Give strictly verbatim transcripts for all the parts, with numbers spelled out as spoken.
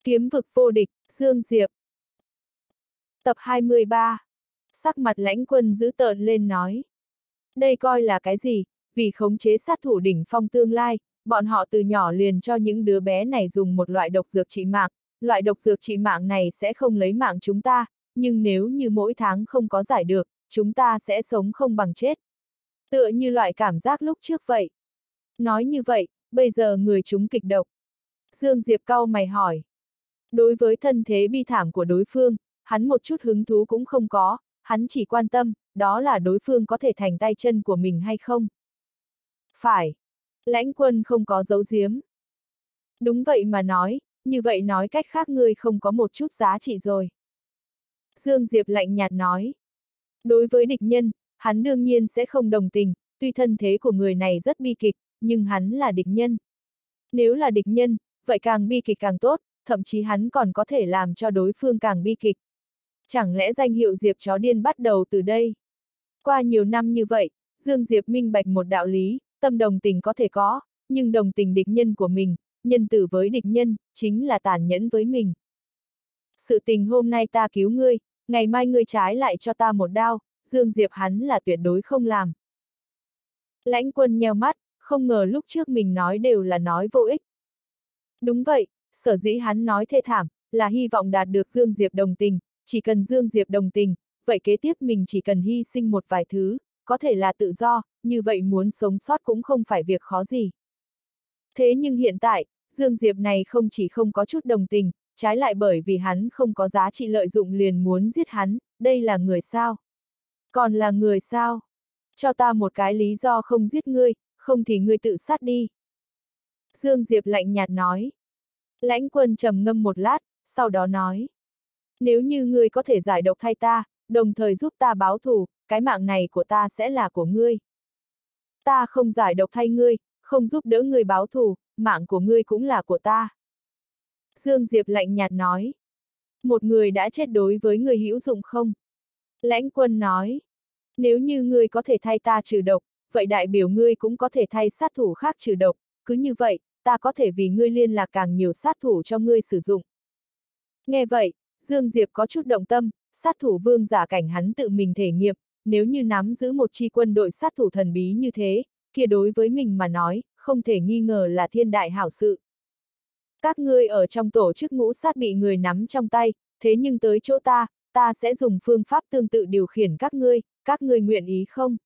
Kiếm vực vô địch, Dương Diệp. Tập hai mươi ba. Sắc mặt Lãnh Quân dữ tợn lên nói. Đây coi là cái gì, vì khống chế sát thủ đỉnh phong tương lai, bọn họ từ nhỏ liền cho những đứa bé này dùng một loại độc dược trị mạng, loại độc dược trị mạng này sẽ không lấy mạng chúng ta, nhưng nếu như mỗi tháng không có giải được, chúng ta sẽ sống không bằng chết. Tựa như loại cảm giác lúc trước vậy. Nói như vậy, bây giờ người chúng kịch độc. Dương Diệp cau mày hỏi. Đối với thân thế bi thảm của đối phương, hắn một chút hứng thú cũng không có, hắn chỉ quan tâm, đó là đối phương có thể thành tay chân của mình hay không. Phải. Lãnh Quân không có giấu giếm. Đúng vậy mà nói, như vậy nói cách khác ngươi không có một chút giá trị rồi. Dương Diệp lạnh nhạt nói. Đối với địch nhân, hắn đương nhiên sẽ không đồng tình, tuy thân thế của người này rất bi kịch, nhưng hắn là địch nhân. Nếu là địch nhân, vậy càng bi kịch càng tốt, thậm chí hắn còn có thể làm cho đối phương càng bi kịch. Chẳng lẽ danh hiệu Diệp chó điên bắt đầu từ đây? Qua nhiều năm như vậy, Dương Diệp minh bạch một đạo lý, tâm đồng tình có thể có, nhưng đồng tình địch nhân của mình, nhân tử với địch nhân, chính là tàn nhẫn với mình. Sự tình hôm nay ta cứu ngươi, ngày mai ngươi trái lại cho ta một đao, Dương Diệp hắn là tuyệt đối không làm. Lãnh Quân nheo mắt, không ngờ lúc trước mình nói đều là nói vô ích. Đúng vậy, sở dĩ hắn nói thê thảm, là hy vọng đạt được Dương Diệp đồng tình, chỉ cần Dương Diệp đồng tình, vậy kế tiếp mình chỉ cần hy sinh một vài thứ, có thể là tự do, như vậy muốn sống sót cũng không phải việc khó gì. Thế nhưng hiện tại, Dương Diệp này không chỉ không có chút đồng tình, trái lại bởi vì hắn không có giá trị lợi dụng liền muốn giết hắn, đây là người sao? Còn là người sao? Cho ta một cái lý do không giết ngươi, không thì ngươi tự sát đi. Dương Diệp lạnh nhạt nói. Lãnh Quân trầm ngâm một lát, sau đó nói. Nếu như ngươi có thể giải độc thay ta, đồng thời giúp ta báo thù, cái mạng này của ta sẽ là của ngươi. Ta không giải độc thay ngươi, không giúp đỡ ngươi báo thù, mạng của ngươi cũng là của ta. Dương Diệp lạnh nhạt nói. Một người đã chết đối với người hữu dụng không? Lãnh Quân nói. Nếu như ngươi có thể thay ta trừ độc, vậy đại biểu ngươi cũng có thể thay sát thủ khác trừ độc, cứ như vậy, ta có thể vì ngươi liên lạc càng nhiều sát thủ cho ngươi sử dụng. Nghe vậy, Dương Diệp có chút động tâm, sát thủ vương giả cảnh hắn tự mình thể nghiệm, nếu như nắm giữ một chi quân đội sát thủ thần bí như thế, kia đối với mình mà nói, không thể nghi ngờ là thiên đại hảo sự. Các ngươi ở trong tổ chức ngũ sát bị người nắm trong tay, thế nhưng tới chỗ ta, ta sẽ dùng phương pháp tương tự điều khiển các ngươi, các ngươi nguyện ý không?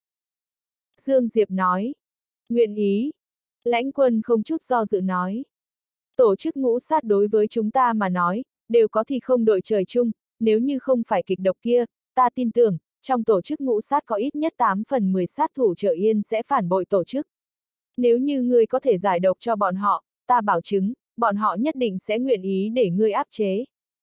Dương Diệp nói. Nguyện ý. Lãnh Quân không chút do dự nói. Tổ chức ngũ sát đối với chúng ta mà nói, đều có thì không đội trời chung, nếu như không phải kịch độc kia, ta tin tưởng, trong tổ chức ngũ sát có ít nhất tám phần mười sát thủ trở yên sẽ phản bội tổ chức. Nếu như ngươi có thể giải độc cho bọn họ, ta bảo chứng, bọn họ nhất định sẽ nguyện ý để ngươi áp chế.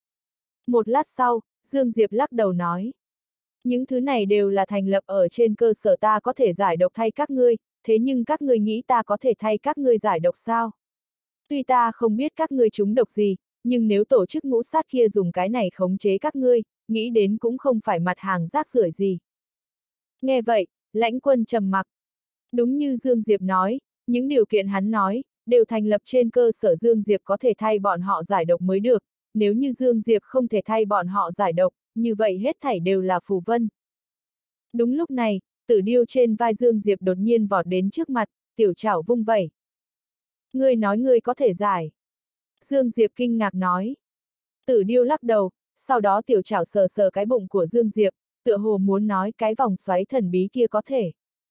Một lát sau, Dương Diệp lắc đầu nói. Những thứ này đều là thành lập ở trên cơ sở ta có thể giải độc thay các ngươi, thế nhưng các ngươi nghĩ ta có thể thay các ngươi giải độc sao? Tuy ta không biết các ngươi trúng độc gì, nhưng nếu tổ chức ngũ sát kia dùng cái này khống chế các ngươi, nghĩ đến cũng không phải mặt hàng rác rưởi gì. Nghe vậy, Lãnh Quân trầm mặc. Đúng như Dương Diệp nói, những điều kiện hắn nói, đều thành lập trên cơ sở Dương Diệp có thể thay bọn họ giải độc mới được, nếu như Dương Diệp không thể thay bọn họ giải độc, như vậy hết thảy đều là phù vân. Đúng lúc này, Tử Điêu trên vai Dương Diệp đột nhiên vọt đến trước mặt, tiểu chảo vung vẩy. Ngươi nói ngươi có thể giải. Dương Diệp kinh ngạc nói. Tử Điêu lắc đầu, sau đó tiểu chảo sờ sờ cái bụng của Dương Diệp, tựa hồ muốn nói cái vòng xoáy thần bí kia có thể.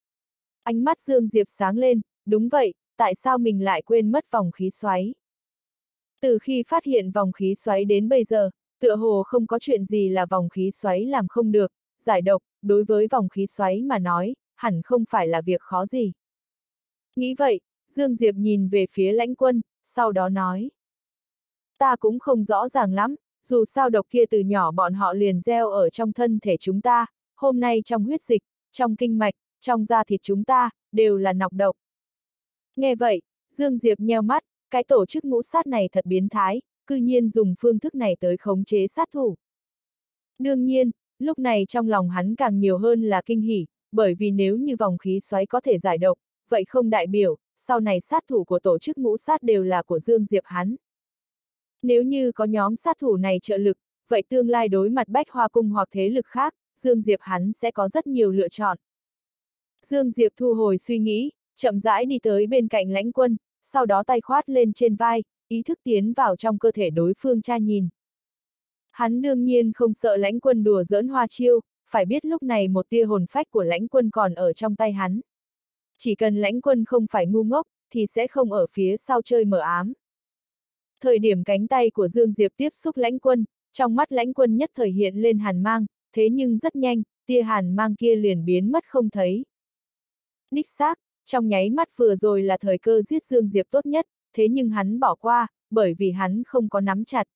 Ánh mắt Dương Diệp sáng lên, đúng vậy, tại sao mình lại quên mất vòng khí xoáy? Từ khi phát hiện vòng khí xoáy đến bây giờ, tựa hồ không có chuyện gì là vòng khí xoáy làm không được, giải độc, đối với vòng khí xoáy mà nói, hẳn không phải là việc khó gì. Nghĩ vậy, Dương Diệp nhìn về phía Lãnh Quân, sau đó nói. Ta cũng không rõ ràng lắm, dù sao độc kia từ nhỏ bọn họ liền gieo ở trong thân thể chúng ta, hôm nay trong huyết dịch, trong kinh mạch, trong da thịt chúng ta, đều là nọc độc. Nghe vậy, Dương Diệp nheo mắt, cái tổ chức ngũ sát này thật biến thái, cư nhiên dùng phương thức này tới khống chế sát thủ. Đương nhiên, lúc này trong lòng hắn càng nhiều hơn là kinh hỉ, bởi vì nếu như vòng khí xoáy có thể giải độc, vậy không đại biểu, sau này sát thủ của tổ chức ngũ sát đều là của Dương Diệp hắn. Nếu như có nhóm sát thủ này trợ lực, vậy tương lai đối mặt Bách Hoa Cung hoặc thế lực khác, Dương Diệp hắn sẽ có rất nhiều lựa chọn. Dương Diệp thu hồi suy nghĩ, chậm rãi đi tới bên cạnh Lãnh Quân, sau đó tay khoát lên trên vai, ý thức tiến vào trong cơ thể đối phương tra nhìn. Hắn đương nhiên không sợ Lãnh Quân đùa giỡn hoa chiêu, phải biết lúc này một tia hồn phách của Lãnh Quân còn ở trong tay hắn. Chỉ cần Lãnh Quân không phải ngu ngốc, thì sẽ không ở phía sau chơi mờ ám. Thời điểm cánh tay của Dương Diệp tiếp xúc Lãnh Quân, trong mắt Lãnh Quân nhất thời hiện lên hàn mang, thế nhưng rất nhanh, tia hàn mang kia liền biến mất không thấy. Đích xác, trong nháy mắt vừa rồi là thời cơ giết Dương Diệp tốt nhất, thế nhưng hắn bỏ qua, bởi vì hắn không có nắm chặt.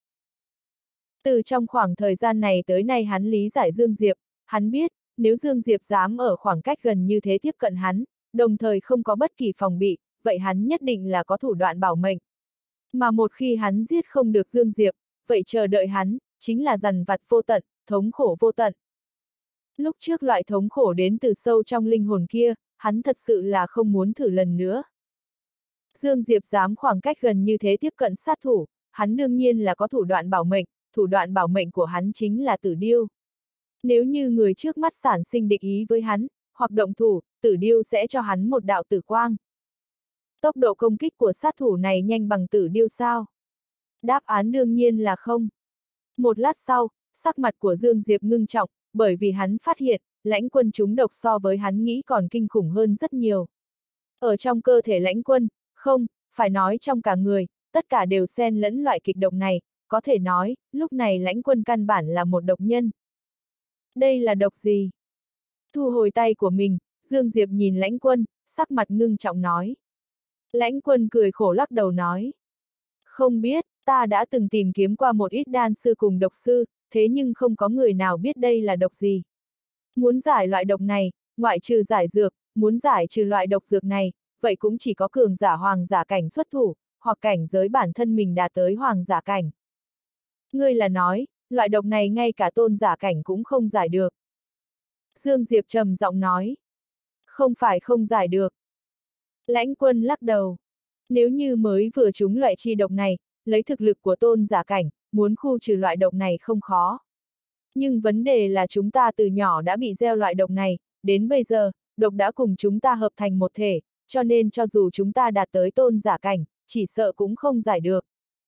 Từ trong khoảng thời gian này tới nay hắn lý giải Dương Diệp, hắn biết, nếu Dương Diệp dám ở khoảng cách gần như thế tiếp cận hắn, đồng thời không có bất kỳ phòng bị, vậy hắn nhất định là có thủ đoạn bảo mệnh. Mà một khi hắn giết không được Dương Diệp, vậy chờ đợi hắn, chính là dằn vặt vô tận, thống khổ vô tận. Lúc trước loại thống khổ đến từ sâu trong linh hồn kia, hắn thật sự là không muốn thử lần nữa. Dương Diệp dám khoảng cách gần như thế tiếp cận sát thủ, hắn đương nhiên là có thủ đoạn bảo mệnh, thủ đoạn bảo mệnh của hắn chính là Tử Điêu. Nếu như người trước mắt sản sinh địch ý với hắn, hoặc động thủ, Tử Điêu sẽ cho hắn một đạo tử quang. Tốc độ công kích của sát thủ này nhanh bằng Tử Điêu sao? Đáp án đương nhiên là không. Một lát sau, sắc mặt của Dương Diệp ngưng trọng, bởi vì hắn phát hiện, Lãnh Quân trúng độc so với hắn nghĩ còn kinh khủng hơn rất nhiều. Ở trong cơ thể Lãnh Quân, không, phải nói trong cả người, tất cả đều xen lẫn loại kịch độc này, có thể nói, lúc này Lãnh Quân căn bản là một độc nhân. Đây là độc gì? Thu hồi tay của mình, Dương Diệp nhìn Lãnh Quân, sắc mặt ngưng trọng nói. Lãnh Quân cười khổ lắc đầu nói. Không biết, ta đã từng tìm kiếm qua một ít đan sư cùng độc sư, thế nhưng không có người nào biết đây là độc gì. Muốn giải loại độc này, ngoại trừ giải dược, muốn giải trừ loại độc dược này, vậy cũng chỉ có cường giả hoàng giả cảnh xuất thủ, hoặc cảnh giới bản thân mình đạt tới hoàng giả cảnh. Ngươi là nói, loại độc này ngay cả tôn giả cảnh cũng không giải được. Dương Diệp trầm giọng nói. Không phải không giải được. Lãnh Quân lắc đầu. Nếu như mới vừa trúng loại chi độc này, lấy thực lực của tôn giả cảnh, muốn khu trừ loại độc này không khó. Nhưng vấn đề là chúng ta từ nhỏ đã bị gieo loại độc này, đến bây giờ, độc đã cùng chúng ta hợp thành một thể, cho nên cho dù chúng ta đạt tới tôn giả cảnh, chỉ sợ cũng không giải được.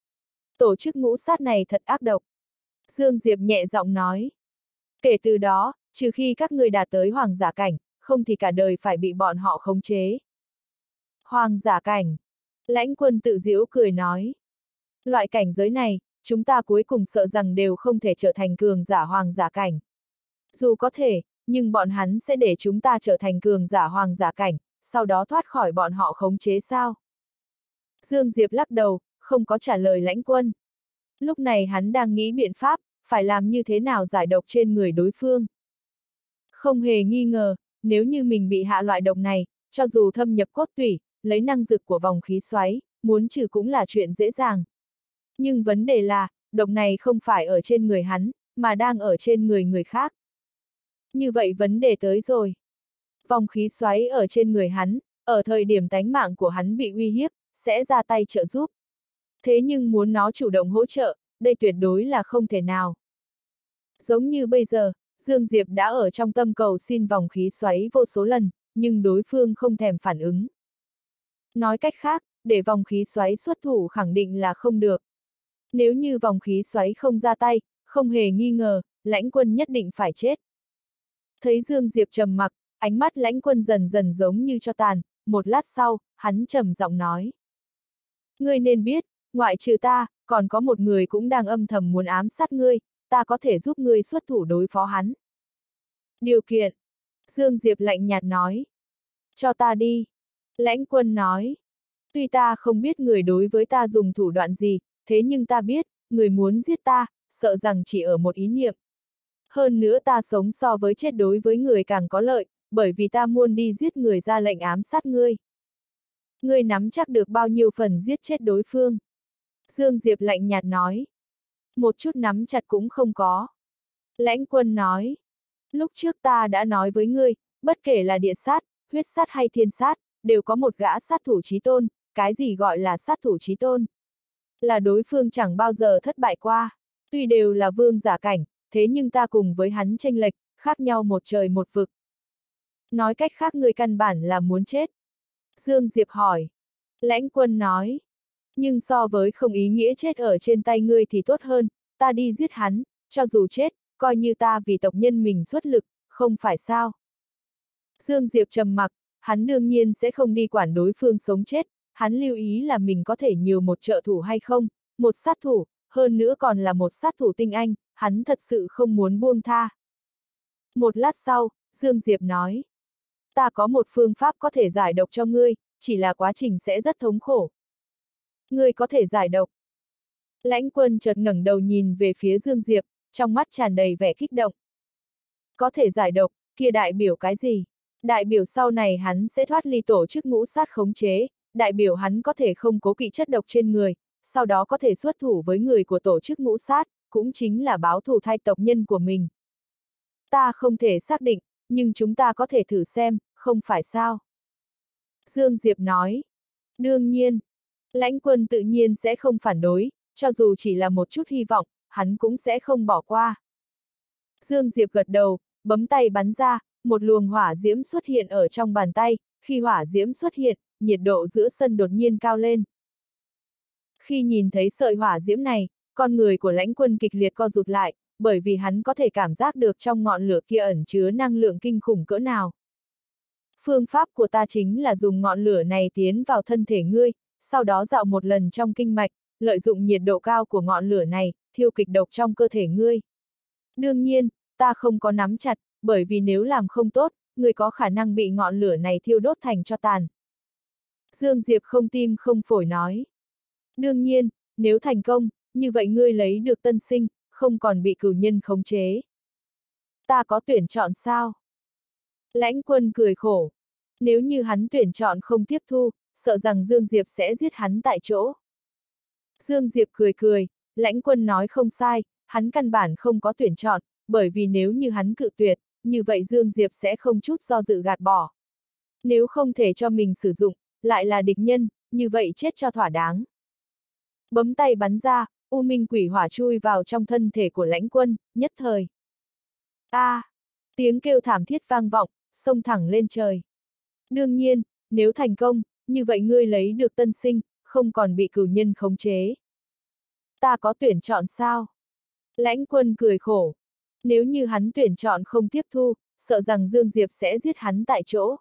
Tổ chức ngũ sát này thật ác độc. Dương Diệp nhẹ giọng nói. Kể từ đó, trừ khi các ngươi đạt tới hoàng giả cảnh, không thì cả đời phải bị bọn họ khống chế. Hoàng giả cảnh. Lãnh Quân tự giễu cười nói. Loại cảnh giới này, chúng ta cuối cùng sợ rằng đều không thể trở thành cường giả hoàng giả cảnh. Dù có thể, nhưng bọn hắn sẽ để chúng ta trở thành cường giả hoàng giả cảnh, sau đó thoát khỏi bọn họ khống chế sao? Dương Diệp lắc đầu, không có trả lời Lãnh Quân. Lúc này hắn đang nghĩ biện pháp, phải làm như thế nào giải độc trên người đối phương. Không hề nghi ngờ, nếu như mình bị hạ loại độc này, cho dù thâm nhập cốt tủy, lấy năng lực của vòng khí xoáy, muốn trừ cũng là chuyện dễ dàng. Nhưng vấn đề là, độc này không phải ở trên người hắn, mà đang ở trên người người khác. Như vậy vấn đề tới rồi. Vòng khí xoáy ở trên người hắn, ở thời điểm tánh mạng của hắn bị uy hiếp, sẽ ra tay trợ giúp. Thế nhưng muốn nó chủ động hỗ trợ, đây tuyệt đối là không thể nào. Giống như bây giờ, Dương Diệp đã ở trong tâm cầu xin vòng khí xoáy vô số lần, nhưng đối phương không thèm phản ứng. Nói cách khác, để vòng khí xoáy xuất thủ khẳng định là không được. Nếu như vòng khí xoáy không ra tay, không hề nghi ngờ, Lãnh Quân nhất định phải chết. Thấy Dương Diệp trầm mặc, ánh mắt Lãnh Quân dần dần giống như cho tàn, một lát sau, hắn trầm giọng nói. Ngươi nên biết, ngoại trừ ta, còn có một người cũng đang âm thầm muốn ám sát ngươi, ta có thể giúp ngươi xuất thủ đối phó hắn. Điều kiện. Dương Diệp lạnh nhạt nói. Cho ta đi. Lãnh Quân nói. Tuy ta không biết người đối với ta dùng thủ đoạn gì, thế nhưng ta biết, người muốn giết ta, sợ rằng chỉ ở một ý niệm. Hơn nữa ta sống so với chết đối với người càng có lợi, bởi vì ta muốn đi giết người ra lệnh ám sát ngươi. Ngươi nắm chắc được bao nhiêu phần giết chết đối phương? Dương Diệp lạnh nhạt nói. Một chút nắm chặt cũng không có. Lãnh Quân nói. Lúc trước ta đã nói với ngươi, bất kể là địa sát, huyết sát hay thiên sát, đều có một gã sát thủ chí tôn, cái gì gọi là sát thủ chí tôn? Là đối phương chẳng bao giờ thất bại qua. Tuy đều là vương giả cảnh, thế nhưng ta cùng với hắn chênh lệch, khác nhau một trời một vực. Nói cách khác ngươi căn bản là muốn chết. Dương Diệp hỏi. Lãnh Quân nói. Nhưng so với không ý nghĩa chết ở trên tay ngươi thì tốt hơn, ta đi giết hắn, cho dù chết, coi như ta vì tộc nhân mình xuất lực, không phải sao. Dương Diệp trầm mặc, hắn đương nhiên sẽ không đi quản đối phương sống chết, hắn lưu ý là mình có thể nhiều một trợ thủ hay không, một sát thủ, hơn nữa còn là một sát thủ tinh anh, hắn thật sự không muốn buông tha. Một lát sau, Dương Diệp nói. Ta có một phương pháp có thể giải độc cho ngươi, chỉ là quá trình sẽ rất thống khổ. Ngươi có thể giải độc. Lãnh Quân chợt ngẩng đầu nhìn về phía Dương Diệp, trong mắt tràn đầy vẻ kích động. Có thể giải độc, kia đại biểu cái gì? Đại biểu sau này hắn sẽ thoát ly tổ chức ngũ sát khống chế, đại biểu hắn có thể không cố kỵ chất độc trên người, sau đó có thể xuất thủ với người của tổ chức ngũ sát, cũng chính là báo thù thay tộc nhân của mình. Ta không thể xác định, nhưng chúng ta có thể thử xem, không phải sao? Dương Diệp nói. Đương nhiên. Lãnh Quân tự nhiên sẽ không phản đối, cho dù chỉ là một chút hy vọng, hắn cũng sẽ không bỏ qua. Dương Diệp gật đầu, bấm tay bắn ra, một luồng hỏa diễm xuất hiện ở trong bàn tay, khi hỏa diễm xuất hiện, nhiệt độ giữa sân đột nhiên cao lên. Khi nhìn thấy sợi hỏa diễm này, con người của Lãnh Quân kịch liệt co rụt lại, bởi vì hắn có thể cảm giác được trong ngọn lửa kia ẩn chứa năng lượng kinh khủng cỡ nào. Phương pháp của ta chính là dùng ngọn lửa này tiến vào thân thể ngươi, sau đó dạo một lần trong kinh mạch, lợi dụng nhiệt độ cao của ngọn lửa này, thiêu kịch độc trong cơ thể ngươi. Đương nhiên, ta không có nắm chặt, bởi vì nếu làm không tốt, ngươi có khả năng bị ngọn lửa này thiêu đốt thành tro tàn. Dương Diệp không tim không phổi nói. Đương nhiên, nếu thành công, như vậy ngươi lấy được tân sinh, không còn bị cửu nhân khống chế. Ta có tuyển chọn sao? Lãnh Quân cười khổ. Nếu như hắn tuyển chọn không tiếp thu, sợ rằng Dương Diệp sẽ giết hắn tại chỗ. Dương Diệp cười cười, Lãnh Quân nói không sai, hắn căn bản không có tuyển chọn, bởi vì nếu như hắn cự tuyệt, như vậy Dương Diệp sẽ không chút do dự gạt bỏ. Nếu không thể cho mình sử dụng, lại là địch nhân, như vậy chết cho thỏa đáng. Bấm tay bắn ra, U Minh quỷ hỏa chui vào trong thân thể của Lãnh Quân, nhất thời. A! À, tiếng kêu thảm thiết vang vọng, xông thẳng lên trời. Đương nhiên, nếu thành công, như vậy ngươi lấy được tân sinh, không còn bị cửu nhân khống chế. Ta có tuyển chọn sao? Lãnh Quân cười khổ. Nếu như hắn tuyển chọn không tiếp thu, sợ rằng Dương Diệp sẽ giết hắn tại chỗ.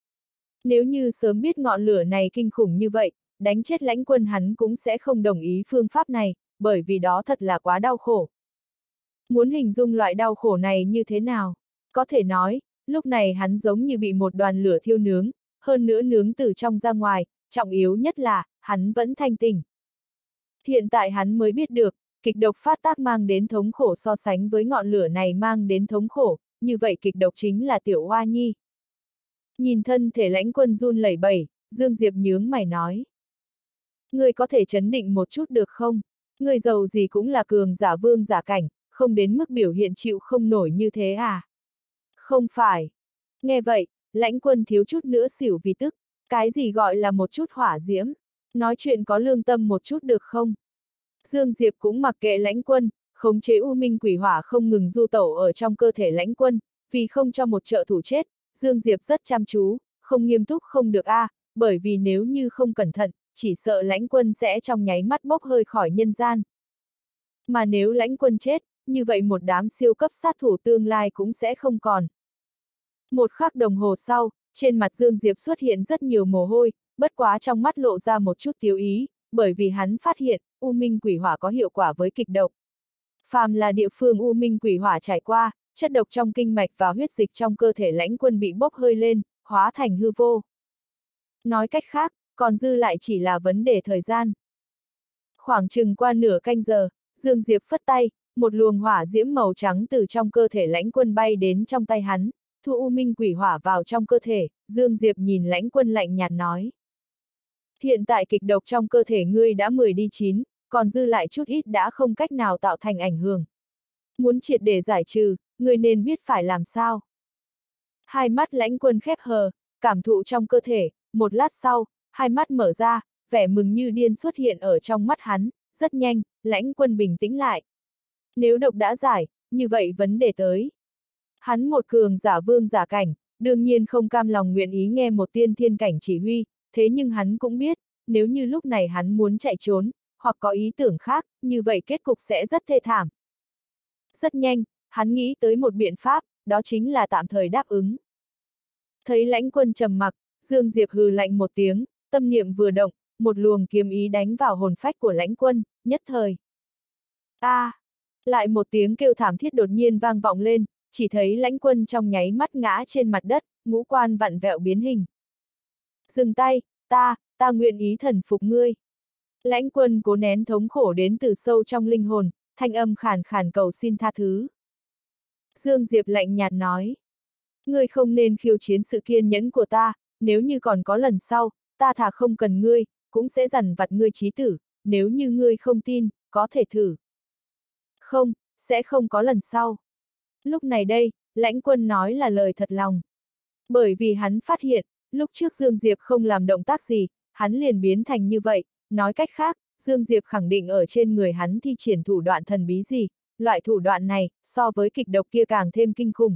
Nếu như sớm biết ngọn lửa này kinh khủng như vậy, đánh chết Lãnh Quân hắn cũng sẽ không đồng ý phương pháp này, bởi vì đó thật là quá đau khổ. Muốn hình dung loại đau khổ này như thế nào? Có thể nói, lúc này hắn giống như bị một đoàn lửa thiêu nướng, hơn nữa nướng từ trong ra ngoài, trọng yếu nhất là, hắn vẫn thanh tỉnh. Hiện tại hắn mới biết được, kịch độc phát tác mang đến thống khổ so sánh với ngọn lửa này mang đến thống khổ, như vậy kịch độc chính là Tiểu Hoa Nhi. Nhìn thân thể Lãnh Quân run lẩy bẩy, Dương Diệp nhướng mày nói. Ngươi có thể trấn định một chút được không? Ngươi giàu gì cũng là cường giả vương giả cảnh, không đến mức biểu hiện chịu không nổi như thế à? Không phải. Nghe vậy, Lãnh Quân thiếu chút nữa xỉu vì tức, cái gì gọi là một chút hỏa diễm? Nói chuyện có lương tâm một chút được không? Dương Diệp cũng mặc kệ Lãnh Quân, khống chế U Minh quỷ hỏa không ngừng du tẩu ở trong cơ thể Lãnh Quân, vì không cho một trợ thủ chết, Dương Diệp rất chăm chú, không nghiêm túc không được a, à, bởi vì nếu như không cẩn thận, chỉ sợ Lãnh Quân sẽ trong nháy mắt bốc hơi khỏi nhân gian. Mà nếu Lãnh Quân chết, như vậy một đám siêu cấp sát thủ tương lai cũng sẽ không còn. Một khắc đồng hồ sau, trên mặt Dương Diệp xuất hiện rất nhiều mồ hôi, bất quá trong mắt lộ ra một chút tiêu ý, bởi vì hắn phát hiện, U Minh quỷ hỏa có hiệu quả với kịch độc. Phàm là địa phương U Minh quỷ hỏa trải qua, chất độc trong kinh mạch và huyết dịch trong cơ thể Lãnh Quân bị bốc hơi lên, hóa thành hư vô. Nói cách khác, còn dư lại chỉ là vấn đề thời gian. Khoảng chừng qua nửa canh giờ, Dương Diệp phất tay, một luồng hỏa diễm màu trắng từ trong cơ thể Lãnh Quân bay đến trong tay hắn, thu U Minh quỷ hỏa vào trong cơ thể, Dương Diệp nhìn Lãnh Quân lạnh nhạt nói. Hiện tại kịch độc trong cơ thể ngươi đã mười đi chín, còn dư lại chút ít đã không cách nào tạo thành ảnh hưởng. Muốn triệt để giải trừ, ngươi nên biết phải làm sao. Hai mắt Lãnh Quân khép hờ, cảm thụ trong cơ thể, một lát sau, hai mắt mở ra, vẻ mừng như điên xuất hiện ở trong mắt hắn, rất nhanh, Lãnh Quân bình tĩnh lại. Nếu độc đã giải, như vậy vấn đề tới. Hắn một cường giả vương giả cảnh, đương nhiên không cam lòng nguyện ý nghe một tiên thiên cảnh chỉ huy, thế nhưng hắn cũng biết, nếu như lúc này hắn muốn chạy trốn, hoặc có ý tưởng khác, như vậy kết cục sẽ rất thê thảm. Rất nhanh, hắn nghĩ tới một biện pháp, đó chính là tạm thời đáp ứng. Thấy Lãnh Quân trầm mặc, Dương Diệp hừ lạnh một tiếng, tâm niệm vừa động, một luồng kiếm ý đánh vào hồn phách của Lãnh Quân, nhất thời. A! À, lại một tiếng kêu thảm thiết đột nhiên vang vọng lên, chỉ thấy Lãnh Quân trong nháy mắt ngã trên mặt đất, ngũ quan vặn vẹo biến hình. Dừng tay, ta, ta nguyện ý thần phục ngươi. Lãnh Quân cố nén thống khổ đến từ sâu trong linh hồn, thanh âm khàn khàn cầu xin tha thứ. Dương Diệp lạnh nhạt nói. Ngươi không nên khiêu chiến sự kiên nhẫn của ta, nếu như còn có lần sau, ta thà không cần ngươi, cũng sẽ dằn vặt ngươi chí tử, nếu như ngươi không tin, có thể thử. Không, sẽ không có lần sau. Lúc này đây, Lãnh Quân nói là lời thật lòng. Bởi vì hắn phát hiện, lúc trước Dương Diệp không làm động tác gì, hắn liền biến thành như vậy, nói cách khác, Dương Diệp khẳng định ở trên người hắn thi triển thủ đoạn thần bí gì, loại thủ đoạn này, so với kịch độc kia càng thêm kinh khủng.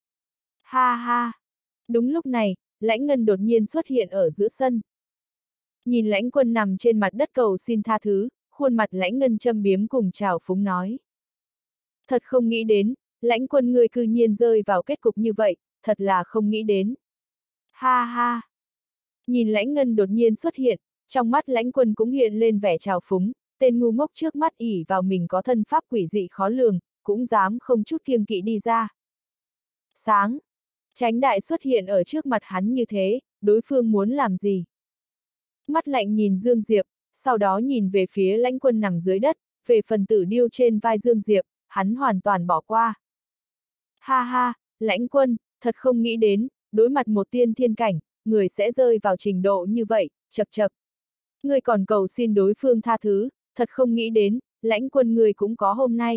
Ha ha! Đúng lúc này, Lãnh Ngân đột nhiên xuất hiện ở giữa sân. Nhìn Lãnh Quân nằm trên mặt đất cầu xin tha thứ, khuôn mặt Lãnh Ngân châm biếm cùng trào phúng nói. Thật không nghĩ đến, Lãnh Quân ngươi cư nhiên rơi vào kết cục như vậy, thật là không nghĩ đến. Ha ha! Nhìn Lãnh Ngân đột nhiên xuất hiện, trong mắt Lãnh Quân cũng hiện lên vẻ trào phúng, tên ngu ngốc trước mắt ỉ vào mình có thân pháp quỷ dị khó lường, cũng dám không chút kiêng kỵ đi ra. Sáng! Chánh đại xuất hiện ở trước mặt hắn như thế, đối phương muốn làm gì? Mắt lạnh nhìn Dương Diệp, sau đó nhìn về phía Lãnh Quân nằm dưới đất, về phần tử điêu trên vai Dương Diệp, hắn hoàn toàn bỏ qua. Ha ha, Lãnh Quân, thật không nghĩ đến, đối mặt một tiên thiên cảnh, người sẽ rơi vào trình độ như vậy, chật chật. Người còn cầu xin đối phương tha thứ, thật không nghĩ đến, Lãnh Quân người cũng có hôm nay.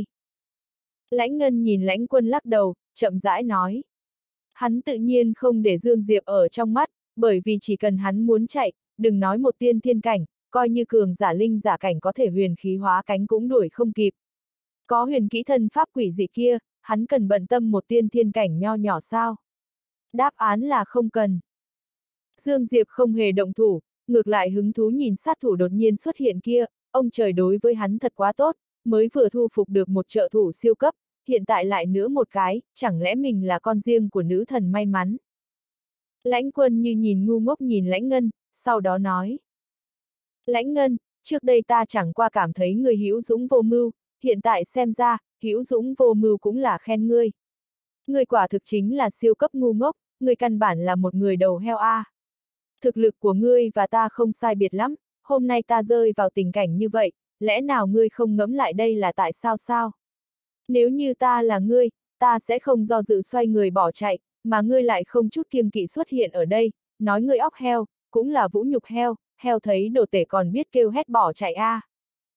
Lãnh Ngân nhìn Lãnh Quân lắc đầu, chậm rãi nói. Hắn tự nhiên không để Dương Diệp ở trong mắt, bởi vì chỉ cần hắn muốn chạy, đừng nói một tiên thiên cảnh, coi như cường giả linh giả cảnh có thể huyền khí hóa cánh cũng đuổi không kịp. Có huyền kỹ thân pháp quỷ dị kia, hắn cần bận tâm một tiên thiên cảnh nho nhỏ sao? Đáp án là không cần. Dương Diệp không hề động thủ, ngược lại hứng thú nhìn sát thủ đột nhiên xuất hiện kia, ông trời đối với hắn thật quá tốt, mới vừa thu phục được một trợ thủ siêu cấp, hiện tại lại nữa một cái, chẳng lẽ mình là con riêng của nữ thần may mắn? Lãnh Quân như nhìn ngu ngốc nhìn Lãnh Ngân, sau đó nói. Lãnh Ngân, trước đây ta chẳng qua cảm thấy người hữu dũng vô mưu, hiện tại xem ra, hữu dũng vô mưu cũng là khen ngươi. Ngươi quả thực chính là siêu cấp ngu ngốc, ngươi căn bản là một người đầu heo a. À. Thực lực của ngươi và ta không sai biệt lắm, hôm nay ta rơi vào tình cảnh như vậy, lẽ nào ngươi không ngẫm lại đây là tại sao sao? Nếu như ta là ngươi, ta sẽ không do dự xoay người bỏ chạy, mà ngươi lại không chút kiêng kỵ xuất hiện ở đây, nói ngươi óc heo, cũng là vũ nhục heo, heo thấy đồ tể còn biết kêu hét bỏ chạy a. À.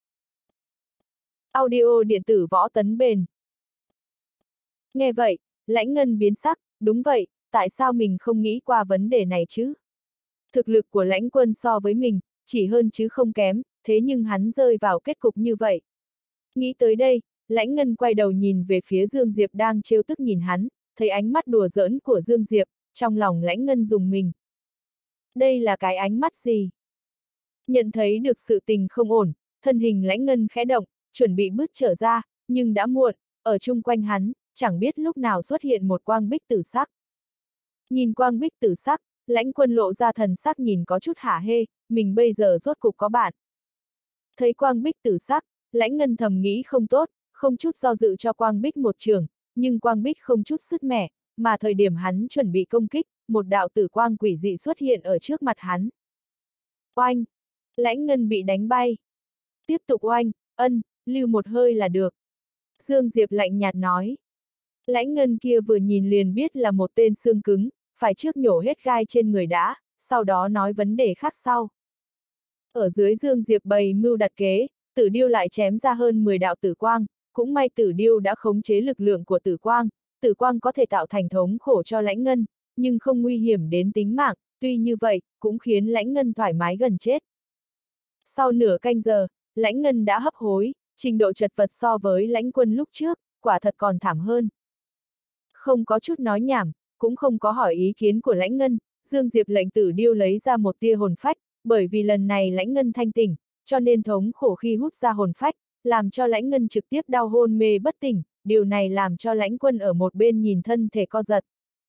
Audio điện tử võ tấn bền. Nghe vậy, Lãnh Ngân biến sắc, đúng vậy, tại sao mình không nghĩ qua vấn đề này chứ? Thực lực của Lãnh Quân so với mình, chỉ hơn chứ không kém, thế nhưng hắn rơi vào kết cục như vậy. Nghĩ tới đây, Lãnh Ngân quay đầu nhìn về phía Dương Diệp đang trêu tức nhìn hắn, thấy ánh mắt đùa giỡn của Dương Diệp, trong lòng Lãnh Ngân rùng mình. Đây là cái ánh mắt gì? Nhận thấy được sự tình không ổn, thân hình Lãnh Ngân khẽ động, chuẩn bị bước trở ra, nhưng đã muộn, ở chung quanh hắn, chẳng biết lúc nào xuất hiện một quang bích tử sắc. Nhìn quang bích tử sắc, Lãnh Quân lộ ra thần sắc nhìn có chút hả hê, mình bây giờ rốt cục có bạn. Thấy quang bích tử sắc, Lãnh Ngân thầm nghĩ không tốt, không chút do dự cho quang bích một trường, nhưng quang bích không chút sứt mẻ, mà thời điểm hắn chuẩn bị công kích, một đạo tử quang quỷ dị xuất hiện ở trước mặt hắn. Oanh! Lãnh Ngân bị đánh bay. Tiếp tục oanh, ân, lưu một hơi là được. Dương Diệp lạnh nhạt nói. Lãnh Ngân kia vừa nhìn liền biết là một tên xương cứng, phải trước nhổ hết gai trên người đã, sau đó nói vấn đề khác sau. Ở dưới Dương Diệp bày mưu đặt kế, Tử Điêu lại chém ra hơn mười đạo tử quang, cũng may Tử Điêu đã khống chế lực lượng của tử quang, tử quang có thể tạo thành thống khổ cho Lãnh Ngân, nhưng không nguy hiểm đến tính mạng, tuy như vậy, cũng khiến Lãnh Ngân thoải mái gần chết. Sau nửa canh giờ, Lãnh Ngân đã hấp hối, trình độ chật vật so với Lãnh Quân lúc trước, quả thật còn thảm hơn. Không có chút nói nhảm, cũng không có hỏi ý kiến của Lãnh Ngân, Dương Diệp lệnh Tử Điêu lấy ra một tia hồn phách, bởi vì lần này Lãnh Ngân thanh tỉnh, cho nên thống khổ khi hút ra hồn phách, làm cho Lãnh Ngân trực tiếp đau hôn mê bất tỉnh, điều này làm cho Lãnh Quân ở một bên nhìn thân thể co giật.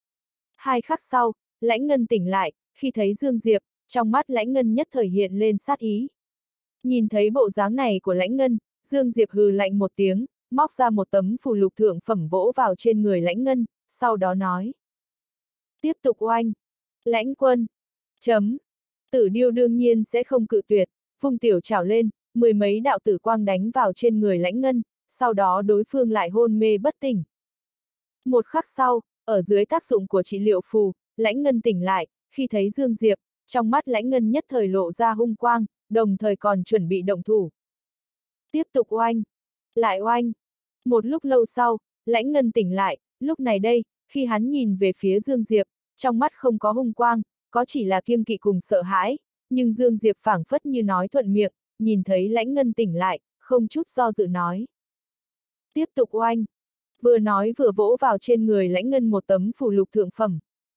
Hai khắc sau, Lãnh Ngân tỉnh lại, khi thấy Dương Diệp, trong mắt Lãnh Ngân nhất thời hiện lên sát ý. Nhìn thấy bộ dáng này của Lãnh Ngân, Dương Diệp hừ lạnh một tiếng, móc ra một tấm phù lục thượng phẩm vỗ vào trên người Lãnh Ngân, sau đó nói. Tiếp tục oanh. Lãnh Quân. Chấm. Tử Điêu đương nhiên sẽ không cự tuyệt, vung tiểu trảo lên, mười mấy đạo tử quang đánh vào trên người Lãnh Ngân, sau đó đối phương lại hôn mê bất tỉnh. Một khắc sau, ở dưới tác dụng của trị liệu phù, Lãnh Ngân tỉnh lại, khi thấy Dương Diệp, trong mắt Lãnh Ngân nhất thời lộ ra hung quang, đồng thời còn chuẩn bị động thủ. Tiếp tục oanh. Lại oanh. Một lúc lâu sau, Lãnh Ngân tỉnh lại, lúc này đây, khi hắn nhìn về phía Dương Diệp, trong mắt không có hung quang, có chỉ là kiêng kỵ cùng sợ hãi, nhưng Dương Diệp phảng phất như nói thuận miệng, nhìn thấy Lãnh Ngân tỉnh lại, không chút do dự nói. Tiếp tục oanh. Vừa nói vừa vỗ vào trên người Lãnh Ngân một tấm phù lục thượng phẩm.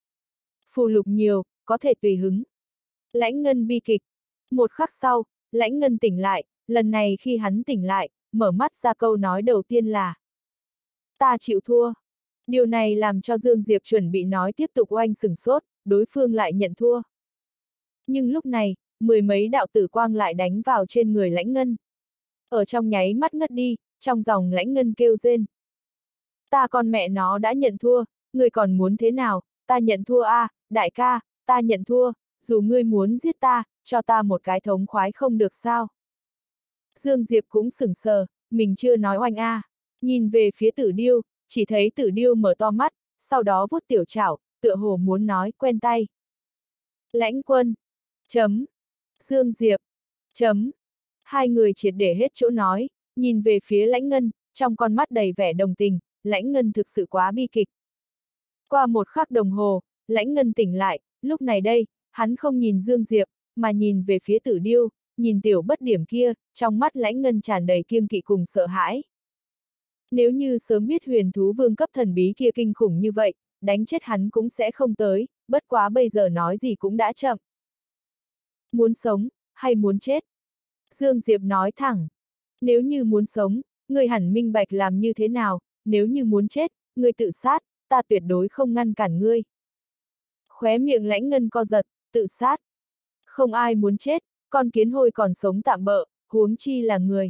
Phù lục nhiều, có thể tùy hứng. Lãnh Ngân bi kịch. Một khắc sau, Lãnh Ngân tỉnh lại, lần này khi hắn tỉnh lại, mở mắt ra câu nói đầu tiên là ta chịu thua. Điều này làm cho Dương Diệp chuẩn bị nói tiếp tục oanh sửng sốt, đối phương lại nhận thua. Nhưng lúc này, mười mấy đạo tử quang lại đánh vào trên người Lãnh Ngân. Ở trong nháy mắt ngất đi, trong dòng Lãnh Ngân kêu rên. Ta con mẹ nó đã nhận thua, ngươi còn muốn thế nào, ta nhận thua a, à, đại ca, ta nhận thua, dù ngươi muốn giết ta, cho ta một cái thống khoái không được sao. Dương Diệp cũng sửng sờ, mình chưa nói oanh a, à. Nhìn về phía Tử Điêu, chỉ thấy Tử Điêu mở to mắt, sau đó vuốt tiểu chảo, tựa hồ muốn nói quen tay. Lãnh Quân. Chấm. Dương Diệp. Chấm. Hai người triệt để hết chỗ nói, nhìn về phía Lãnh Ngân, trong con mắt đầy vẻ đồng tình, Lãnh Ngân thực sự quá bi kịch. Qua một khắc đồng hồ, Lãnh Ngân tỉnh lại, lúc này đây, hắn không nhìn Dương Diệp, mà nhìn về phía Tử Điêu, nhìn tiểu bất điểm kia, trong mắt Lãnh Ngân tràn đầy kiêng kỵ cùng sợ hãi. Nếu như sớm biết huyền thú vương cấp thần bí kia kinh khủng như vậy, đánh chết hắn cũng sẽ không tới, bất quá bây giờ nói gì cũng đã chậm. Muốn sống, hay muốn chết? Dương Diệp nói thẳng. Nếu như muốn sống, người hẳn minh bạch làm như thế nào, nếu như muốn chết, người tự sát, ta tuyệt đối không ngăn cản ngươi. Khóe miệng Lãnh Ngân co giật, tự sát. Không ai muốn chết, con kiến hôi còn sống tạm bợ, huống chi là người.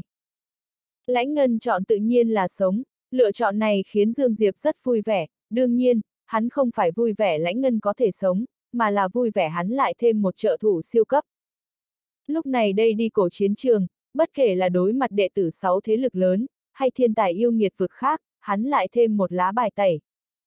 Lãnh Ngân chọn tự nhiên là sống, lựa chọn này khiến Dương Diệp rất vui vẻ, đương nhiên, hắn không phải vui vẻ Lãnh Ngân có thể sống, mà là vui vẻ hắn lại thêm một trợ thủ siêu cấp. Lúc này đây đi cổ chiến trường, bất kể là đối mặt đệ tử sáu thế lực lớn, hay thiên tài yêu nghiệt vực khác, hắn lại thêm một lá bài tẩy.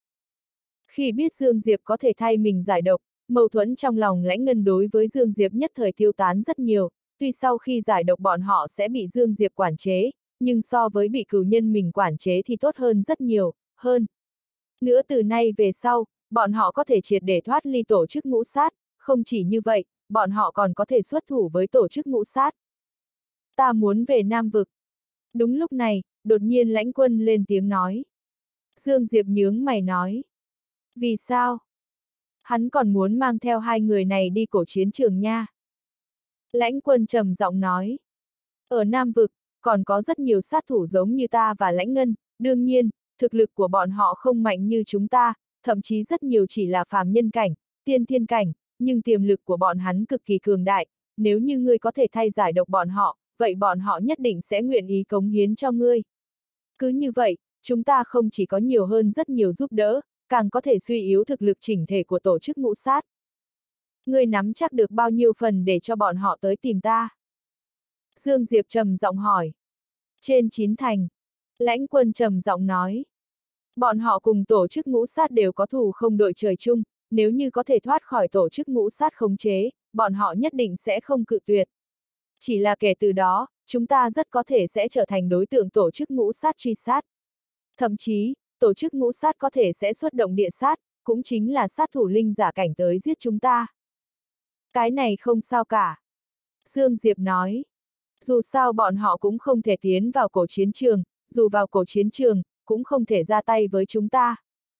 Khi biết Dương Diệp có thể thay mình giải độc, mâu thuẫn trong lòng Lãnh Ngân đối với Dương Diệp nhất thời tiêu tán rất nhiều, tuy sau khi giải độc bọn họ sẽ bị Dương Diệp quản chế, nhưng so với bị cửu nhân mình quản chế thì tốt hơn rất nhiều, hơn. Nữa từ nay về sau, bọn họ có thể triệt để thoát ly tổ chức ngũ sát, không chỉ như vậy, bọn họ còn có thể xuất thủ với tổ chức ngũ sát. Ta muốn về Nam Vực. Đúng lúc này, đột nhiên Lãnh Quân lên tiếng nói. Dương Diệp nhướng mày nói. Vì sao? Hắn còn muốn mang theo hai người này đi cổ chiến trường nha. Lãnh Quân trầm giọng nói. Ở Nam Vực, còn có rất nhiều sát thủ giống như ta và Lãnh Ngân, đương nhiên, thực lực của bọn họ không mạnh như chúng ta, thậm chí rất nhiều chỉ là phàm nhân cảnh, tiên thiên cảnh, nhưng tiềm lực của bọn hắn cực kỳ cường đại, nếu như ngươi có thể thay giải độc bọn họ, vậy bọn họ nhất định sẽ nguyện ý cống hiến cho ngươi. Cứ như vậy, chúng ta không chỉ có nhiều hơn rất nhiều giúp đỡ, càng có thể suy yếu thực lực chỉnh thể của tổ chức ngũ sát. Ngươi nắm chắc được bao nhiêu phần để cho bọn họ tới tìm ta? Dương Diệp trầm giọng hỏi. Trên chín thành. Lãnh Quân trầm giọng nói. Bọn họ cùng tổ chức ngũ sát đều có thù không đội trời chung, nếu như có thể thoát khỏi tổ chức ngũ sát khống chế, bọn họ nhất định sẽ không cự tuyệt. Chỉ là kể từ đó, chúng ta rất có thể sẽ trở thành đối tượng tổ chức ngũ sát truy sát. Thậm chí, tổ chức ngũ sát có thể sẽ xuất động địa sát, cũng chính là sát thủ linh giả cảnh tới giết chúng ta. Cái này không sao cả. Dương Diệp nói. Dù sao bọn họ cũng không thể tiến vào cổ chiến trường, dù vào cổ chiến trường, cũng không thể ra tay với chúng ta.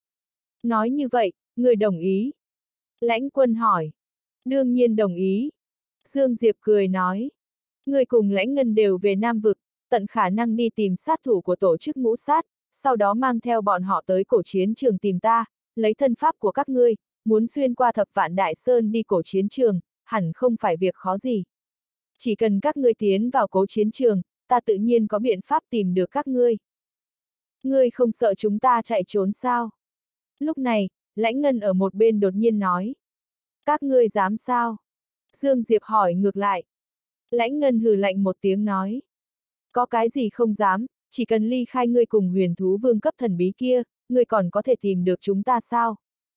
Nói như vậy, người đồng ý? Lãnh Quân hỏi. Đương nhiên đồng ý. Dương Diệp cười nói. Người cùng Lãnh Ngân đều về Nam Vực, tận khả năng đi tìm sát thủ của tổ chức ngũ sát, sau đó mang theo bọn họ tới cổ chiến trường tìm ta, lấy thân pháp của các ngươi, muốn xuyên qua thập vạn đại sơn đi cổ chiến trường, hẳn không phải việc khó gì. Chỉ cần các ngươi tiến vào cổ chiến trường, ta tự nhiên có biện pháp tìm được các ngươi. Ngươi không sợ chúng ta chạy trốn sao? Lúc này, Lãnh Ngân ở một bên đột nhiên nói. Các ngươi dám sao? Dương Diệp hỏi ngược lại. Lãnh Ngân hừ lạnh một tiếng nói. Có cái gì không dám, chỉ cần ly khai ngươi cùng huyền thú vương cấp thần bí kia, ngươi còn có thể tìm được chúng ta sao?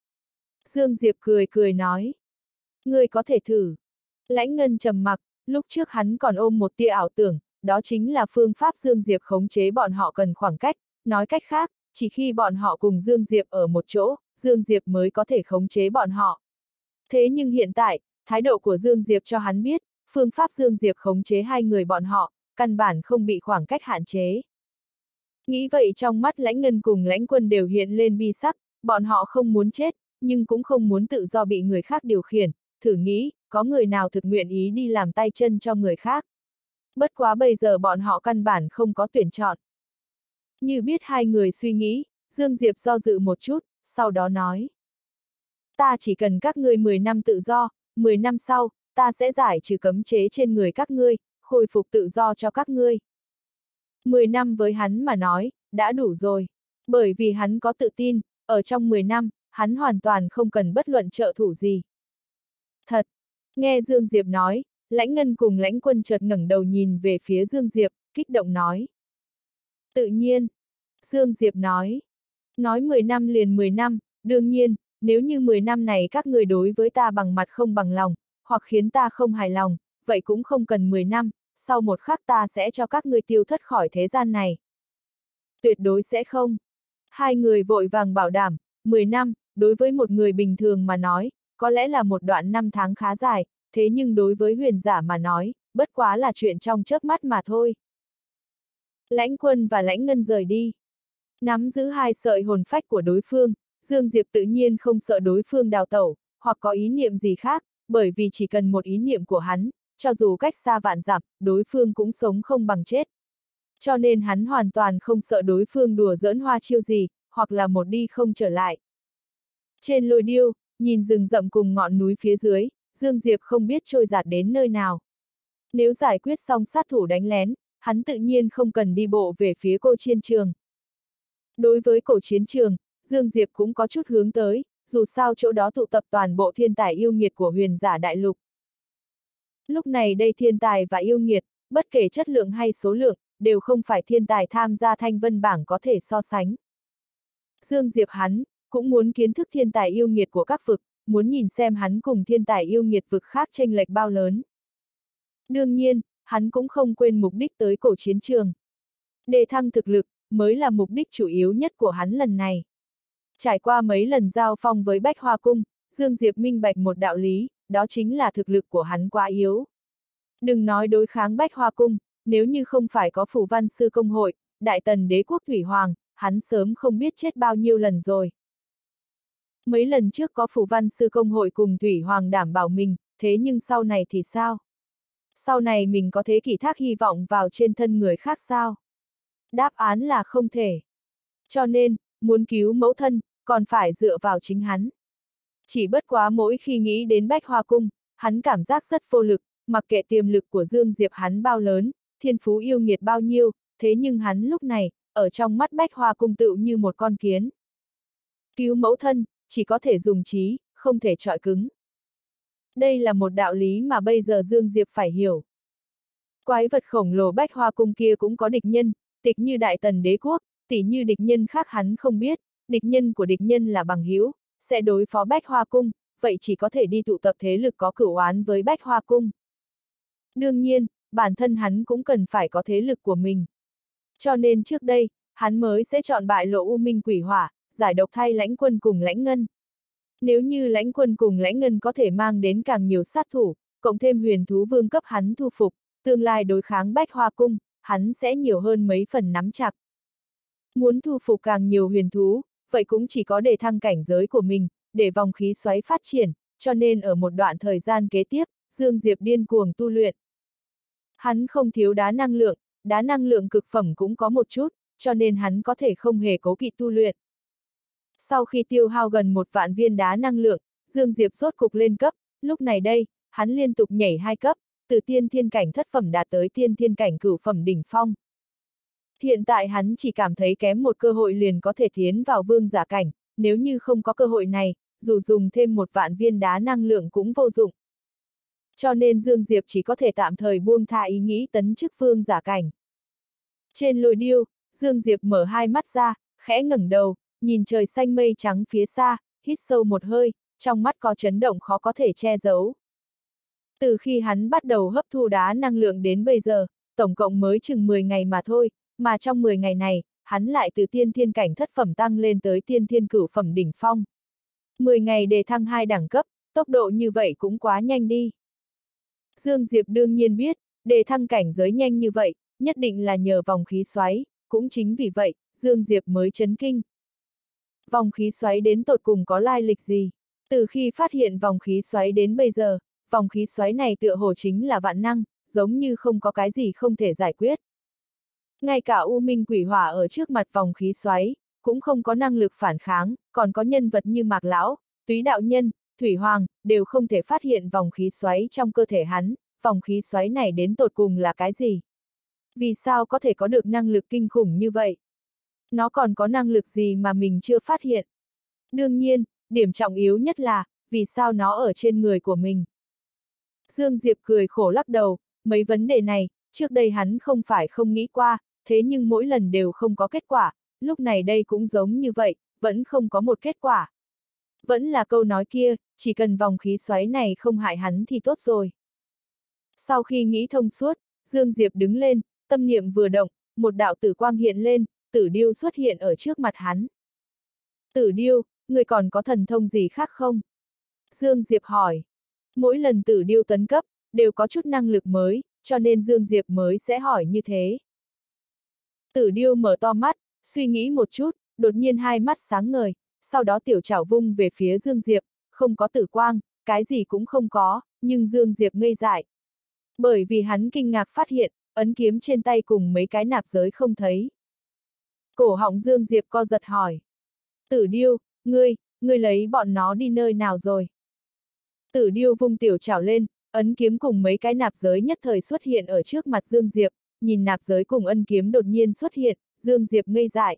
Dương Diệp cười cười nói. Ngươi có thể thử. Lãnh Ngân trầm mặc, lúc trước hắn còn ôm một tia ảo tưởng, đó chính là phương pháp Dương Diệp khống chế bọn họ cần khoảng cách, nói cách khác, chỉ khi bọn họ cùng Dương Diệp ở một chỗ, Dương Diệp mới có thể khống chế bọn họ. Thế nhưng hiện tại, thái độ của Dương Diệp cho hắn biết, phương pháp Dương Diệp khống chế hai người bọn họ, căn bản không bị khoảng cách hạn chế. Nghĩ vậy trong mắt Lãnh Ngân cùng Lãnh Quân đều hiện lên bi sắc, bọn họ không muốn chết, nhưng cũng không muốn tự do bị người khác điều khiển, thử nghĩ, có người nào thực nguyện ý đi làm tay chân cho người khác. Bất quá bây giờ bọn họ căn bản không có tuyển chọn. Như biết hai người suy nghĩ, Dương Diệp do dự một chút, sau đó nói. Ta chỉ cần các ngươi mười năm tự do, mười năm sau, ta sẽ giải trừ cấm chế trên người các ngươi, khôi phục tự do cho các ngươi. mười năm với hắn mà nói, đã đủ rồi. Bởi vì hắn có tự tin, ở trong mười năm, hắn hoàn toàn không cần bất luận trợ thủ gì. Thật! Nghe Dương Diệp nói, Lãnh Ngân cùng Lãnh Quân chợt ngẩng đầu nhìn về phía Dương Diệp, kích động nói. Tự nhiên! Dương Diệp nói. Nói mười năm liền mười năm, đương nhiên, nếu như mười năm này các người đối với ta bằng mặt không bằng lòng, hoặc khiến ta không hài lòng, vậy cũng không cần mười năm, sau một khắc ta sẽ cho các người tiêu thất khỏi thế gian này. Tuyệt đối sẽ không. Hai người vội vàng bảo đảm, mười năm, đối với một người bình thường mà nói, có lẽ là một đoạn năm tháng khá dài, thế nhưng đối với huyền giả mà nói, bất quá là chuyện trong chớp mắt mà thôi. Lãnh Quân và Lãnh Ngân rời đi. Nắm giữ hai sợi hồn phách của đối phương, Dương Diệp tự nhiên không sợ đối phương đào tẩu, hoặc có ý niệm gì khác, bởi vì chỉ cần một ý niệm của hắn, cho dù cách xa vạn dặm, đối phương cũng sống không bằng chết. Cho nên hắn hoàn toàn không sợ đối phương đùa giỡn hoa chiêu gì, hoặc là một đi không trở lại. Trên lôi điêu, nhìn rừng rậm cùng ngọn núi phía dưới, Dương Diệp không biết trôi dạt đến nơi nào. Nếu giải quyết xong sát thủ đánh lén, hắn tự nhiên không cần đi bộ về phía cổ chiến trường. Đối với cổ chiến trường, Dương Diệp cũng có chút hướng tới, dù sao chỗ đó tụ tập toàn bộ thiên tài yêu nghiệt của huyền giả đại lục. Lúc này đây thiên tài và yêu nghiệt, bất kể chất lượng hay số lượng, đều không phải thiên tài tham gia thanh vân bảng có thể so sánh. Dương Diệp hắn, cũng muốn kiến thức thiên tài yêu nghiệt của các vực, muốn nhìn xem hắn cùng thiên tài yêu nghiệt vực khác chênh lệch bao lớn. Đương nhiên, hắn cũng không quên mục đích tới cổ chiến trường. Đề thăng thực lực, mới là mục đích chủ yếu nhất của hắn lần này. Trải qua mấy lần giao phong với Bách Hoa Cung, Dương Diệp minh bạch một đạo lý, đó chính là thực lực của hắn quá yếu. Đừng nói đối kháng Bách Hoa Cung, nếu như không phải có Phủ Văn Sư Công Hội, Đại Tần Đế Quốc Thủy Hoàng, hắn sớm không biết chết bao nhiêu lần rồi. Mấy lần trước có Phủ Văn Sư Công Hội cùng Thủy Hoàng đảm bảo mình, thế nhưng sau này thì sao? Sau này mình có thế kỷ thác hy vọng vào trên thân người khác sao? Đáp án là không thể. Cho nên, muốn cứu mẫu thân, còn phải dựa vào chính hắn. Chỉ bất quá mỗi khi nghĩ đến Bách Hoa Cung, hắn cảm giác rất vô lực, mặc kệ tiềm lực của Dương Diệp hắn bao lớn, thiên phú yêu nghiệt bao nhiêu, thế nhưng hắn lúc này, ở trong mắt Bách Hoa Cung tựu như một con kiến. Cứu mẫu thân, chỉ có thể dùng trí, không thể trọi cứng. Đây là một đạo lý mà bây giờ Dương Diệp phải hiểu. Quái vật khổng lồ Bách Hoa Cung kia cũng có địch nhân, tịch như Đại Tần Đế Quốc, tỉ như địch nhân khác hắn không biết, địch nhân của địch nhân là bằng hữu, sẽ đối phó Bách Hoa Cung, vậy chỉ có thể đi tụ tập thế lực có cửu oán với Bách Hoa Cung. Đương nhiên, bản thân hắn cũng cần phải có thế lực của mình. Cho nên trước đây, hắn mới sẽ chọn bại lộ U Minh Quỷ Hỏa, giải độc thay Lãnh Quân cùng Lãnh Ngân. Nếu như Lãnh Quân cùng Lãnh Ngân có thể mang đến càng nhiều sát thủ, cộng thêm huyền thú vương cấp hắn thu phục, tương lai đối kháng Bách Hoa Cung, hắn sẽ nhiều hơn mấy phần nắm chặt. Muốn thu phục càng nhiều huyền thú, vậy cũng chỉ có để thăng cảnh giới của mình, để vòng khí xoáy phát triển, cho nên ở một đoạn thời gian kế tiếp, Dương Diệp điên cuồng tu luyện. Hắn không thiếu đá năng lượng, đá năng lượng cực phẩm cũng có một chút, cho nên hắn có thể không hề cố kỵ tu luyện. Sau khi tiêu hao gần một vạn viên đá năng lượng, Dương Diệp rốt cục lên cấp, lúc này đây, hắn liên tục nhảy hai cấp, từ tiên thiên cảnh thất phẩm đạt tới tiên thiên cảnh cửu phẩm đỉnh phong. Hiện tại hắn chỉ cảm thấy kém một cơ hội liền có thể tiến vào vương giả cảnh, nếu như không có cơ hội này, dù dùng thêm một vạn viên đá năng lượng cũng vô dụng. Cho nên Dương Diệp chỉ có thể tạm thời buông tha ý nghĩ tấn chức vương giả cảnh. Trên lôi điêu, Dương Diệp mở hai mắt ra, khẽ ngẩng đầu, nhìn trời xanh mây trắng phía xa, hít sâu một hơi, trong mắt có chấn động khó có thể che giấu. Từ khi hắn bắt đầu hấp thu đá năng lượng đến bây giờ, tổng cộng mới chừng mười ngày mà thôi, mà trong mười ngày này, hắn lại từ tiên thiên cảnh thất phẩm tăng lên tới tiên thiên cửu phẩm đỉnh phong. mười ngày để thăng hai đẳng cấp, tốc độ như vậy cũng quá nhanh đi. Dương Diệp đương nhiên biết, để thăng cảnh giới nhanh như vậy, nhất định là nhờ vòng khí xoáy, cũng chính vì vậy, Dương Diệp mới chấn kinh. Vòng khí xoáy đến tột cùng có lai lịch gì? Từ khi phát hiện vòng khí xoáy đến bây giờ, vòng khí xoáy này tựa hồ chính là vạn năng, giống như không có cái gì không thể giải quyết. Ngay cả U Minh Quỷ Hỏa ở trước mặt vòng khí xoáy, cũng không có năng lực phản kháng, còn có nhân vật như Mạc Lão, Túy Đạo Nhân, Thủy Hoàng, đều không thể phát hiện vòng khí xoáy trong cơ thể hắn, vòng khí xoáy này đến tột cùng là cái gì? Vì sao có thể có được năng lực kinh khủng như vậy? Nó còn có năng lực gì mà mình chưa phát hiện? Đương nhiên, điểm trọng yếu nhất là, vì sao nó ở trên người của mình? Dương Diệp cười khổ lắc đầu, mấy vấn đề này, trước đây hắn không phải không nghĩ qua, thế nhưng mỗi lần đều không có kết quả, lúc này đây cũng giống như vậy, vẫn không có một kết quả. Vẫn là câu nói kia, chỉ cần vòng khí xoáy này không hại hắn thì tốt rồi. Sau khi nghĩ thông suốt, Dương Diệp đứng lên, tâm niệm vừa động, một đạo tử quang hiện lên, Tử Điêu xuất hiện ở trước mặt hắn. Tử Điêu, người còn có thần thông gì khác không? Dương Diệp hỏi. Mỗi lần Tử Điêu tấn cấp, đều có chút năng lực mới, cho nên Dương Diệp mới sẽ hỏi như thế. Tử Điêu mở to mắt, suy nghĩ một chút, đột nhiên hai mắt sáng ngời, sau đó tiểu chảo vung về phía Dương Diệp, không có tử quang, cái gì cũng không có, nhưng Dương Diệp ngây dại. Bởi vì hắn kinh ngạc phát hiện, ấn kiếm trên tay cùng mấy cái nạp giới không thấy. Cổ họng Dương Diệp co giật hỏi. Tử Điêu, ngươi, ngươi lấy bọn nó đi nơi nào rồi? Tử Điêu vung tiểu chảo lên, ấn kiếm cùng mấy cái nạp giới nhất thời xuất hiện ở trước mặt Dương Diệp, nhìn nạp giới cùng ân kiếm đột nhiên xuất hiện, Dương Diệp ngây dại.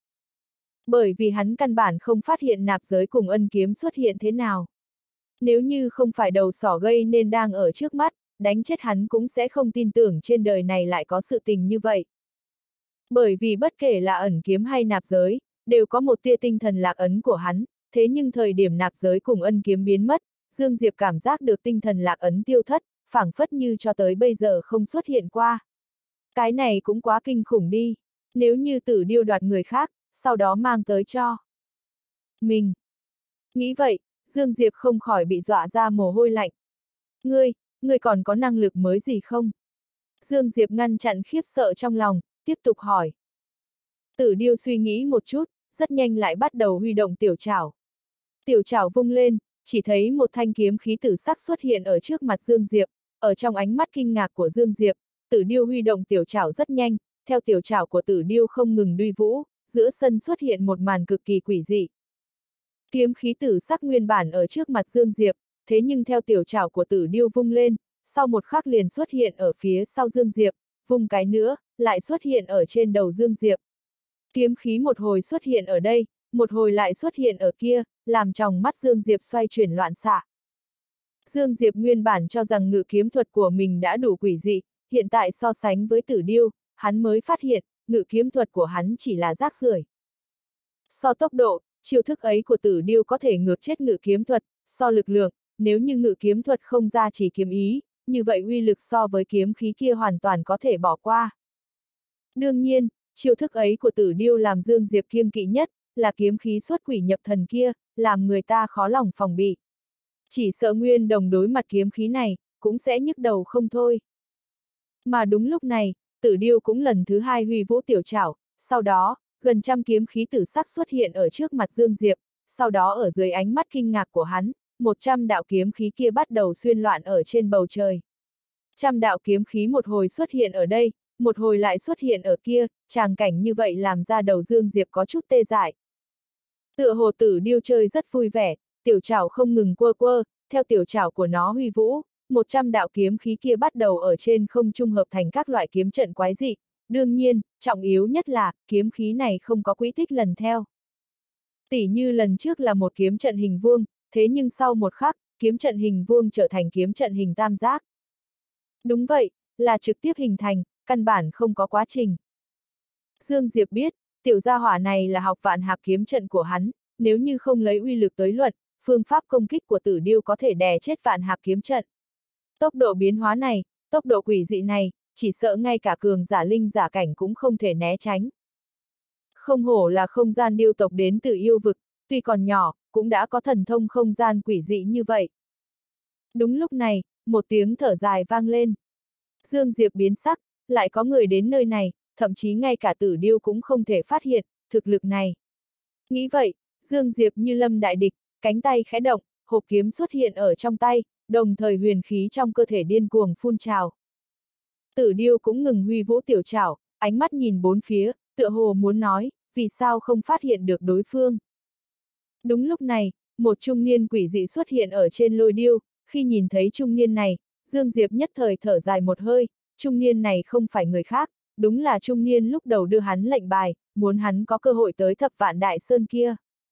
Bởi vì hắn căn bản không phát hiện nạp giới cùng ân kiếm xuất hiện thế nào. Nếu như không phải đầu sỏ gây nên đang ở trước mắt, đánh chết hắn cũng sẽ không tin tưởng trên đời này lại có sự tình như vậy. Bởi vì bất kể là ẩn kiếm hay nạp giới, đều có một tia tinh thần lạc ấn của hắn, thế nhưng thời điểm nạp giới cùng ân kiếm biến mất, Dương Diệp cảm giác được tinh thần lạc ấn tiêu thất, phảng phất như cho tới bây giờ không xuất hiện qua. Cái này cũng quá kinh khủng đi, nếu như Tử Điêu đoạt người khác, sau đó mang tới cho mình. Nghĩ vậy, Dương Diệp không khỏi bị dọa ra mồ hôi lạnh. Ngươi, ngươi còn có năng lực mới gì không? Dương Diệp ngăn chặn khiếp sợ trong lòng, tiếp tục hỏi. Tử Điêu suy nghĩ một chút, rất nhanh lại bắt đầu huy động tiểu chảo. Tiểu chảo vung lên, chỉ thấy một thanh kiếm khí tử sắc xuất hiện ở trước mặt Dương Diệp, ở trong ánh mắt kinh ngạc của Dương Diệp, Tử Điêu huy động tiểu chảo rất nhanh, theo tiểu chảo của Tử Điêu không ngừng duy vũ, giữa sân xuất hiện một màn cực kỳ quỷ dị. Kiếm khí tử sắc nguyên bản ở trước mặt Dương Diệp, thế nhưng theo tiểu chảo của Tử Điêu vung lên, sau một khắc liền xuất hiện ở phía sau Dương Diệp, vung cái nữa, lại xuất hiện ở trên đầu Dương Diệp. Kiếm khí một hồi xuất hiện ở đây, một hồi lại xuất hiện ở kia, làm tròng mắt Dương Diệp xoay chuyển loạn xạ. Dương Diệp nguyên bản cho rằng ngự kiếm thuật của mình đã đủ quỷ dị, hiện tại so sánh với Tử Điêu, hắn mới phát hiện, ngự kiếm thuật của hắn chỉ là rác rưởi. So tốc độ, chiêu thức ấy của Tử Điêu có thể ngược chết ngự kiếm thuật, so lực lượng, nếu như ngự kiếm thuật không ra chỉ kiếm ý, như vậy uy lực so với kiếm khí kia hoàn toàn có thể bỏ qua. Đương nhiên, chiêu thức ấy của Tử Điêu làm Dương Diệp kiêng kỵ nhất, là kiếm khí xuất quỷ nhập thần kia, làm người ta khó lòng phòng bị. Chỉ sợ Nguyên Đồng đối mặt kiếm khí này, cũng sẽ nhức đầu không thôi. Mà đúng lúc này, Tử Điêu cũng lần thứ hai huy vũ tiểu trảo, sau đó, gần trăm kiếm khí tử sắc xuất hiện ở trước mặt Dương Diệp, sau đó ở dưới ánh mắt kinh ngạc của hắn, một trăm đạo kiếm khí kia bắt đầu xuyên loạn ở trên bầu trời. Trăm đạo kiếm khí một hồi xuất hiện ở đây, một hồi lại xuất hiện ở kia, tràng cảnh như vậy làm ra đầu Dương Diệp có chút tê dại. Tựa hồ Tử Điêu chơi rất vui vẻ, tiểu trảo không ngừng quơ quơ, theo tiểu trảo của nó huy vũ, một trăm đạo kiếm khí kia bắt đầu ở trên không trung hợp thành các loại kiếm trận quái dị. Đương nhiên, trọng yếu nhất là, kiếm khí này không có quỹ tích lần theo. Tỉ như lần trước là một kiếm trận hình vuông, thế nhưng sau một khắc, kiếm trận hình vuông trở thành kiếm trận hình tam giác. Đúng vậy, là trực tiếp hình thành, căn bản không có quá trình. Dương Diệp biết, tiểu gia hỏa này là học vạn hạp kiếm trận của hắn, nếu như không lấy uy lực tới luận, phương pháp công kích của Tử Điêu có thể đè chết vạn hạp kiếm trận. Tốc độ biến hóa này, tốc độ quỷ dị này, chỉ sợ ngay cả cường giả linh giả cảnh cũng không thể né tránh. Không hổ là không gian điêu tộc đến từ yêu vực, tuy còn nhỏ, cũng đã có thần thông không gian quỷ dị như vậy. Đúng lúc này, một tiếng thở dài vang lên. Dương Diệp biến sắc, lại có người đến nơi này, thậm chí ngay cả Tử Điêu cũng không thể phát hiện, thực lực này. Nghĩ vậy, Dương Diệp như lâm đại địch, cánh tay khẽ động, hộp kiếm xuất hiện ở trong tay, đồng thời huyền khí trong cơ thể điên cuồng phun trào. Tử Điêu cũng ngừng huy vũ tiểu trảo, ánh mắt nhìn bốn phía, tựa hồ muốn nói, vì sao không phát hiện được đối phương. Đúng lúc này, một trung niên quỷ dị xuất hiện ở trên lôi điêu, khi nhìn thấy trung niên này, Dương Diệp nhất thời thở dài một hơi, trung niên này không phải người khác, đúng là trung niên lúc đầu đưa hắn lệnh bài, muốn hắn có cơ hội tới thập vạn đại sơn kia.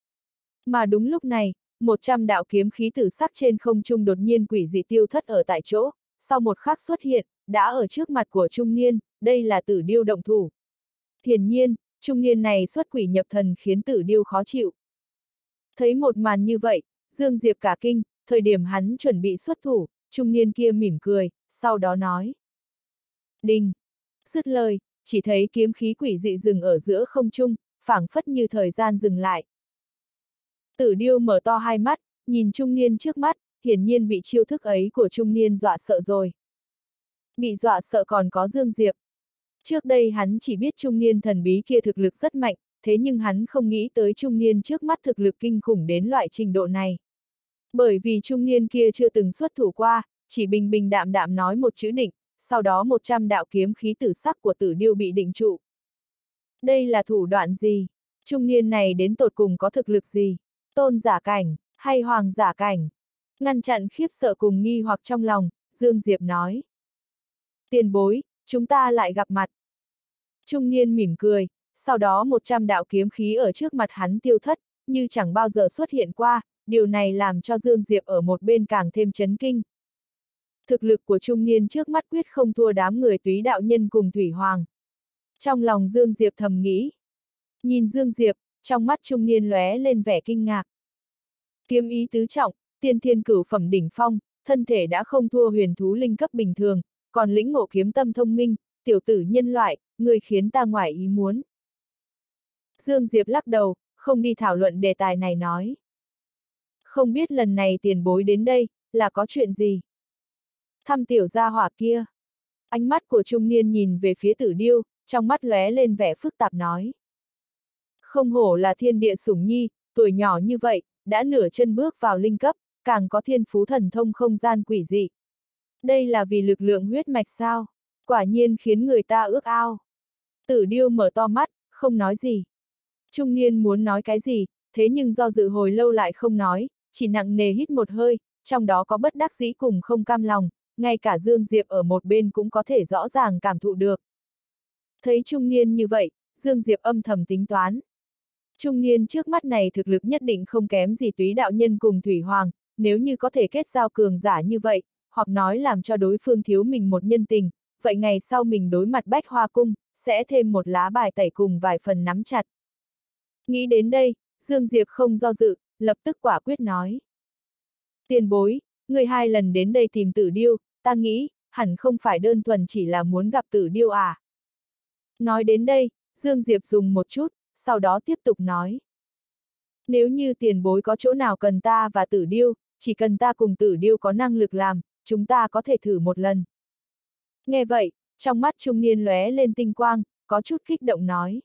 Mà đúng lúc này, một trăm đạo kiếm khí tử sắc trên không trung đột nhiên quỷ dị tiêu thất ở tại chỗ, sau một khắc xuất hiện, đã ở trước mặt của trung niên, đây là Tử Điêu động thủ. Hiển nhiên, trung niên này xuất quỷ nhập thần khiến Tử Điêu khó chịu. Thấy một màn như vậy, Dương Diệp cả kinh, thời điểm hắn chuẩn bị xuất thủ, trung niên kia mỉm cười, sau đó nói. Đinh! Dứt lời, chỉ thấy kiếm khí quỷ dị dừng ở giữa không trung, phảng phất như thời gian dừng lại. Tử Điêu mở to hai mắt, nhìn trung niên trước mắt, hiển nhiên bị chiêu thức ấy của trung niên dọa sợ rồi. Bị dọa sợ còn có Dương Diệp. Trước đây hắn chỉ biết trung niên thần bí kia thực lực rất mạnh, thế nhưng hắn không nghĩ tới trung niên trước mắt thực lực kinh khủng đến loại trình độ này. Bởi vì trung niên kia chưa từng xuất thủ qua, chỉ bình bình đạm đạm nói một chữ định, sau đó một trăm đạo kiếm khí tử sắc của Tử Điêu bị định trụ. Đây là thủ đoạn gì? Trung niên này đến tột cùng có thực lực gì? Tôn giả cảnh, hay hoàng giả cảnh? Ngăn chặn khiếp sợ cùng nghi hoặc trong lòng, Dương Diệp nói. Tiền bối, chúng ta lại gặp mặt. Trung niên mỉm cười, sau đó một trăm đạo kiếm khí ở trước mặt hắn tiêu thất, như chẳng bao giờ xuất hiện qua, điều này làm cho Dương Diệp ở một bên càng thêm chấn kinh. Thực lực của trung niên trước mắt quyết không thua đám người túy đạo nhân cùng Thủy Hoàng. Trong lòng Dương Diệp thầm nghĩ. Nhìn Dương Diệp, trong mắt trung niên lóe lên vẻ kinh ngạc. Kiếm ý tứ trọng, tiên thiên cửu phẩm đỉnh phong, thân thể đã không thua huyền thú linh cấp bình thường, còn lĩnh ngộ kiếm tâm thông minh, tiểu tử nhân loại, người khiến ta ngoài ý muốn. Dương Diệp lắc đầu, không đi thảo luận đề tài này nói. Không biết lần này tiền bối đến đây, là có chuyện gì? Thăm tiểu gia hỏa kia. Ánh mắt của trung niên nhìn về phía Tử Điêu, trong mắt lóe lên vẻ phức tạp nói. Không hổ là thiên địa sủng nhi, tuổi nhỏ như vậy, đã nửa chân bước vào linh cấp, càng có thiên phú thần thông không gian quỷ dị. Đây là vì lực lượng huyết mạch sao? Quả nhiên khiến người ta ước ao. Tử Điêu mở to mắt, không nói gì. Trung niên muốn nói cái gì, thế nhưng do dự hồi lâu lại không nói, chỉ nặng nề hít một hơi, trong đó có bất đắc dĩ cùng không cam lòng, ngay cả Dương Diệp ở một bên cũng có thể rõ ràng cảm thụ được. Thấy trung niên như vậy, Dương Diệp âm thầm tính toán. Trung niên trước mắt này thực lực nhất định không kém gì túy đạo nhân cùng Thủy Hoàng, nếu như có thể kết giao cường giả như vậy, hoặc nói làm cho đối phương thiếu mình một nhân tình, vậy ngày sau mình đối mặt Bách Hoa Cung, sẽ thêm một lá bài tẩy cùng vài phần nắm chặt. Nghĩ đến đây, Dương Diệp không do dự, lập tức quả quyết nói. Tiền bối, người hai lần đến đây tìm Tử Điêu, ta nghĩ, hẳn không phải đơn thuần chỉ là muốn gặp Tử Điêu à. Nói đến đây, Dương Diệp dùng một chút, sau đó tiếp tục nói. Nếu như tiền bối có chỗ nào cần ta và Tử Điêu, chỉ cần ta cùng Tử Điêu có năng lực làm, chúng ta có thể thử một lần. Nghe vậy, trong mắt trung niên lóe lên tinh quang, có chút kích động nói.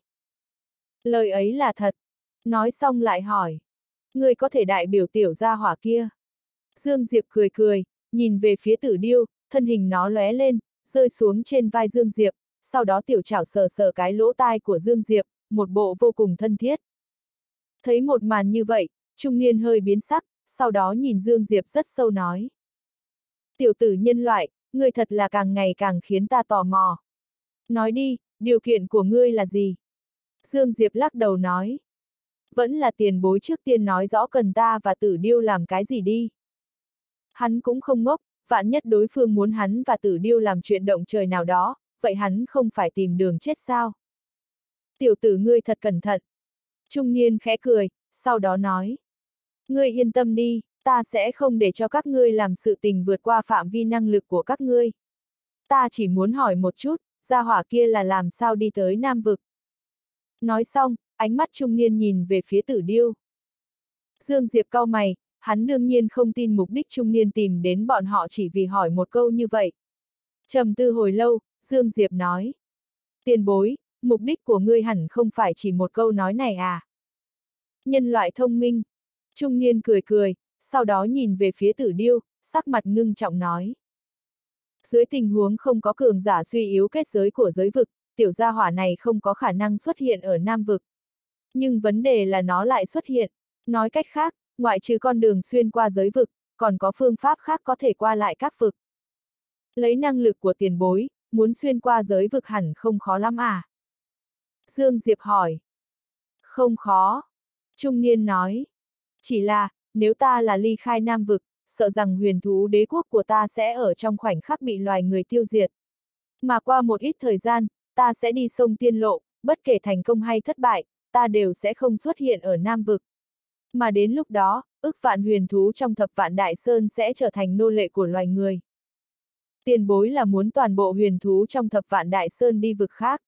Lời ấy là thật. Nói xong lại hỏi. Ngươi có thể đại biểu tiểu gia hỏa kia. Dương Diệp cười cười, nhìn về phía Tử Điêu, thân hình nó lóe lên, rơi xuống trên vai Dương Diệp, sau đó tiểu chảo sờ sờ cái lỗ tai của Dương Diệp, một bộ vô cùng thân thiết. Thấy một màn như vậy, trung niên hơi biến sắc, sau đó nhìn Dương Diệp rất sâu nói. Tiểu tử nhân loại, ngươi thật là càng ngày càng khiến ta tò mò. Nói đi, điều kiện của ngươi là gì? Dương Diệp lắc đầu nói. Vẫn là tiền bối trước tiên nói rõ cần ta và Tử Điêu làm cái gì đi. Hắn cũng không ngốc, vạn nhất đối phương muốn hắn và Tử Điêu làm chuyện động trời nào đó, vậy hắn không phải tìm đường chết sao? Tiểu tử ngươi thật cẩn thận. Trung niên khẽ cười, sau đó nói. Ngươi yên tâm đi, ta sẽ không để cho các ngươi làm sự tình vượt qua phạm vi năng lực của các ngươi. Ta chỉ muốn hỏi một chút, gia hỏa kia là làm sao đi tới Nam Vực. Nói xong, ánh mắt trung niên nhìn về phía Tử Điêu. Dương Diệp cau mày, hắn đương nhiên không tin mục đích trung niên tìm đến bọn họ chỉ vì hỏi một câu như vậy. Trầm tư hồi lâu, Dương Diệp nói. Tiền bối, mục đích của ngươi hẳn không phải chỉ một câu nói này à? Nhân loại thông minh. Trung niên cười cười, sau đó nhìn về phía Tử Điêu, sắc mặt ngưng trọng nói. Dưới tình huống không có cường giả suy yếu kết giới của giới vực, tiểu gia hỏa này không có khả năng xuất hiện ở Nam Vực. Nhưng vấn đề là nó lại xuất hiện. Nói cách khác, ngoại trừ con đường xuyên qua giới vực, còn có phương pháp khác có thể qua lại các vực. Lấy năng lực của tiền bối, muốn xuyên qua giới vực hẳn không khó lắm à? Dương Diệp hỏi. Không khó. Trung niên nói. Chỉ là, nếu ta là ly khai Nam Vực, sợ rằng huyền thú đế quốc của ta sẽ ở trong khoảnh khắc bị loài người tiêu diệt. Mà qua một ít thời gian, ta sẽ đi sông tiên lộ, bất kể thành công hay thất bại, ta đều sẽ không xuất hiện ở Nam Vực. Mà đến lúc đó, ức vạn huyền thú trong thập vạn đại sơn sẽ trở thành nô lệ của loài người. Tiền bối là muốn toàn bộ huyền thú trong thập vạn đại sơn đi vực khác.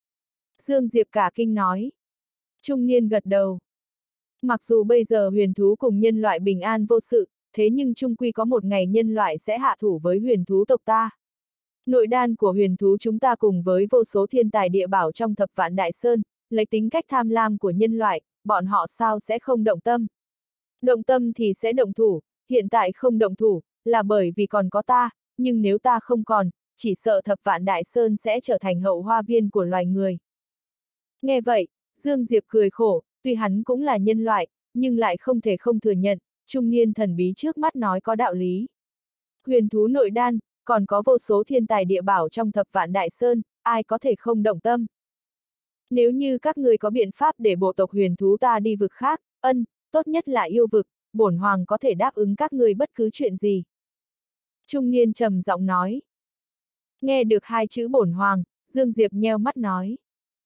Dương Diệp cả kinh nói. Trung niên gật đầu. Mặc dù bây giờ huyền thú cùng nhân loại bình an vô sự, thế nhưng chung quy có một ngày nhân loại sẽ hạ thủ với huyền thú tộc ta. Nội đan của huyền thú chúng ta cùng với vô số thiên tài địa bảo trong thập vạn đại sơn, lấy tính cách tham lam của nhân loại, bọn họ sao sẽ không động tâm? Động tâm thì sẽ động thủ, hiện tại không động thủ, là bởi vì còn có ta, nhưng nếu ta không còn, chỉ sợ thập vạn đại sơn sẽ trở thành hậu hoa viên của loài người. Nghe vậy, Dương Diệp cười khổ, tuy hắn cũng là nhân loại, nhưng lại không thể không thừa nhận, trung niên thần bí trước mắt nói có đạo lý. Huyền thú nội đan, còn có vô số thiên tài địa bảo trong thập vạn đại sơn, ai có thể không động tâm. Nếu như các người có biện pháp để bộ tộc huyền thú ta đi vực khác, ân, tốt nhất là yêu vực, bổn hoàng có thể đáp ứng các người bất cứ chuyện gì. Trung niên trầm giọng nói. Nghe được hai chữ bổn hoàng, Dương Diệp nheo mắt nói.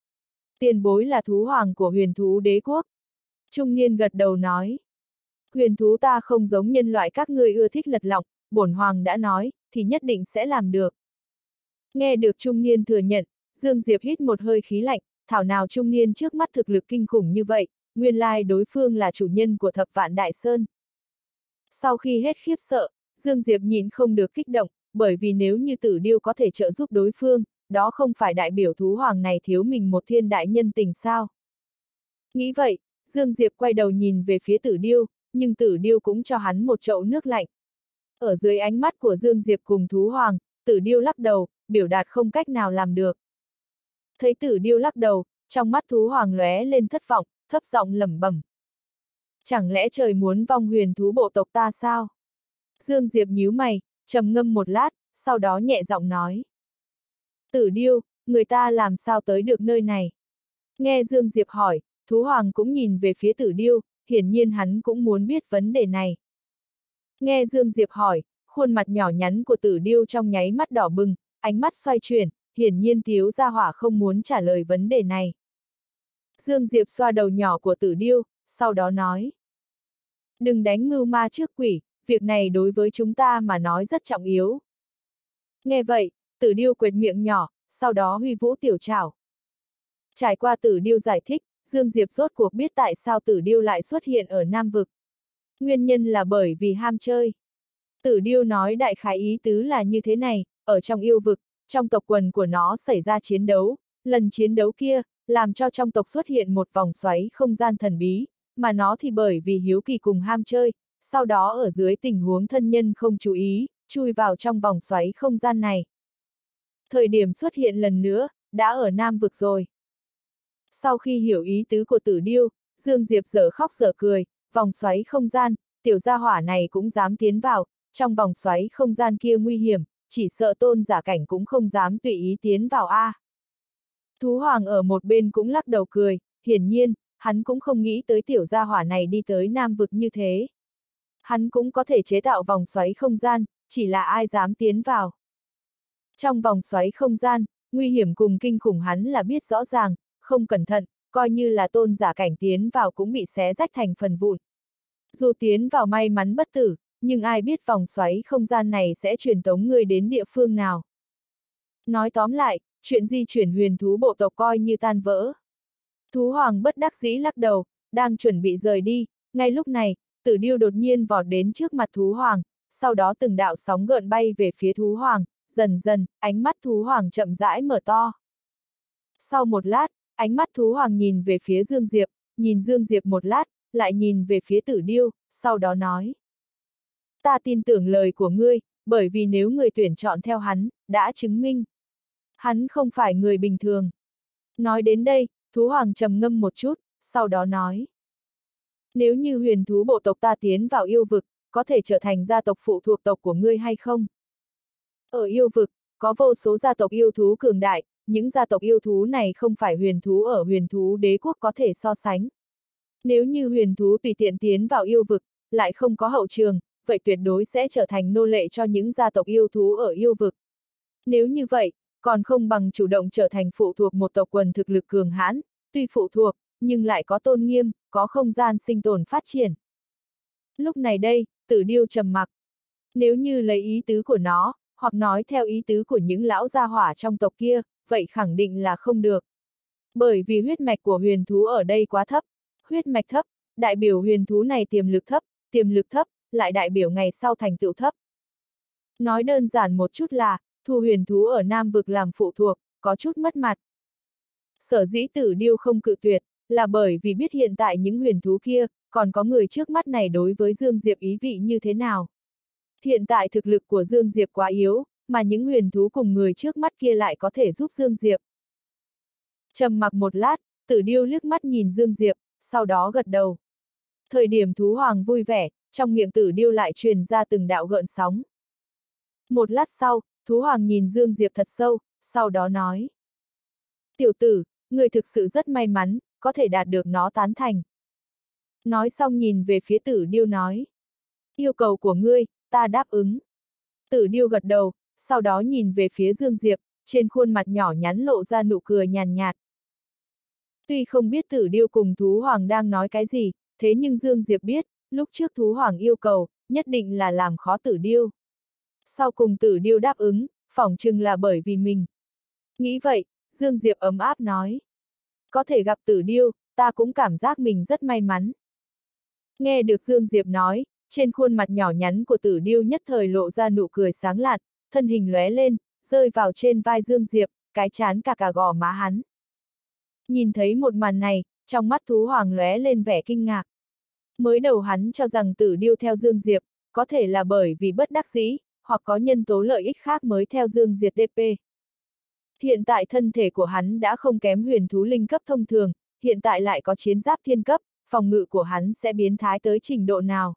Tiền bối là thú hoàng của huyền thú đế quốc. Trung niên gật đầu nói. Huyền thú ta không giống nhân loại các ngươi ưa thích lật lọng, bổn hoàng đã nói, thì nhất định sẽ làm được. Nghe được trung niên thừa nhận, Dương Diệp hít một hơi khí lạnh, thảo nào trung niên trước mắt thực lực kinh khủng như vậy, nguyên lai đối phương là chủ nhân của thập vạn đại sơn. Sau khi hết khiếp sợ, Dương Diệp nhìn không được kích động, bởi vì nếu như Tử Điêu có thể trợ giúp đối phương, đó không phải đại biểu thú hoàng này thiếu mình một thiên đại nhân tình sao. Nghĩ vậy, Dương Diệp quay đầu nhìn về phía Tử Điêu, nhưng Tử Điêu cũng cho hắn một chậu nước lạnh. Ở dưới ánh mắt của Dương Diệp cùng thú hoàng, Tử Điêu lắc đầu, biểu đạt không cách nào làm được. Thấy Tử Điêu lắc đầu, trong mắt thú hoàng lóe lên thất vọng, thấp giọng lẩm bẩm. Chẳng lẽ trời muốn vong huyền thú bộ tộc ta sao? Dương Diệp nhíu mày, trầm ngâm một lát, sau đó nhẹ giọng nói. Tử Điêu, người ta làm sao tới được nơi này? Nghe Dương Diệp hỏi, thú hoàng cũng nhìn về phía Tử Điêu, hiển nhiên hắn cũng muốn biết vấn đề này. Nghe Dương Diệp hỏi, khuôn mặt nhỏ nhắn của Tử Điêu trong nháy mắt đỏ bừng, ánh mắt xoay chuyển, hiển nhiên thiếu gia hỏa không muốn trả lời vấn đề này. Dương Diệp xoa đầu nhỏ của Tử Điêu, sau đó nói. Đừng đánh mưu ma trước quỷ, việc này đối với chúng ta mà nói rất trọng yếu. Nghe vậy, Tử Điêu quệt miệng nhỏ, sau đó huy vũ tiểu trảo. Trải qua Tử Điêu giải thích, Dương Diệp rốt cuộc biết tại sao Tử Điêu lại xuất hiện ở Nam Vực. Nguyên nhân là bởi vì ham chơi. Tử Điêu nói đại khái ý tứ là như thế này, ở trong yêu vực, trong tộc quần của nó xảy ra chiến đấu, lần chiến đấu kia, làm cho trong tộc xuất hiện một vòng xoáy không gian thần bí, mà nó thì bởi vì hiếu kỳ cùng ham chơi, sau đó ở dưới tình huống thân nhân không chú ý, chui vào trong vòng xoáy không gian này. Thời điểm xuất hiện lần nữa, đã ở Nam Vực rồi. Sau khi hiểu ý tứ của Tử Điêu, Dương Diệp dở khóc dở cười, vòng xoáy không gian, tiểu gia hỏa này cũng dám tiến vào, trong vòng xoáy không gian kia nguy hiểm, chỉ sợ tôn giả cảnh cũng không dám tùy ý tiến vào a. À. Thú Hoàng ở một bên cũng lắc đầu cười, hiển nhiên, hắn cũng không nghĩ tới tiểu gia hỏa này đi tới Nam Vực như thế. Hắn cũng có thể chế tạo vòng xoáy không gian, chỉ là ai dám tiến vào. Trong vòng xoáy không gian, nguy hiểm cùng kinh khủng hắn là biết rõ ràng, không cẩn thận, coi như là tôn giả cảnh tiến vào cũng bị xé rách thành phần vụn. Dù tiến vào may mắn bất tử, nhưng ai biết vòng xoáy không gian này sẽ truyền tống người đến địa phương nào. Nói tóm lại, chuyện di chuyển huyền thú bộ tộc coi như tan vỡ. Thú Hoàng bất đắc dĩ lắc đầu, đang chuẩn bị rời đi, ngay lúc này, Tử Điêu đột nhiên vọt đến trước mặt Thú Hoàng, sau đó từng đạo sóng gợn bay về phía Thú Hoàng, dần dần, ánh mắt Thú Hoàng chậm rãi mở to. Sau một lát, ánh mắt Thú Hoàng nhìn về phía Dương Diệp, nhìn Dương Diệp một lát, lại nhìn về phía Tử Điêu, sau đó nói. Ta tin tưởng lời của ngươi, bởi vì nếu người tuyển chọn theo hắn, đã chứng minh. Hắn không phải người bình thường. Nói đến đây, Thú Hoàng trầm ngâm một chút, sau đó nói. Nếu như huyền thú bộ tộc ta tiến vào yêu vực, có thể trở thành gia tộc phụ thuộc tộc của ngươi hay không? Ở yêu vực, có vô số gia tộc yêu thú cường đại, những gia tộc yêu thú này không phải huyền thú ở huyền thú đế quốc có thể so sánh. Nếu như huyền thú tùy tiện tiến vào yêu vực, lại không có hậu trường, vậy tuyệt đối sẽ trở thành nô lệ cho những gia tộc yêu thú ở yêu vực. Nếu như vậy, còn không bằng chủ động trở thành phụ thuộc một tộc quần thực lực cường hãn, tuy phụ thuộc, nhưng lại có tôn nghiêm, có không gian sinh tồn phát triển. Lúc này đây, Tử Điêu trầm mặc. Nếu như lấy ý tứ của nó, hoặc nói theo ý tứ của những lão gia hỏa trong tộc kia, vậy khẳng định là không được. Bởi vì huyết mạch của huyền thú ở đây quá thấp, huyết mạch thấp, đại biểu huyền thú này tiềm lực thấp, tiềm lực thấp, lại đại biểu ngày sau thành tựu thấp. Nói đơn giản một chút là, thu huyền thú ở Nam Vực làm phụ thuộc, có chút mất mặt. Sở dĩ Tử Điêu không cự tuyệt, là bởi vì biết hiện tại những huyền thú kia, còn có người trước mắt này đối với Dương Diệp ý vị như thế nào. Hiện tại thực lực của Dương Diệp quá yếu, mà những huyền thú cùng người trước mắt kia lại có thể giúp Dương Diệp. Trầm mặc một lát, Tử Điêu liếc mắt nhìn Dương Diệp, sau đó gật đầu. Thời điểm Thú Hoàng vui vẻ, trong miệng Tử Điêu lại truyền ra từng đạo gợn sóng. Một lát sau, Thú Hoàng nhìn Dương Diệp thật sâu, sau đó nói. Tiểu tử, người thực sự rất may mắn, có thể đạt được nó tán thành. Nói xong nhìn về phía Tử Điêu nói. Yêu cầu của ngươi, ta đáp ứng. Tử Điêu gật đầu, sau đó nhìn về phía Dương Diệp, trên khuôn mặt nhỏ nhắn lộ ra nụ cười nhàn nhạt. Tuy không biết Tử Điêu cùng Thú Hoàng đang nói cái gì, thế nhưng Dương Diệp biết, lúc trước Thú Hoàng yêu cầu, nhất định là làm khó Tử Điêu. Sau cùng Tử Điêu đáp ứng, phỏng chừng là bởi vì mình. Nghĩ vậy, Dương Diệp ấm áp nói. Có thể gặp Tử Điêu, ta cũng cảm giác mình rất may mắn. Nghe được Dương Diệp nói, trên khuôn mặt nhỏ nhắn của Tử Điêu nhất thời lộ ra nụ cười sáng lạn, thân hình lóe lên, rơi vào trên vai Dương Diệp, cái chán cả cả gò má hắn. Nhìn thấy một màn này, trong mắt Thú Hoàng lóe lên vẻ kinh ngạc. Mới đầu hắn cho rằng Tử Điêu theo Dương Diệp, có thể là bởi vì bất đắc dĩ, hoặc có nhân tố lợi ích khác mới theo Dương Diệp đê pê. Hiện tại thân thể của hắn đã không kém huyền thú linh cấp thông thường, hiện tại lại có chiến giáp thiên cấp, phòng ngự của hắn sẽ biến thái tới trình độ nào.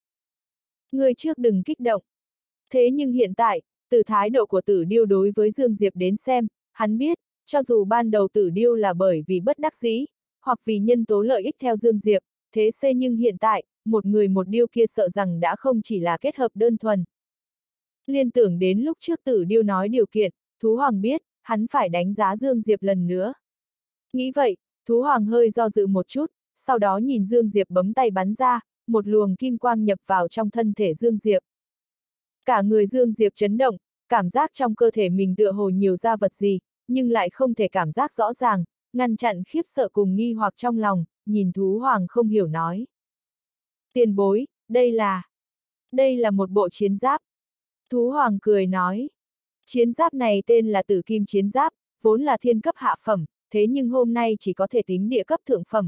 Người trước đừng kích động. Thế nhưng hiện tại, từ thái độ của Tử Điêu đối với Dương Diệp đến xem, hắn biết, cho dù ban đầu Tử Điêu là bởi vì bất đắc dĩ, hoặc vì nhân tố lợi ích theo Dương Diệp, thế c nhưng hiện tại, một người một điêu kia sợ rằng đã không chỉ là kết hợp đơn thuần. Liên tưởng đến lúc trước Tử Điêu nói điều kiện, Thú Hoàng biết, hắn phải đánh giá Dương Diệp lần nữa. Nghĩ vậy, Thú Hoàng hơi do dự một chút, sau đó nhìn Dương Diệp bấm tay bắn ra, một luồng kim quang nhập vào trong thân thể Dương Diệp. Cả người Dương Diệp chấn động, cảm giác trong cơ thể mình tựa hồ nhiều ra vật gì, nhưng lại không thể cảm giác rõ ràng, ngăn chặn khiếp sợ cùng nghi hoặc trong lòng, nhìn Thú Hoàng không hiểu nói. Tiền bối, đây là... Đây là một bộ chiến giáp. Thú Hoàng cười nói. Chiến giáp này tên là Tử Kim chiến giáp, vốn là thiên cấp hạ phẩm, thế nhưng hôm nay chỉ có thể tính địa cấp thượng phẩm.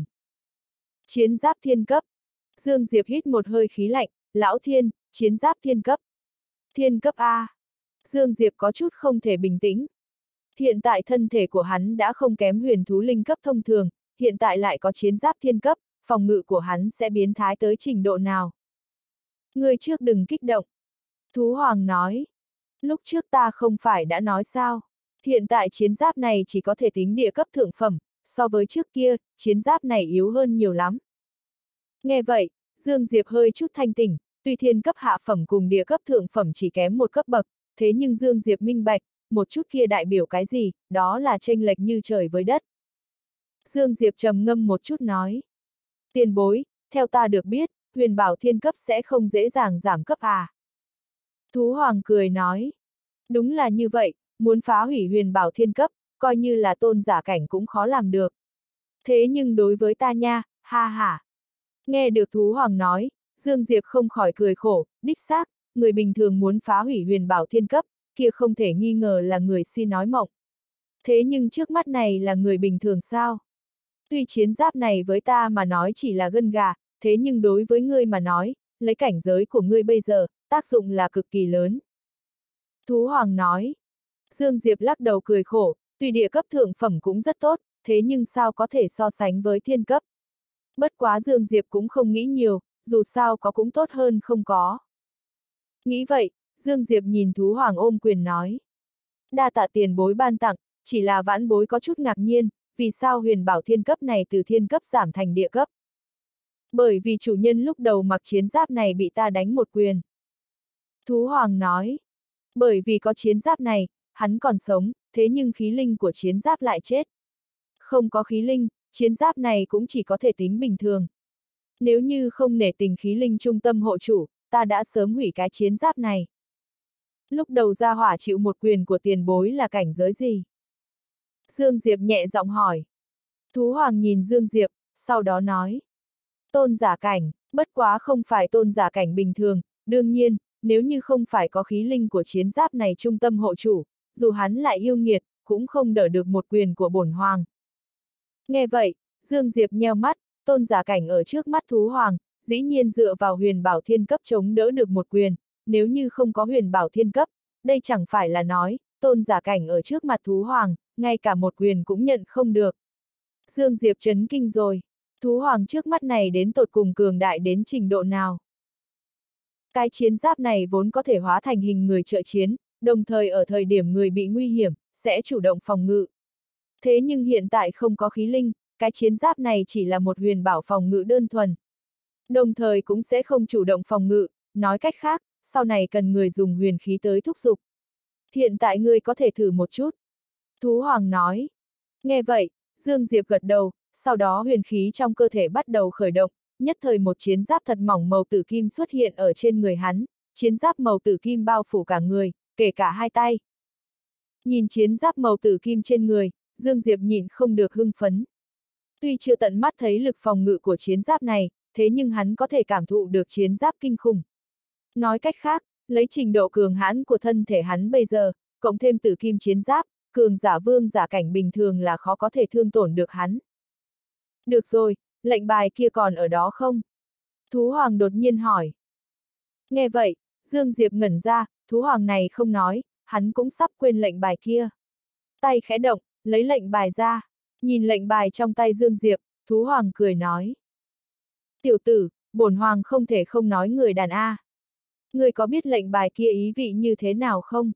Chiến giáp thiên cấp. Dương Diệp hít một hơi khí lạnh, lão thiên, chiến giáp thiên cấp. Thiên cấp A. Dương Diệp có chút không thể bình tĩnh. Hiện tại thân thể của hắn đã không kém huyền thú linh cấp thông thường, hiện tại lại có chiến giáp thiên cấp, phòng ngự của hắn sẽ biến thái tới trình độ nào? Người trước đừng kích động. Thú Hoàng nói. Lúc trước ta không phải đã nói sao? Hiện tại chiến giáp này chỉ có thể tính địa cấp thượng phẩm, so với trước kia, chiến giáp này yếu hơn nhiều lắm. Nghe vậy, Dương Diệp hơi chút thanh tỉnh, tuy thiên cấp hạ phẩm cùng địa cấp thượng phẩm chỉ kém một cấp bậc, thế nhưng Dương Diệp minh bạch, một chút kia đại biểu cái gì, đó là chênh lệch như trời với đất. Dương Diệp trầm ngâm một chút nói. Tiền bối, theo ta được biết, huyền bảo thiên cấp sẽ không dễ dàng giảm cấp à. Thú Hoàng cười nói. Đúng là như vậy, muốn phá hủy huyền bảo thiên cấp, coi như là tôn giả cảnh cũng khó làm được. Thế nhưng đối với ta nha, ha ha. Nghe được Thú Hoàng nói, Dương Diệp không khỏi cười khổ, đích xác, người bình thường muốn phá hủy huyền bảo thiên cấp, kia không thể nghi ngờ là người si nói mộng. Thế nhưng trước mắt này là người bình thường sao? Tuy chiến giáp này với ta mà nói chỉ là gân gà, thế nhưng đối với ngươi mà nói, lấy cảnh giới của ngươi bây giờ, tác dụng là cực kỳ lớn. Thú Hoàng nói. Dương Diệp lắc đầu cười khổ, tuy địa cấp thượng phẩm cũng rất tốt, thế nhưng sao có thể so sánh với thiên cấp. Bất quá Dương Diệp cũng không nghĩ nhiều, dù sao có cũng tốt hơn không có. Nghĩ vậy, Dương Diệp nhìn Thú Hoàng ôm quyền nói. Đa tạ tiền bối ban tặng, chỉ là vãn bối có chút ngạc nhiên, vì sao huyền bảo thiên cấp này từ thiên cấp giảm thành địa cấp. Bởi vì chủ nhân lúc đầu mặc chiến giáp này bị ta đánh một quyền. Thú Hoàng nói. Bởi vì có chiến giáp này, hắn còn sống, thế nhưng khí linh của chiến giáp lại chết. Không có khí linh, chiến giáp này cũng chỉ có thể tính bình thường. Nếu như không nể tình khí linh trung tâm hộ chủ, ta đã sớm hủy cái chiến giáp này. Lúc đầu ra hỏa chịu một quyền của tiền bối là cảnh giới gì? Dương Diệp nhẹ giọng hỏi. Thú Hoàng nhìn Dương Diệp, sau đó nói. Tôn giả cảnh, bất quá không phải tôn giả cảnh bình thường, đương nhiên, nếu như không phải có khí linh của chiến giáp này trung tâm hộ chủ, dù hắn lại yêu nghiệt, cũng không đỡ được một quyền của bổn hoàng. Nghe vậy, Dương Diệp nheo mắt, tôn giả cảnh ở trước mắt Thú Hoàng, dĩ nhiên dựa vào huyền bảo thiên cấp chống đỡ được một quyền, nếu như không có huyền bảo thiên cấp, đây chẳng phải là nói, tôn giả cảnh ở trước mặt Thú Hoàng, ngay cả một quyền cũng nhận không được. Dương Diệp chấn kinh rồi, Thú Hoàng trước mắt này đến tột cùng cường đại đến trình độ nào. Cái chiến giáp này vốn có thể hóa thành hình người trợ chiến, đồng thời ở thời điểm người bị nguy hiểm, sẽ chủ động phòng ngự. Thế nhưng hiện tại không có khí linh, cái chiến giáp này chỉ là một huyền bảo phòng ngự đơn thuần. Đồng thời cũng sẽ không chủ động phòng ngự, nói cách khác, sau này cần người dùng huyền khí tới thúc giục. Hiện tại ngươi có thể thử một chút. Thú Hoàng nói. Nghe vậy, Dương Diệp gật đầu, sau đó huyền khí trong cơ thể bắt đầu khởi động, nhất thời một chiến giáp thật mỏng màu tử kim xuất hiện ở trên người hắn, chiến giáp màu tử kim bao phủ cả người, kể cả hai tay. Nhìn chiến giáp màu tử kim trên người, Dương Diệp nhịn không được hưng phấn. Tuy chưa tận mắt thấy lực phòng ngự của chiến giáp này, thế nhưng hắn có thể cảm thụ được chiến giáp kinh khủng. Nói cách khác, lấy trình độ cường hãn của thân thể hắn bây giờ, cộng thêm tử kim chiến giáp, cường giả vương giả cảnh bình thường là khó có thể thương tổn được hắn. Được rồi, lệnh bài kia còn ở đó không? Thú Hoàng đột nhiên hỏi. Nghe vậy, Dương Diệp ngẩn ra, Thú Hoàng này không nói, hắn cũng sắp quên lệnh bài kia. Tay khẽ động, lấy lệnh bài ra, nhìn lệnh bài trong tay Dương Diệp, Thú Hoàng cười nói. Tiểu tử, bổn Hoàng không thể không nói người đàn A. Người có biết lệnh bài kia ý vị như thế nào không?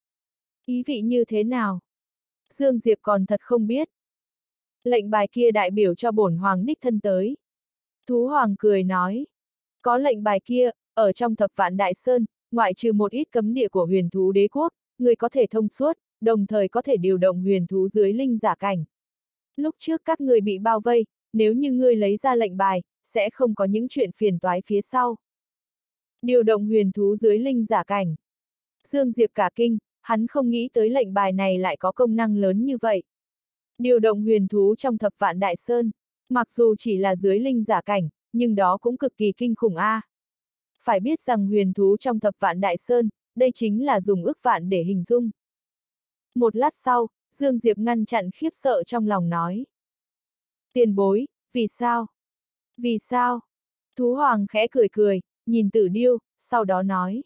Ý vị như thế nào? Dương Diệp còn thật không biết. Lệnh bài kia đại biểu cho bổn Hoàng đích thân tới. Thú Hoàng cười nói. Có lệnh bài kia, ở trong thập vạn đại sơn, ngoại trừ một ít cấm địa của huyền thú đế quốc, người có thể thông suốt, đồng thời có thể điều động huyền thú dưới linh giả cảnh. Lúc trước các người bị bao vây, nếu như ngươi lấy ra lệnh bài, sẽ không có những chuyện phiền toái phía sau. Điều động huyền thú dưới linh giả cảnh. Dương Diệp cả kinh, hắn không nghĩ tới lệnh bài này lại có công năng lớn như vậy. Điều động huyền thú trong thập vạn đại sơn, mặc dù chỉ là dưới linh giả cảnh, nhưng đó cũng cực kỳ kinh khủng a. Phải biết rằng huyền thú trong thập vạn đại sơn, đây chính là dùng ức vạn để hình dung. Một lát sau, Dương Diệp ngăn chặn khiếp sợ trong lòng nói. Tiền bối, vì sao? Vì sao? Thú Hoàng khẽ cười cười, nhìn Tử Điêu, sau đó nói.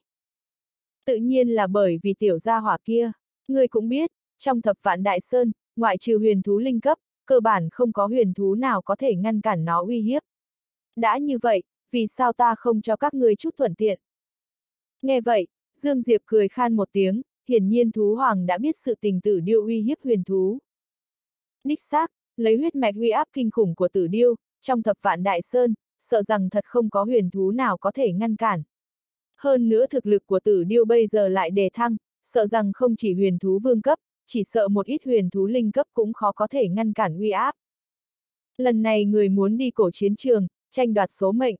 Tự nhiên là bởi vì tiểu gia hỏa kia. Ngươi cũng biết, trong thập vạn đại sơn, ngoại trừ huyền thú linh cấp, cơ bản không có huyền thú nào có thể ngăn cản nó uy hiếp. Đã như vậy, vì sao ta không cho các ngươi chút thuận tiện? Nghe vậy, Dương Diệp cười khan một tiếng, hiển nhiên Thú Hoàng đã biết sự tình Tử Điêu uy hiếp huyền thú. Đích xác, lấy huyết mạch uy áp kinh khủng của Tử Điêu, trong thập vạn đại sơn, sợ rằng thật không có huyền thú nào có thể ngăn cản. Hơn nữa thực lực của Tử Điêu bây giờ lại đề thăng, sợ rằng không chỉ huyền thú vương cấp, chỉ sợ một ít huyền thú linh cấp cũng khó có thể ngăn cản uy áp. Lần này người muốn đi cổ chiến trường, tranh đoạt số mệnh.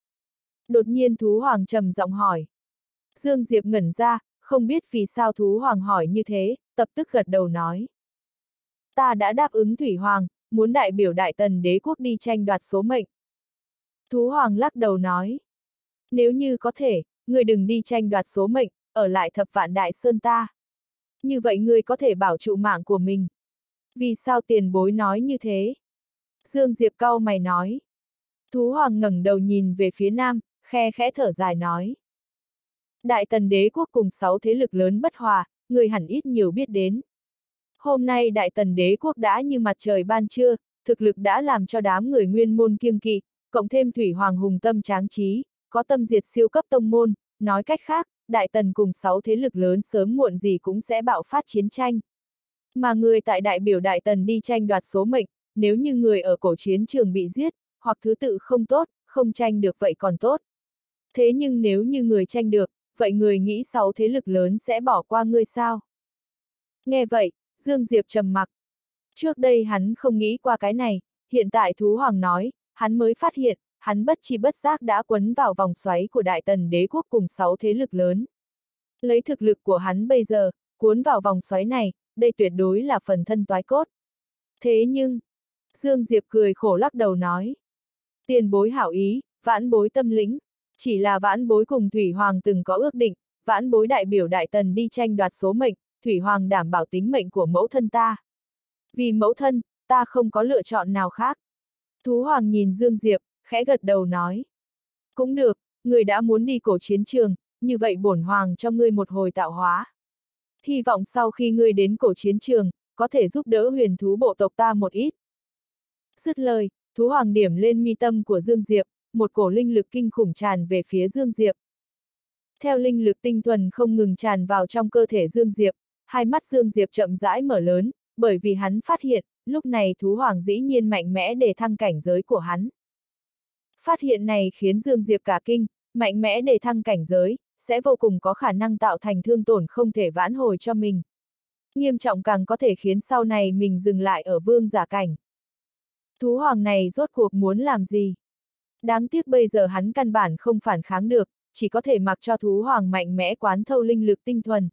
Đột nhiên Thú Hoàng trầm giọng hỏi. Dương Diệp ngẩn ra, không biết vì sao Thú Hoàng hỏi như thế, lập tức gật đầu nói. Ta đã đáp ứng Thủy Hoàng, muốn đại biểu Đại Tần đế quốc đi tranh đoạt số mệnh. Thú Hoàng lắc đầu nói. Nếu như có thể, ngươi đừng đi tranh đoạt số mệnh, ở lại thập vạn đại sơn ta. Như vậy ngươi có thể bảo trụ mạng của mình. Vì sao tiền bối nói như thế? Dương Diệp cau mày nói. Thú Hoàng ngẩng đầu nhìn về phía nam, khe khẽ thở dài nói. Đại Tần đế quốc cùng sáu thế lực lớn bất hòa, người hẳn ít nhiều biết đến. Hôm nay Đại Tần đế quốc đã như mặt trời ban trưa, thực lực đã làm cho đám người nguyên môn kiêng kỵ, cộng thêm Thủy Hoàng hùng tâm tráng trí, có tâm diệt siêu cấp tông môn, nói cách khác, Đại Tần cùng sáu thế lực lớn sớm muộn gì cũng sẽ bạo phát chiến tranh. Mà người tại đại biểu Đại Tần đi tranh đoạt số mệnh, nếu như người ở cổ chiến trường bị giết, hoặc thứ tự không tốt, không tranh được vậy còn tốt. Thế nhưng nếu như người tranh được, vậy người nghĩ sáu thế lực lớn sẽ bỏ qua ngươi sao? Nghe vậy, Dương Diệp trầm mặc. Trước đây hắn không nghĩ qua cái này, hiện tại Thú Hoàng nói, hắn mới phát hiện, hắn bất chi bất giác đã quấn vào vòng xoáy của Đại Tần đế quốc cùng sáu thế lực lớn. Lấy thực lực của hắn bây giờ, cuốn vào vòng xoáy này, đây tuyệt đối là phần thân toái cốt. Thế nhưng, Dương Diệp cười khổ lắc đầu nói. Tiền bối hảo ý, vãn bối tâm lĩnh, chỉ là vãn bối cùng Thủy Hoàng từng có ước định, vãn bối đại biểu Đại Tần đi tranh đoạt số mệnh, Thủy Hoàng đảm bảo tính mệnh của mẫu thân ta. Vì mẫu thân, ta không có lựa chọn nào khác. Thú Hoàng nhìn Dương Diệp, khẽ gật đầu nói. Cũng được, người đã muốn đi cổ chiến trường, như vậy bổn Hoàng cho ngươi một hồi tạo hóa. Hy vọng sau khi ngươi đến cổ chiến trường, có thể giúp đỡ huyền thú bộ tộc ta một ít. Dứt lời, Thú Hoàng điểm lên mi tâm của Dương Diệp, một cổ linh lực kinh khủng tràn về phía Dương Diệp. Theo linh lực tinh thuần không ngừng tràn vào trong cơ thể Dương Diệp, hai mắt Dương Diệp chậm rãi mở lớn, bởi vì hắn phát hiện, lúc này Thú Hoàng dĩ nhiên mạnh mẽ để thăng cảnh giới của hắn. Phát hiện này khiến Dương Diệp cả kinh, mạnh mẽ để thăng cảnh giới, sẽ vô cùng có khả năng tạo thành thương tổn không thể vãn hồi cho mình. Nghiêm trọng càng có thể khiến sau này mình dừng lại ở vương giả cảnh. Thú Hoàng này rốt cuộc muốn làm gì? Đáng tiếc bây giờ hắn căn bản không phản kháng được, chỉ có thể mặc cho Thú Hoàng mạnh mẽ quán thâu linh lực tinh thuần.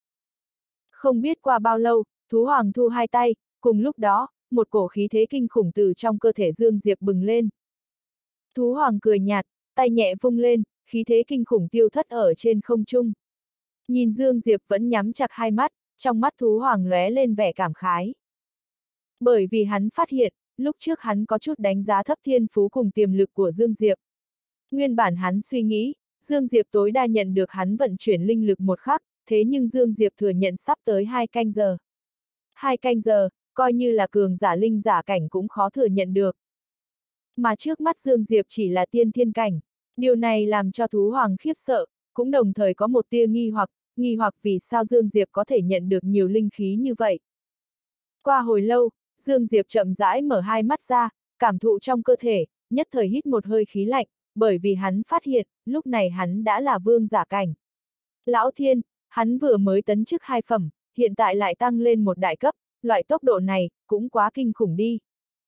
Không biết qua bao lâu, Thú Hoàng thu hai tay, cùng lúc đó, một cổ khí thế kinh khủng từ trong cơ thể Dương Diệp bừng lên. Thú Hoàng cười nhạt, tay nhẹ vung lên, khí thế kinh khủng tiêu thất ở trên không trung. Nhìn Dương Diệp vẫn nhắm chặt hai mắt, trong mắt Thú Hoàng lóe lên vẻ cảm khái. Bởi vì hắn phát hiện, lúc trước hắn có chút đánh giá thấp thiên phú cùng tiềm lực của Dương Diệp. Nguyên bản hắn suy nghĩ, Dương Diệp tối đa nhận được hắn vận chuyển linh lực một khắc, thế nhưng Dương Diệp thừa nhận sắp tới hai canh giờ. Hai canh giờ, coi như là cường giả linh giả cảnh cũng khó thừa nhận được. Mà trước mắt Dương Diệp chỉ là tiên thiên cảnh, điều này làm cho Thú Hoàng khiếp sợ, cũng đồng thời có một tia nghi hoặc, nghi hoặc vì sao Dương Diệp có thể nhận được nhiều linh khí như vậy. Qua hồi lâu, Dương Diệp chậm rãi mở hai mắt ra, cảm thụ trong cơ thể, nhất thời hít một hơi khí lạnh, bởi vì hắn phát hiện, lúc này hắn đã là vương giả cảnh. Lão Thiên, hắn vừa mới tấn chức hai phẩm, hiện tại lại tăng lên một đại cấp, loại tốc độ này, cũng quá kinh khủng đi.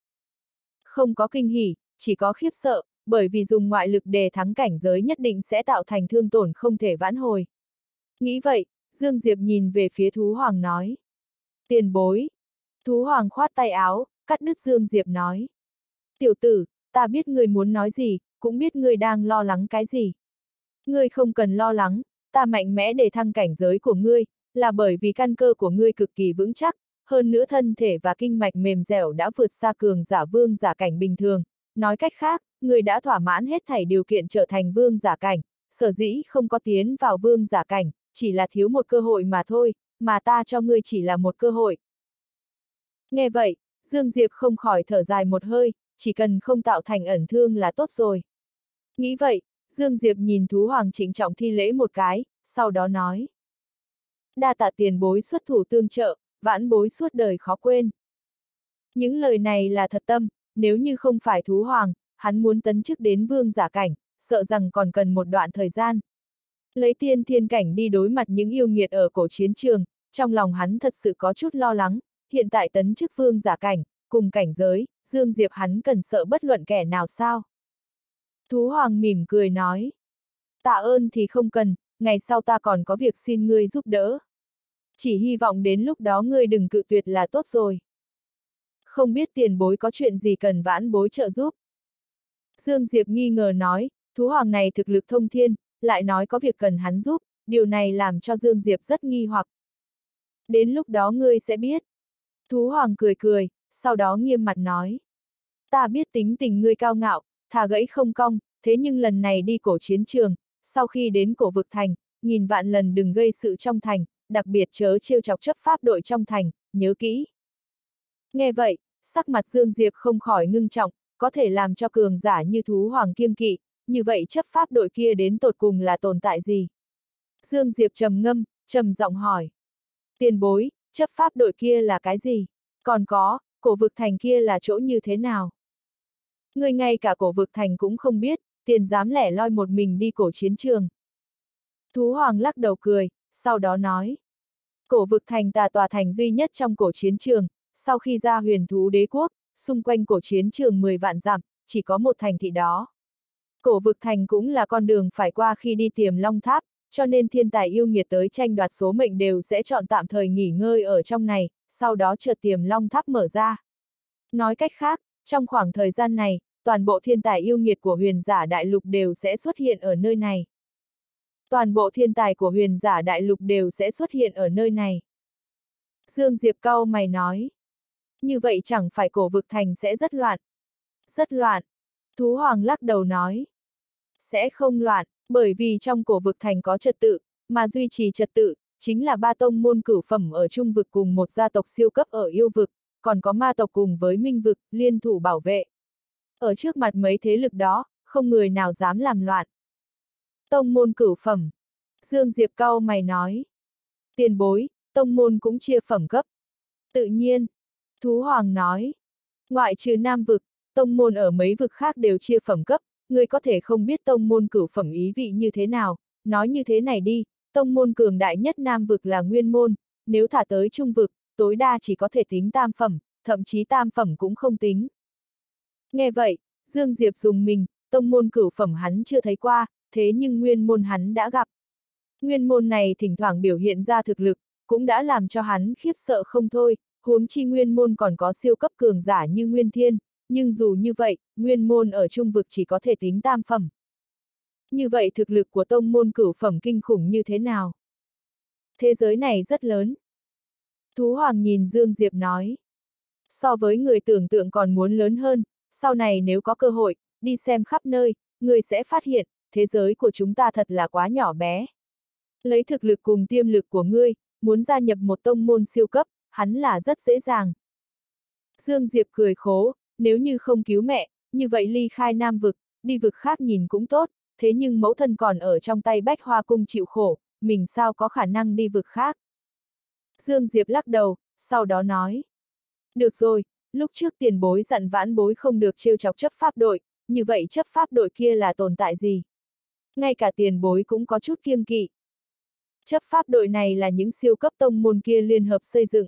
Không có kinh hỉ, chỉ có khiếp sợ, bởi vì dùng ngoại lực đề thắng cảnh giới nhất định sẽ tạo thành thương tổn không thể vãn hồi. Nghĩ vậy, Dương Diệp nhìn về phía Thú Hoàng nói. Tiền bối. Thú Hoàng khoát tay áo, cắt đứt Dương Diệp nói. Tiểu tử, ta biết ngươi muốn nói gì, cũng biết ngươi đang lo lắng cái gì. Ngươi không cần lo lắng, ta mạnh mẽ để thăng cảnh giới của ngươi, là bởi vì căn cơ của ngươi cực kỳ vững chắc, hơn nữa thân thể và kinh mạch mềm dẻo đã vượt xa cường giả vương giả cảnh bình thường. Nói cách khác, ngươi đã thỏa mãn hết thảy điều kiện trở thành vương giả cảnh, sở dĩ không có tiến vào vương giả cảnh, chỉ là thiếu một cơ hội mà thôi, mà ta cho ngươi chỉ là một cơ hội. Nghe vậy, Dương Diệp không khỏi thở dài một hơi, chỉ cần không tạo thành ẩn thương là tốt rồi. Nghĩ vậy, Dương Diệp nhìn thú hoàng trịnh trọng thi lễ một cái, sau đó nói. Đa tạ tiền bối xuất thủ tương trợ, vãn bối suốt đời khó quên. Những lời này là thật tâm, nếu như không phải thú hoàng, hắn muốn tấn chức đến vương giả cảnh, sợ rằng còn cần một đoạn thời gian. Lấy tiên thiên cảnh đi đối mặt những yêu nghiệt ở cổ chiến trường, trong lòng hắn thật sự có chút lo lắng, hiện tại tấn chức vương giả cảnh, cùng cảnh giới, Dương Diệp hắn cần sợ bất luận kẻ nào sao? Thú hoàng mỉm cười nói. Tạ ơn thì không cần, ngày sau ta còn có việc xin ngươi giúp đỡ. Chỉ hy vọng đến lúc đó ngươi đừng cự tuyệt là tốt rồi. Không biết tiền bối có chuyện gì cần vãn bối trợ giúp? Dương Diệp nghi ngờ nói, thú hoàng này thực lực thông thiên, lại nói có việc cần hắn giúp, điều này làm cho Dương Diệp rất nghi hoặc. Đến lúc đó ngươi sẽ biết. Thú hoàng cười cười, sau đó nghiêm mặt nói. Ta biết tính tình ngươi cao ngạo, thà gãy không cong, thế nhưng lần này đi cổ chiến trường, sau khi đến cổ vực thành, nghìn vạn lần đừng gây sự trong thành, đặc biệt chớ trêu chọc chấp pháp đội trong thành, nhớ kỹ. Nghe vậy, sắc mặt Dương Diệp không khỏi ngưng trọng, có thể làm cho cường giả như thú hoàng kiêng kỵ, như vậy chấp pháp đội kia đến tột cùng là tồn tại gì? Dương Diệp trầm ngâm, trầm giọng hỏi. Tiền bối, chấp pháp đội kia là cái gì? Còn có, cổ vực thành kia là chỗ như thế nào? Ngươi ngay cả cổ vực thành cũng không biết, tiền dám lẻ loi một mình đi cổ chiến trường. Thú hoàng lắc đầu cười, sau đó nói. Cổ vực thành là tòa thành duy nhất trong cổ chiến trường, sau khi ra huyền thú đế quốc, xung quanh cổ chiến trường mười vạn dặm, chỉ có một thành thị đó. Cổ vực thành cũng là con đường phải qua khi đi Tiềm Long Tháp, cho nên thiên tài yêu nghiệt tới tranh đoạt số mệnh đều sẽ chọn tạm thời nghỉ ngơi ở trong này, sau đó chợt Tiềm Long Tháp mở ra. Nói cách khác, trong khoảng thời gian này, toàn bộ thiên tài yêu nghiệt của huyền giả đại lục đều sẽ xuất hiện ở nơi này. Toàn bộ thiên tài của huyền giả đại lục đều sẽ xuất hiện ở nơi này. Dương Diệp cau mày nói. Như vậy chẳng phải cổ vực thành sẽ rất loạn. Rất loạn. Thú hoàng lắc đầu nói. Sẽ không loạn, bởi vì trong cổ vực thành có trật tự, mà duy trì trật tự, chính là ba tông môn cửu phẩm ở trung vực cùng một gia tộc siêu cấp ở yêu vực, còn có ma tộc cùng với minh vực, liên thủ bảo vệ. Ở trước mặt mấy thế lực đó, không người nào dám làm loạn. Tông môn cửu phẩm. Dương Diệp cau mày nói. Tiền bối, tông môn cũng chia phẩm cấp. Tự nhiên. Thú hoàng nói. Ngoại trừ nam vực, tông môn ở mấy vực khác đều chia phẩm cấp, ngươi có thể không biết tông môn cửu phẩm ý vị như thế nào, nói như thế này đi, tông môn cường đại nhất nam vực là nguyên môn, nếu thả tới trung vực, tối đa chỉ có thể tính tam phẩm, thậm chí tam phẩm cũng không tính. Nghe vậy, Dương Diệp dùng mình, tông môn cửu phẩm hắn chưa thấy qua, thế nhưng nguyên môn hắn đã gặp. Nguyên môn này thỉnh thoảng biểu hiện ra thực lực, cũng đã làm cho hắn khiếp sợ không thôi, huống chi nguyên môn còn có siêu cấp cường giả như Nguyên Thiên, nhưng dù như vậy, nguyên môn ở trung vực chỉ có thể tính tam phẩm. Như vậy thực lực của tông môn cửu phẩm kinh khủng như thế nào? Thế giới này rất lớn. Thú hoàng nhìn Dương Diệp nói. So với người tưởng tượng còn muốn lớn hơn, sau này nếu có cơ hội, đi xem khắp nơi, người sẽ phát hiện, thế giới của chúng ta thật là quá nhỏ bé. Lấy thực lực cùng tiềm lực của ngươi, muốn gia nhập một tông môn siêu cấp, hắn là rất dễ dàng. Dương Diệp cười khố, nếu như không cứu mẹ, như vậy ly khai nam vực, đi vực khác nhìn cũng tốt, thế nhưng mẫu thân còn ở trong tay Bách Hoa Cung chịu khổ, mình sao có khả năng đi vực khác. Dương Diệp lắc đầu, sau đó nói. Được rồi, lúc trước tiền bối dặn vãn bối không được trêu chọc chấp pháp đội, như vậy chấp pháp đội kia là tồn tại gì? Ngay cả tiền bối cũng có chút kiêng kỵ. Chấp pháp đội này là những siêu cấp tông môn kia liên hợp xây dựng.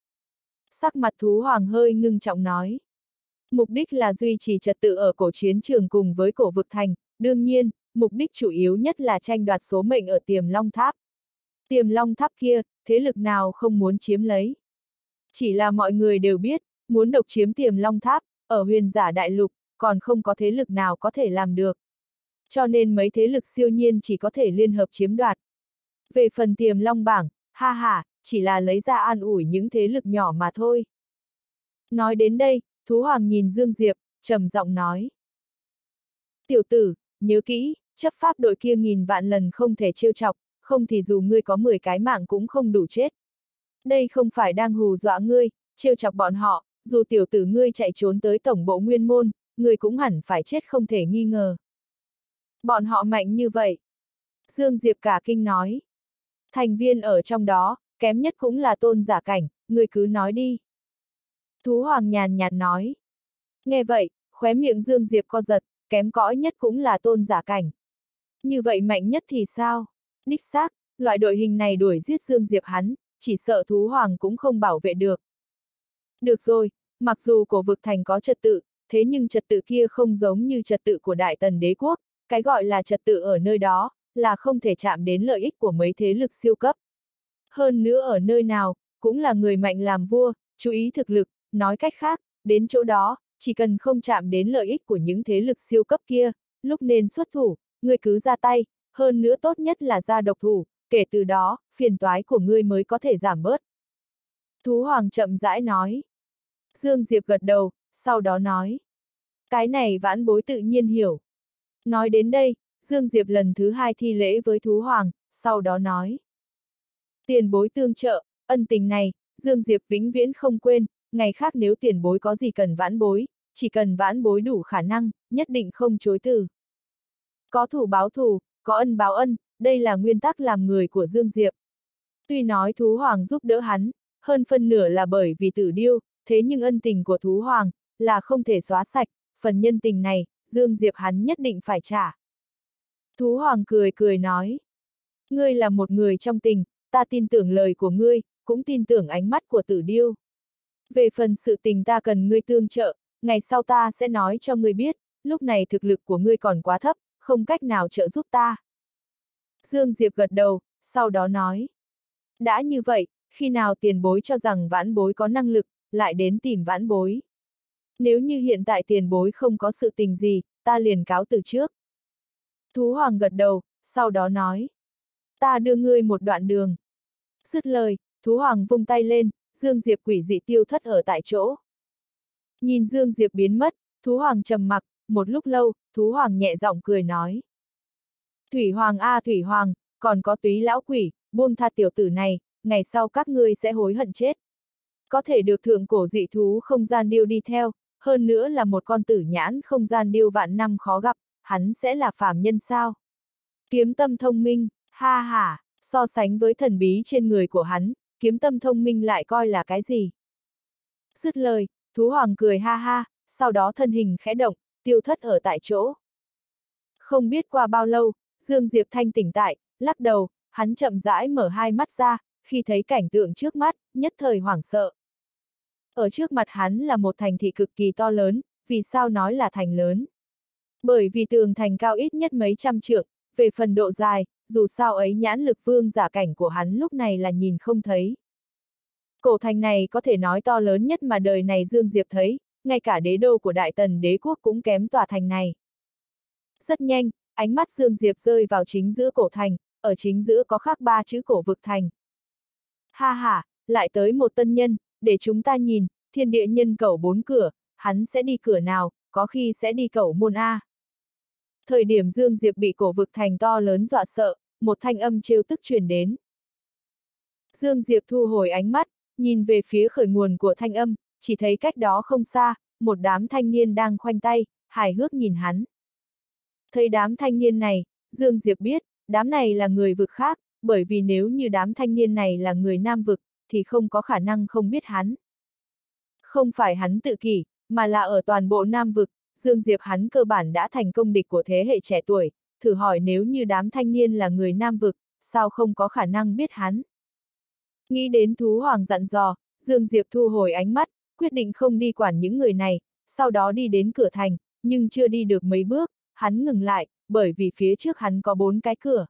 Sắc mặt thú hoàng hơi ngưng trọng nói. Mục đích là duy trì trật tự ở cổ chiến trường cùng với cổ vực thành, đương nhiên, mục đích chủ yếu nhất là tranh đoạt số mệnh ở Tiềm Long Tháp. Tiềm Long Tháp kia, thế lực nào không muốn chiếm lấy? Chỉ là mọi người đều biết, muốn độc chiếm Tiềm Long Tháp, ở huyền giả đại lục, còn không có thế lực nào có thể làm được. Cho nên mấy thế lực siêu nhiên chỉ có thể liên hợp chiếm đoạt. Về phần Tiềm Long bảng, Ha ha, chỉ là lấy ra an ủi những thế lực nhỏ mà thôi. Nói đến đây, Thú Hoàng nhìn Dương Diệp, trầm giọng nói. Tiểu tử, nhớ kỹ, chấp pháp đội kia nghìn vạn lần không thể trêu chọc, không thì dù ngươi có mười cái mạng cũng không đủ chết. Đây không phải đang hù dọa ngươi, trêu chọc bọn họ, dù tiểu tử ngươi chạy trốn tới tổng bộ nguyên môn, ngươi cũng hẳn phải chết không thể nghi ngờ. Bọn họ mạnh như vậy. Dương Diệp cả kinh nói. Thành viên ở trong đó, kém nhất cũng là tôn giả cảnh, ngươi cứ nói đi. Thú Hoàng nhàn nhạt nói. Nghe vậy, khóe miệng Dương Diệp co giật, kém cỏi nhất cũng là tôn giả cảnh. Như vậy mạnh nhất thì sao? Đích xác, loại đội hình này đuổi giết Dương Diệp hắn, chỉ sợ Thú Hoàng cũng không bảo vệ được. Được rồi, mặc dù cổ vực thành có trật tự, thế nhưng trật tự kia không giống như trật tự của Đại Tần Đế Quốc, cái gọi là trật tự ở nơi đó, là không thể chạm đến lợi ích của mấy thế lực siêu cấp. Hơn nữa ở nơi nào, cũng là người mạnh làm vua, chú ý thực lực, nói cách khác, đến chỗ đó, chỉ cần không chạm đến lợi ích của những thế lực siêu cấp kia, lúc nên xuất thủ, ngươi cứ ra tay, hơn nữa tốt nhất là ra độc thủ, kể từ đó, phiền toái của ngươi mới có thể giảm bớt. Thú Hoàng chậm rãi nói. Dương Diệp gật đầu, sau đó nói. Cái này vãn bối tự nhiên hiểu. Nói đến đây, Dương Diệp lần thứ hai thi lễ với Thú Hoàng, sau đó nói. Tiền bối tương trợ, ân tình này, Dương Diệp vĩnh viễn không quên, ngày khác nếu tiền bối có gì cần vãn bối, chỉ cần vãn bối đủ khả năng, nhất định không chối từ. Có thù báo thù, có ân báo ân, đây là nguyên tắc làm người của Dương Diệp. Tuy nói Thú Hoàng giúp đỡ hắn, hơn phân nửa là bởi vì Tử Điêu, thế nhưng ân tình của Thú Hoàng, là không thể xóa sạch, phần nhân tình này, Dương Diệp hắn nhất định phải trả. Thú Hoàng cười cười nói. Ngươi là một người trong tình, ta tin tưởng lời của ngươi, cũng tin tưởng ánh mắt của Tử Điêu. Về phần sự tình ta cần ngươi tương trợ, ngày sau ta sẽ nói cho ngươi biết, lúc này thực lực của ngươi còn quá thấp, không cách nào trợ giúp ta. Dương Diệp gật đầu, sau đó nói. Đã như vậy, khi nào tiền bối cho rằng vãn bối có năng lực, lại đến tìm vãn bối. Nếu như hiện tại tiền bối không có sự tình gì, ta liền cáo từ trước. Thú Hoàng gật đầu, sau đó nói. Ta đưa ngươi một đoạn đường. Dứt lời, Thú Hoàng vung tay lên, Dương Diệp quỷ dị tiêu thất ở tại chỗ. Nhìn Dương Diệp biến mất, Thú Hoàng trầm mặc, một lúc lâu, Thú Hoàng nhẹ giọng cười nói. Thủy Hoàng a à, Thủy Hoàng, còn có Túy lão quỷ, buông tha tiểu tử này, ngày sau các ngươi sẽ hối hận chết. Có thể được thượng cổ dị thú không gian điêu đi theo, hơn nữa là một con tử nhãn không gian điêu vạn năm khó gặp, hắn sẽ là phàm nhân sao? Kiếm tâm thông minh, ha ha, so sánh với thần bí trên người của hắn, kiếm tâm thông minh lại coi là cái gì? Dứt lời, Thú Hoàng cười ha ha, sau đó thân hình khẽ động, tiêu thất ở tại chỗ. Không biết qua bao lâu, Dương Diệp thanh tỉnh tại, lắc đầu, hắn chậm rãi mở hai mắt ra, khi thấy cảnh tượng trước mắt, nhất thời hoảng sợ. Ở trước mặt hắn là một thành thị cực kỳ to lớn, vì sao nói là thành lớn? Bởi vì tường thành cao ít nhất mấy trăm trượng, về phần độ dài, dù sao ấy nhãn lực vương giả cảnh của hắn lúc này là nhìn không thấy. Cổ thành này có thể nói to lớn nhất mà đời này Dương Diệp thấy, ngay cả đế đô của Đại Tần Đế Quốc cũng kém tòa thành này. Rất nhanh, ánh mắt Dương Diệp rơi vào chính giữa cổ thành, ở chính giữa có khắc ba chữ cổ vực thành. Ha ha, lại tới một tân nhân, để chúng ta nhìn, thiên địa nhân cẩu bốn cửa, hắn sẽ đi cửa nào, có khi sẽ đi cẩu môn A. Thời điểm Dương Diệp bị cổ vực thành to lớn dọa sợ, một thanh âm trêu tức truyền đến. Dương Diệp thu hồi ánh mắt, nhìn về phía khởi nguồn của thanh âm, chỉ thấy cách đó không xa, một đám thanh niên đang khoanh tay, hài hước nhìn hắn. Thấy đám thanh niên này, Dương Diệp biết, đám này là người vực khác, bởi vì nếu như đám thanh niên này là người Nam vực, thì không có khả năng không biết hắn. Không phải hắn tự kỷ, mà là ở toàn bộ Nam vực, Dương Diệp hắn cơ bản đã thành công địch của thế hệ trẻ tuổi, thử hỏi nếu như đám thanh niên là người Nam vực, sao không có khả năng biết hắn. Nghĩ đến Thú Hoàng dặn dò, Dương Diệp thu hồi ánh mắt, quyết định không đi quản những người này, sau đó đi đến cửa thành, nhưng chưa đi được mấy bước, hắn ngừng lại, bởi vì phía trước hắn có bốn cái cửa.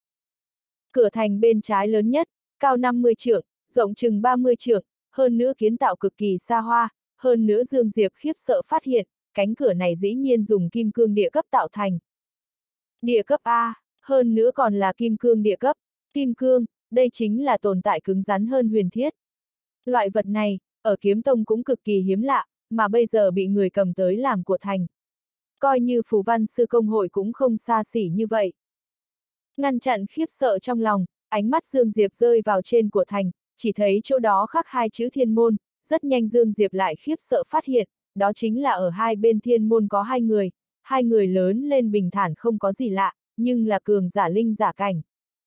Cửa thành bên trái lớn nhất, cao năm mươi trượng, rộng chừng ba mươi trượng, hơn nữa kiến tạo cực kỳ xa hoa, hơn nữa Dương Diệp khiếp sợ phát hiện, cánh cửa này dĩ nhiên dùng kim cương địa cấp tạo thành. Địa cấp A, hơn nữa còn là kim cương địa cấp, kim cương, đây chính là tồn tại cứng rắn hơn huyền thiết. Loại vật này, ở kiếm tông cũng cực kỳ hiếm lạ, mà bây giờ bị người cầm tới làm của thành. Coi như phù văn sư công hội cũng không xa xỉ như vậy. Ngăn chặn khiếp sợ trong lòng, ánh mắt Dương Diệp rơi vào trên của thành, chỉ thấy chỗ đó khắc hai chữ thiên môn, rất nhanh Dương Diệp lại khiếp sợ phát hiện, đó chính là ở hai bên thiên môn có hai người, hai người lớn lên bình thản không có gì lạ, nhưng là cường giả linh giả cảnh.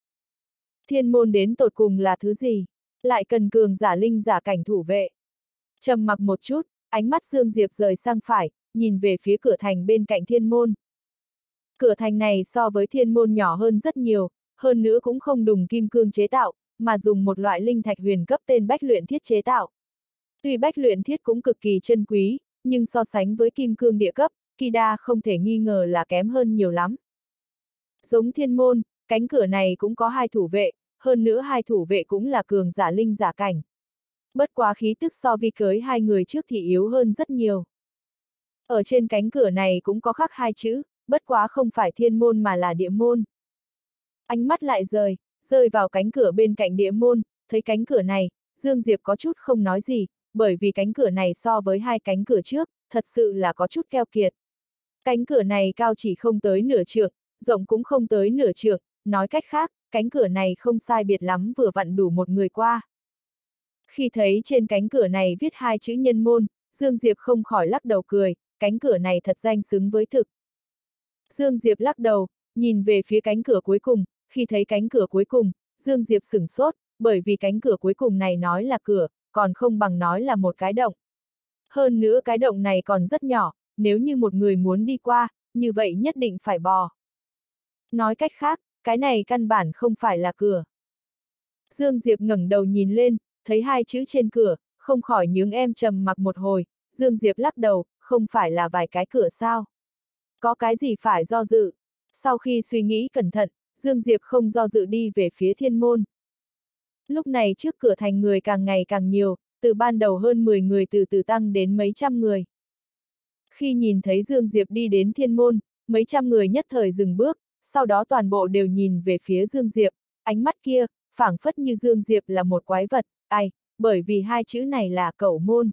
Thiên môn đến tột cùng là thứ gì? Lại cần cường giả linh giả cảnh thủ vệ. Trầm mặc một chút, ánh mắt Dương Diệp rời sang phải, nhìn về phía cửa thành bên cạnh thiên môn. Cửa thành này so với thiên môn nhỏ hơn rất nhiều, hơn nữa cũng không đùng kim cương chế tạo, mà dùng một loại linh thạch huyền cấp tên bách luyện thiết chế tạo. Tuy bách luyện thiết cũng cực kỳ chân quý, nhưng so sánh với kim cương địa cấp, kỳ đa không thể nghi ngờ là kém hơn nhiều lắm. Giống thiên môn, cánh cửa này cũng có hai thủ vệ, hơn nữa hai thủ vệ cũng là cường giả linh giả cảnh. Bất quá khí tức so vi cưới hai người trước thì yếu hơn rất nhiều. Ở trên cánh cửa này cũng có khắc hai chữ, bất quá không phải thiên môn mà là địa môn. Ánh mắt lại rời, rơi vào cánh cửa bên cạnh địa môn, thấy cánh cửa này, Dương Diệp có chút không nói gì, bởi vì cánh cửa này so với hai cánh cửa trước, thật sự là có chút keo kiệt. Cánh cửa này cao chỉ không tới nửa trượng, rộng cũng không tới nửa trượng, nói cách khác, cánh cửa này không sai biệt lắm vừa vặn đủ một người qua. Khi thấy trên cánh cửa này viết hai chữ nhân môn, Dương Diệp không khỏi lắc đầu cười, cánh cửa này thật danh xứng với thực. Dương Diệp lắc đầu, nhìn về phía cánh cửa cuối cùng, khi thấy cánh cửa cuối cùng, Dương Diệp sửng sốt, bởi vì cánh cửa cuối cùng này nói là cửa, còn không bằng nói là một cái động. Hơn nữa cái động này còn rất nhỏ, nếu như một người muốn đi qua, như vậy nhất định phải bò. Nói cách khác, cái này căn bản không phải là cửa. Dương Diệp ngẩng đầu nhìn lên, thấy hai chữ trên cửa, không khỏi nhướng em trầm mặc một hồi, Dương Diệp lắc đầu, không phải là vài cái cửa sao? Có cái gì phải do dự? Sau khi suy nghĩ cẩn thận, Dương Diệp không do dự đi về phía thiên môn. Lúc này trước cửa thành người càng ngày càng nhiều, từ ban đầu hơn mười người từ từ tăng đến mấy trăm người. Khi nhìn thấy Dương Diệp đi đến thiên môn, mấy trăm người nhất thời dừng bước, sau đó toàn bộ đều nhìn về phía Dương Diệp, ánh mắt kia, phảng phất như Dương Diệp là một quái vật, ai, bởi vì hai chữ này là cẩu môn.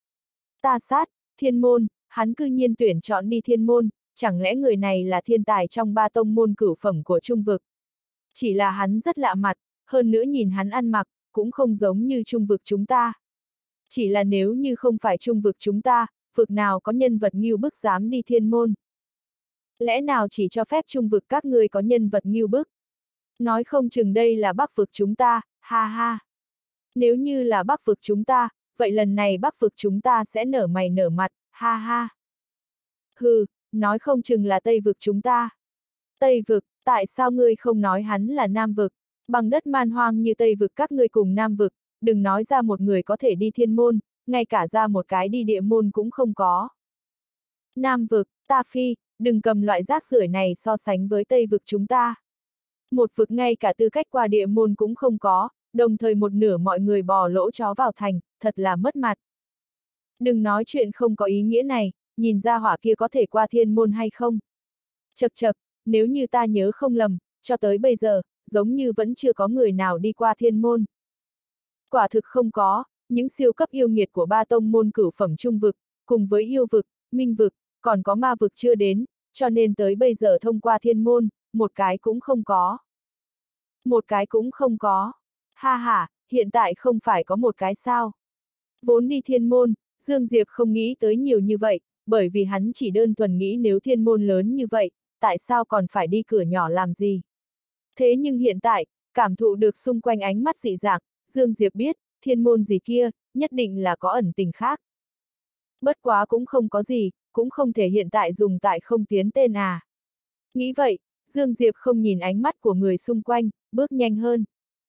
Ta sát, thiên môn, hắn cư nhiên tuyển chọn đi thiên môn, chẳng lẽ người này là thiên tài trong ba tông môn cửu phẩm của trung vực. Chỉ là hắn rất lạ mặt, hơn nữa nhìn hắn ăn mặc, cũng không giống như trung vực chúng ta. Chỉ là nếu như không phải trung vực chúng ta, vực nào có nhân vật ngưu bức dám đi thiên môn. Lẽ nào chỉ cho phép trung vực các ngươi có nhân vật ngưu bức? Nói không chừng đây là bắc vực chúng ta, ha ha. Nếu như là bắc vực chúng ta, vậy lần này bắc vực chúng ta sẽ nở mày nở mặt, ha ha. Hừ, nói không chừng là tây vực chúng ta. Tây vực, tại sao ngươi không nói hắn là nam vực? Bằng đất man hoang như tây vực các ngươi cùng nam vực, đừng nói ra một người có thể đi thiên môn, ngay cả ra một cái đi địa môn cũng không có. Nam vực, ta phi, đừng cầm loại rác rưởi này so sánh với tây vực chúng ta. Một vực ngay cả tư cách qua địa môn cũng không có, đồng thời một nửa mọi người bò lỗ chó vào thành, thật là mất mặt. Đừng nói chuyện không có ý nghĩa này, nhìn ra hỏa kia có thể qua thiên môn hay không. Chật chật, nếu như ta nhớ không lầm, cho tới bây giờ, giống như vẫn chưa có người nào đi qua thiên môn. Quả thực không có, những siêu cấp yêu nghiệt của ba tông môn cửu phẩm trung vực, cùng với yêu vực, minh vực, còn có ma vực chưa đến, cho nên tới bây giờ thông qua thiên môn, một cái cũng không có. Một cái cũng không có. Ha ha, hiện tại không phải có một cái sao. Vốn đi thiên môn, Dương Diệp không nghĩ tới nhiều như vậy, bởi vì hắn chỉ đơn thuần nghĩ nếu thiên môn lớn như vậy, tại sao còn phải đi cửa nhỏ làm gì. Thế nhưng hiện tại, cảm thụ được xung quanh ánh mắt dị dạng, Dương Diệp biết, thiên môn gì kia, nhất định là có ẩn tình khác. Bất quá cũng không có gì, cũng không thể hiện tại dùng tại không tiến tên à. Nghĩ vậy, Dương Diệp không nhìn ánh mắt của người xung quanh, bước nhanh hơn.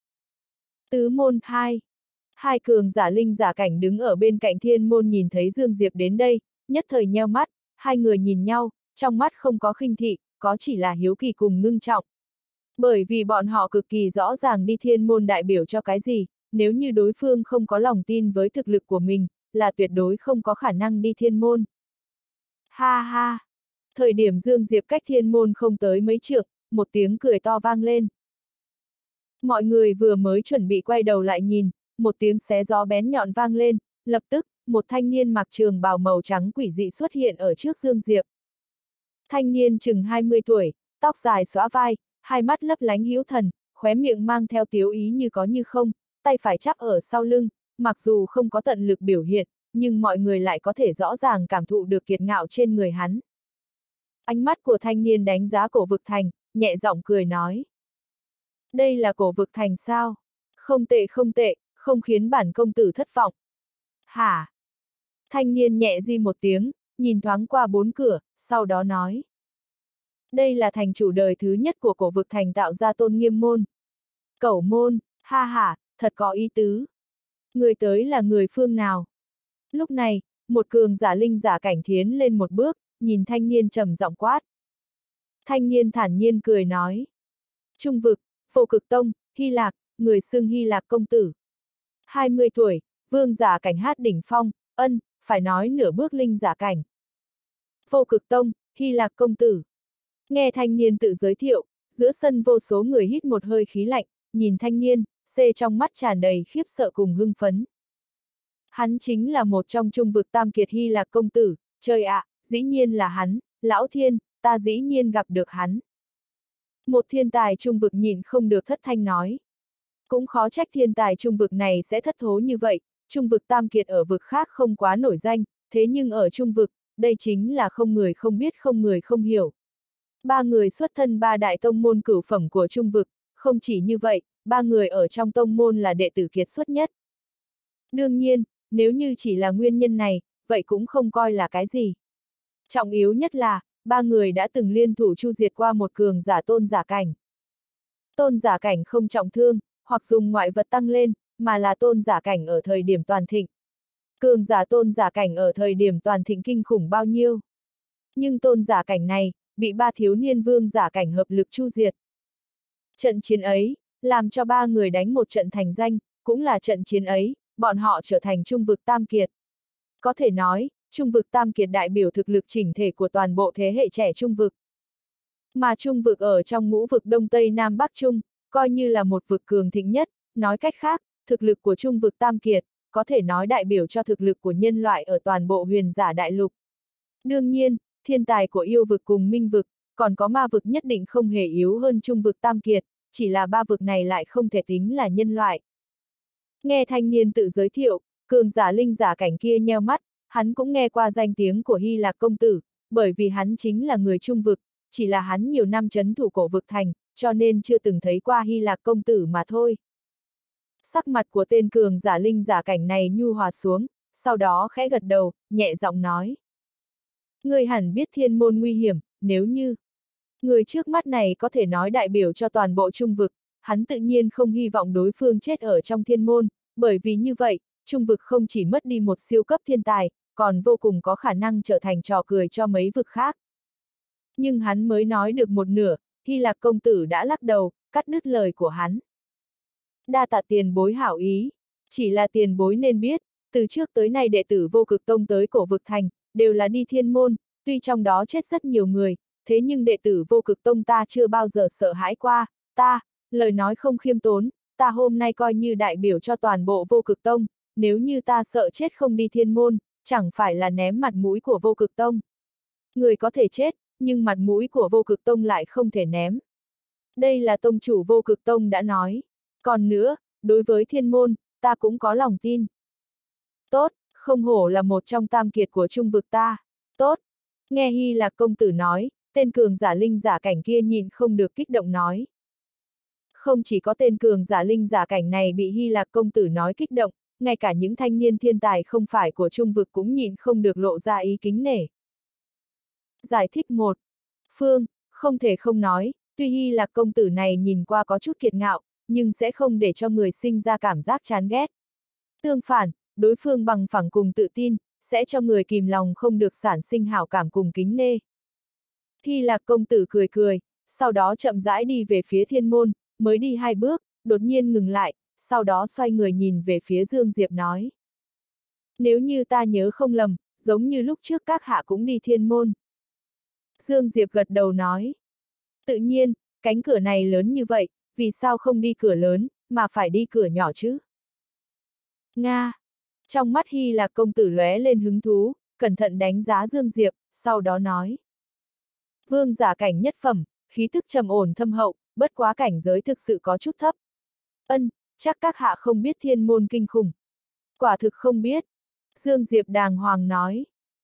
Tứ môn hai. Hai cường giả linh giả cảnh đứng ở bên cạnh thiên môn nhìn thấy Dương Diệp đến đây, nhất thời nheo mắt, hai người nhìn nhau, trong mắt không có khinh thị, có chỉ là hiếu kỳ cùng ngưng trọng. Bởi vì bọn họ cực kỳ rõ ràng đi thiên môn đại biểu cho cái gì, nếu như đối phương không có lòng tin với thực lực của mình, là tuyệt đối không có khả năng đi thiên môn. Ha ha! Thời điểm Dương Diệp cách thiên môn không tới mấy trượng, một tiếng cười to vang lên. Mọi người vừa mới chuẩn bị quay đầu lại nhìn, một tiếng xé gió bén nhọn vang lên, lập tức, một thanh niên mặc trường bào màu trắng quỷ dị xuất hiện ở trước Dương Diệp. Thanh niên chừng hai mươi tuổi, tóc dài xõa vai, hai mắt lấp lánh hữu thần, khóe miệng mang theo tiếu ý như có như không, tay phải chắp ở sau lưng, mặc dù không có tận lực biểu hiện, nhưng mọi người lại có thể rõ ràng cảm thụ được kiệt ngạo trên người hắn. Ánh mắt của thanh niên đánh giá Cổ Vực Thành, nhẹ giọng cười nói. Đây là Cổ Vực Thành sao? Không tệ không tệ, không khiến bản công tử thất vọng. Hả? Thanh niên nhẹ di một tiếng, nhìn thoáng qua bốn cửa, sau đó nói. Đây là thành chủ đời thứ nhất của Cổ Vực Thành tạo ra Tôn Nghiêm môn. Cẩu môn, ha ha, thật có ý tứ. Người tới là người phương nào? Lúc này, một cường giả linh giả cảnh thiến lên một bước, nhìn thanh niên trầm giọng quát. Thanh niên thản nhiên cười nói. Trung vực, Vô Cực Tông, Hy Lạc, người xưng Hy Lạc công tử. hai mươi tuổi, vương giả cảnh hát đỉnh phong, ân, phải nói nửa bước linh giả cảnh. Vô Cực Tông, Hy Lạc công tử. Nghe thanh niên tự giới thiệu, giữa sân vô số người hít một hơi khí lạnh, nhìn thanh niên, xê trong mắt tràn đầy khiếp sợ cùng hưng phấn. Hắn chính là một trong trung vực tam kiệt Hy Lạc công tử, trời ạ, à, dĩ nhiên là hắn, lão thiên, ta dĩ nhiên gặp được hắn. Một thiên tài trung vực nhịn không được thất thanh nói. Cũng khó trách thiên tài trung vực này sẽ thất thố như vậy, trung vực tam kiệt ở vực khác không quá nổi danh, thế nhưng ở trung vực, đây chính là không người không biết không người không hiểu. Ba người xuất thân ba đại tông môn cửu phẩm của trung vực, không chỉ như vậy, ba người ở trong tông môn là đệ tử kiệt xuất nhất. Đương nhiên, nếu như chỉ là nguyên nhân này, vậy cũng không coi là cái gì. Trọng yếu nhất là, ba người đã từng liên thủ chu diệt qua một cường giả tôn giả cảnh. Tôn giả cảnh không trọng thương, hoặc dùng ngoại vật tăng lên, mà là tôn giả cảnh ở thời điểm toàn thịnh. Cường giả tôn giả cảnh ở thời điểm toàn thịnh kinh khủng bao nhiêu. Nhưng tôn giả cảnh này, bị ba thiếu niên vương giả cảnh hợp lực chu diệt. Trận chiến ấy, làm cho ba người đánh một trận thành danh, cũng là trận chiến ấy, bọn họ trở thành trung vực tam kiệt. Có thể nói, trung vực tam kiệt đại biểu thực lực chỉnh thể của toàn bộ thế hệ trẻ trung vực. Mà trung vực ở trong ngũ vực Đông Tây Nam Bắc Trung, coi như là một vực cường thịnh nhất, nói cách khác, thực lực của trung vực tam kiệt, có thể nói đại biểu cho thực lực của nhân loại ở toàn bộ huyền giả đại lục. Đương nhiên, thiên tài của yêu vực cùng minh vực, còn có ma vực nhất định không hề yếu hơn trung vực tam kiệt, chỉ là ba vực này lại không thể tính là nhân loại. Nghe thanh niên tự giới thiệu, cường giả linh giả cảnh kia nheo mắt, hắn cũng nghe qua danh tiếng của Hy Lạc công tử, bởi vì hắn chính là người trung vực, chỉ là hắn nhiều năm trấn thủ Cổ Vực Thành, cho nên chưa từng thấy qua Hy Lạc công tử mà thôi. Sắc mặt của tên cường giả linh giả cảnh này nhu hòa xuống, sau đó khẽ gật đầu, nhẹ giọng nói. Người hẳn biết thiên môn nguy hiểm, nếu như người trước mắt này có thể nói đại biểu cho toàn bộ trung vực, hắn tự nhiên không hy vọng đối phương chết ở trong thiên môn, bởi vì như vậy, trung vực không chỉ mất đi một siêu cấp thiên tài, còn vô cùng có khả năng trở thành trò cười cho mấy vực khác. Nhưng hắn mới nói được một nửa, Hy Lạc công tử đã lắc đầu, cắt đứt lời của hắn. Đa tạ tiền bối hảo ý, chỉ là tiền bối nên biết, từ trước tới nay đệ tử Vô Cực Tông tới Cổ Vực Thành, đều là đi thiên môn, tuy trong đó chết rất nhiều người, thế nhưng đệ tử Vô Cực Tông ta chưa bao giờ sợ hãi qua, ta, lời nói không khiêm tốn, ta hôm nay coi như đại biểu cho toàn bộ Vô Cực Tông, nếu như ta sợ chết không đi thiên môn, chẳng phải là ném mặt mũi của Vô Cực Tông. Người có thể chết, nhưng mặt mũi của Vô Cực Tông lại không thể ném. Đây là tông chủ Vô Cực Tông đã nói. Còn nữa, đối với thiên môn, ta cũng có lòng tin. Tốt, không hổ là một trong tam kiệt của trung vực ta. Tốt. Nghe Hy Lạc công tử nói, tên cường giả linh giả cảnh kia nhìn không được kích động nói. Không chỉ có tên cường giả linh giả cảnh này bị Hy Lạc công tử nói kích động, ngay cả những thanh niên thiên tài không phải của trung vực cũng nhìn không được lộ ra ý kính nể. Giải thích một. Phương, không thể không nói, tuy Hy Lạc công tử này nhìn qua có chút kiệt ngạo, nhưng sẽ không để cho người sinh ra cảm giác chán ghét. Tương phản, đối phương bằng phẳng cùng tự tin, sẽ cho người kìm lòng không được sản sinh hảo cảm cùng kính nê. Hy Lạc công tử cười cười, sau đó chậm rãi đi về phía thiên môn, mới đi hai bước, đột nhiên ngừng lại, sau đó xoay người nhìn về phía Dương Diệp nói. Nếu như ta nhớ không lầm, giống như lúc trước các hạ cũng đi thiên môn. Dương Diệp gật đầu nói. Tự nhiên, cánh cửa này lớn như vậy, vì sao không đi cửa lớn, mà phải đi cửa nhỏ chứ? Nga! Trong mắt Hy Lạc công tử lóe lên hứng thú, cẩn thận đánh giá Dương Diệp, sau đó nói. Vương giả cảnh nhất phẩm, khí tức trầm ổn thâm hậu, bất quá cảnh giới thực sự có chút thấp. Ân, chắc các hạ không biết thiên môn kinh khủng. Quả thực không biết. Dương Diệp đàng hoàng nói.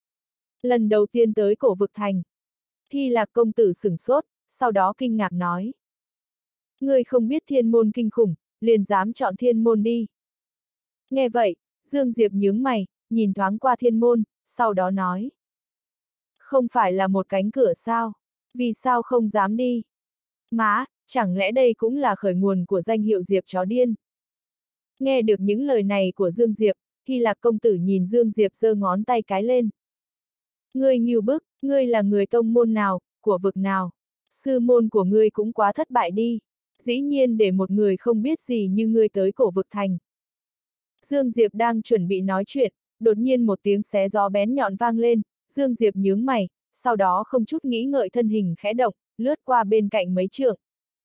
Lần đầu tiên tới cổ vực thành. Hy Lạc công tử sửng sốt, sau đó kinh ngạc nói. Ngươi không biết thiên môn kinh khủng, liền dám chọn thiên môn đi. Nghe vậy, Dương Diệp nhướng mày, nhìn thoáng qua thiên môn, sau đó nói. Không phải là một cánh cửa sao? Vì sao không dám đi? Má, chẳng lẽ đây cũng là khởi nguồn của danh hiệu Diệp chó điên? Nghe được những lời này của Dương Diệp, Hy Lạc công tử nhìn Dương Diệp giơ ngón tay cái lên. Ngươi ngưu bức, ngươi là người tông môn nào, của vực nào? Sư môn của ngươi cũng quá thất bại đi. Dĩ nhiên để một người không biết gì như ngươi tới cổ vực thành. Dương Diệp đang chuẩn bị nói chuyện, đột nhiên một tiếng xé gió bén nhọn vang lên, Dương Diệp nhướng mày, sau đó không chút nghĩ ngợi thân hình khẽ động, lướt qua bên cạnh mấy trượng.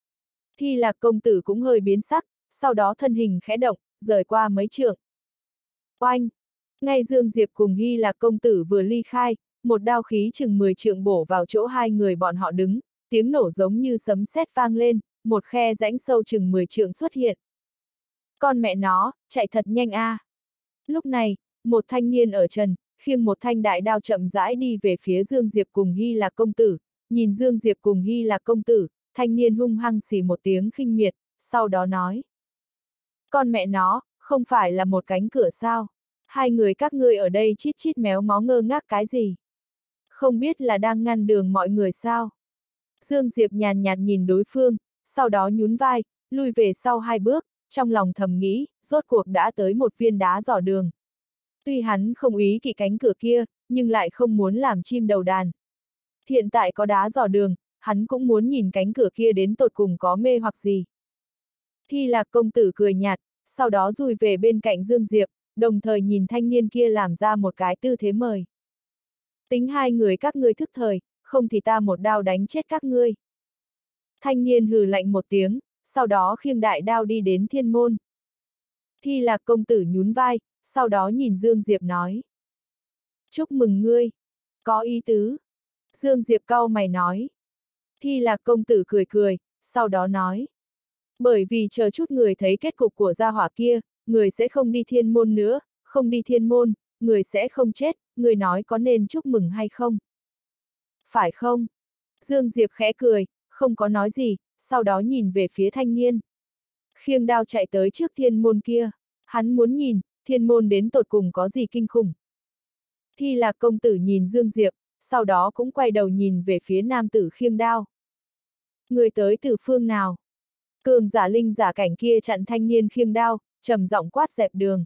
Hy Lạc công tử cũng hơi biến sắc, sau đó thân hình khẽ động, rời qua mấy trượng. Oanh! Ngay Dương Diệp cùng Hy Lạc công tử vừa ly khai, một đao khí chừng mười trượng bổ vào chỗ hai người bọn họ đứng, tiếng nổ giống như sấm sét vang lên, một khe rãnh sâu chừng mười trượng xuất hiện. Con mẹ nó, chạy thật nhanh a! À. Lúc này, một thanh niên ở trần, khiêng một thanh đại đao chậm rãi đi về phía Dương Diệp cùng Hy Lạc công tử, nhìn Dương Diệp cùng Hy Lạc công tử, thanh niên hung hăng xì một tiếng khinh miệt, sau đó nói. Con mẹ nó, không phải là một cánh cửa sao? Hai người các ngươi ở đây chít chít méo mó ngơ ngác cái gì? Không biết là đang ngăn đường mọi người sao? Dương Diệp nhàn nhạt nhìn đối phương, sau đó nhún vai, lui về sau hai bước, trong lòng thầm nghĩ, rốt cuộc đã tới một viên đá dò đường. Tuy hắn không ý kỵ cánh cửa kia, nhưng lại không muốn làm chim đầu đàn. Hiện tại có đá dò đường, hắn cũng muốn nhìn cánh cửa kia đến tột cùng có mê hoặc gì. Hy Lạc công tử cười nhạt, sau đó dùi về bên cạnh Dương Diệp, đồng thời nhìn thanh niên kia làm ra một cái tư thế mời. Tính hai người các ngươi thức thời, không thì ta một đao đánh chết các ngươi. Thanh niên hừ lạnh một tiếng, sau đó khiêng đại đao đi đến thiên môn. Hy Lạc công tử nhún vai, sau đó nhìn Dương Diệp nói. Chúc mừng ngươi. Có ý tứ. Dương Diệp cau mày nói. Hy Lạc công tử cười cười, sau đó nói. Bởi vì chờ chút người thấy kết cục của gia hỏa kia, người sẽ không đi thiên môn nữa, không đi thiên môn, người sẽ không chết, người nói có nên chúc mừng hay không? Phải không? Dương Diệp khẽ cười, không có nói gì, sau đó nhìn về phía thanh niên. Khiêng đao chạy tới trước thiên môn kia, hắn muốn nhìn, thiên môn đến tột cùng có gì kinh khủng. Hy Lạc công tử nhìn Dương Diệp, sau đó cũng quay đầu nhìn về phía nam tử khiêng đao. Người tới từ phương nào? Cường giả linh giả cảnh kia chặn thanh niên khiêng đao, trầm giọng quát dẹp đường.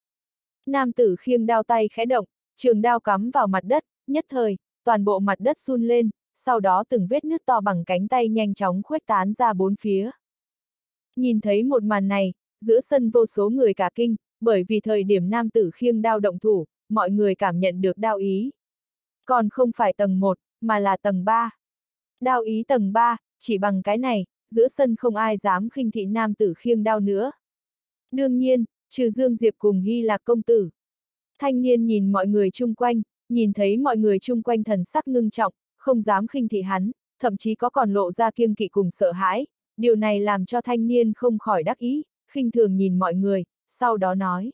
Nam tử khiêng đao tay khẽ động, trường đao cắm vào mặt đất, nhất thời, toàn bộ mặt đất run lên, sau đó từng vết nứt to bằng cánh tay nhanh chóng khuếch tán ra bốn phía. Nhìn thấy một màn này, giữa sân vô số người cả kinh, bởi vì thời điểm nam tử khiêng đao động thủ, mọi người cảm nhận được đao ý. Còn không phải tầng một, mà là tầng ba. Đao ý tầng ba, chỉ bằng cái này, giữa sân không ai dám khinh thị nam tử khiêng đao nữa. Đương nhiên, trừ Dương Diệp cùng Hy Lạc công tử. Thanh niên nhìn mọi người chung quanh, nhìn thấy mọi người chung quanh thần sắc ngưng trọng, không dám khinh thị hắn, thậm chí có còn lộ ra kiêng kỵ cùng sợ hãi, điều này làm cho thanh niên không khỏi đắc ý, khinh thường nhìn mọi người, sau đó nói.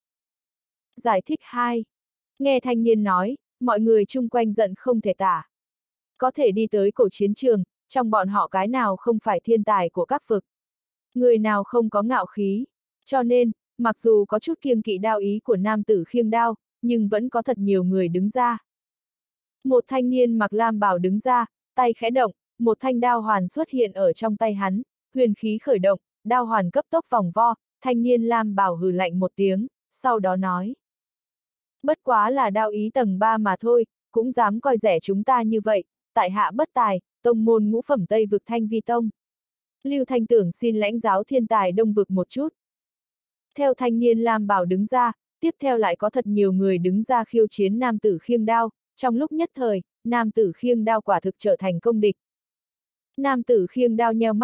Giải thích hai. Nghe thanh niên nói, mọi người chung quanh giận không thể tả. Có thể đi tới cổ chiến trường, trong bọn họ cái nào không phải thiên tài của các vực. Người nào không có ngạo khí. Cho nên, mặc dù có chút kiêng kỵ đao ý của nam tử khiêng đao, nhưng vẫn có thật nhiều người đứng ra. Một thanh niên mặc lam bào đứng ra, tay khẽ động, một thanh đao hoàn xuất hiện ở trong tay hắn, huyền khí khởi động, đao hoàn cấp tốc vòng vo, thanh niên lam bào hừ lạnh một tiếng, sau đó nói. Bất quá là đao ý tầng ba mà thôi, cũng dám coi rẻ chúng ta như vậy, tại hạ bất tài, tông môn ngũ phẩm Tây vực Thanh Vi Tông. Lưu Thanh Tưởng xin lãnh giáo thiên tài đông vực một chút. Theo thanh niên lam bào đứng ra, tiếp theo lại có thật nhiều người đứng ra khiêu chiến nam tử khiêng đao, trong lúc nhất thời, nam tử khiêng đao quả thực trở thành công địch. Nam tử khiêng đao nheo mắt,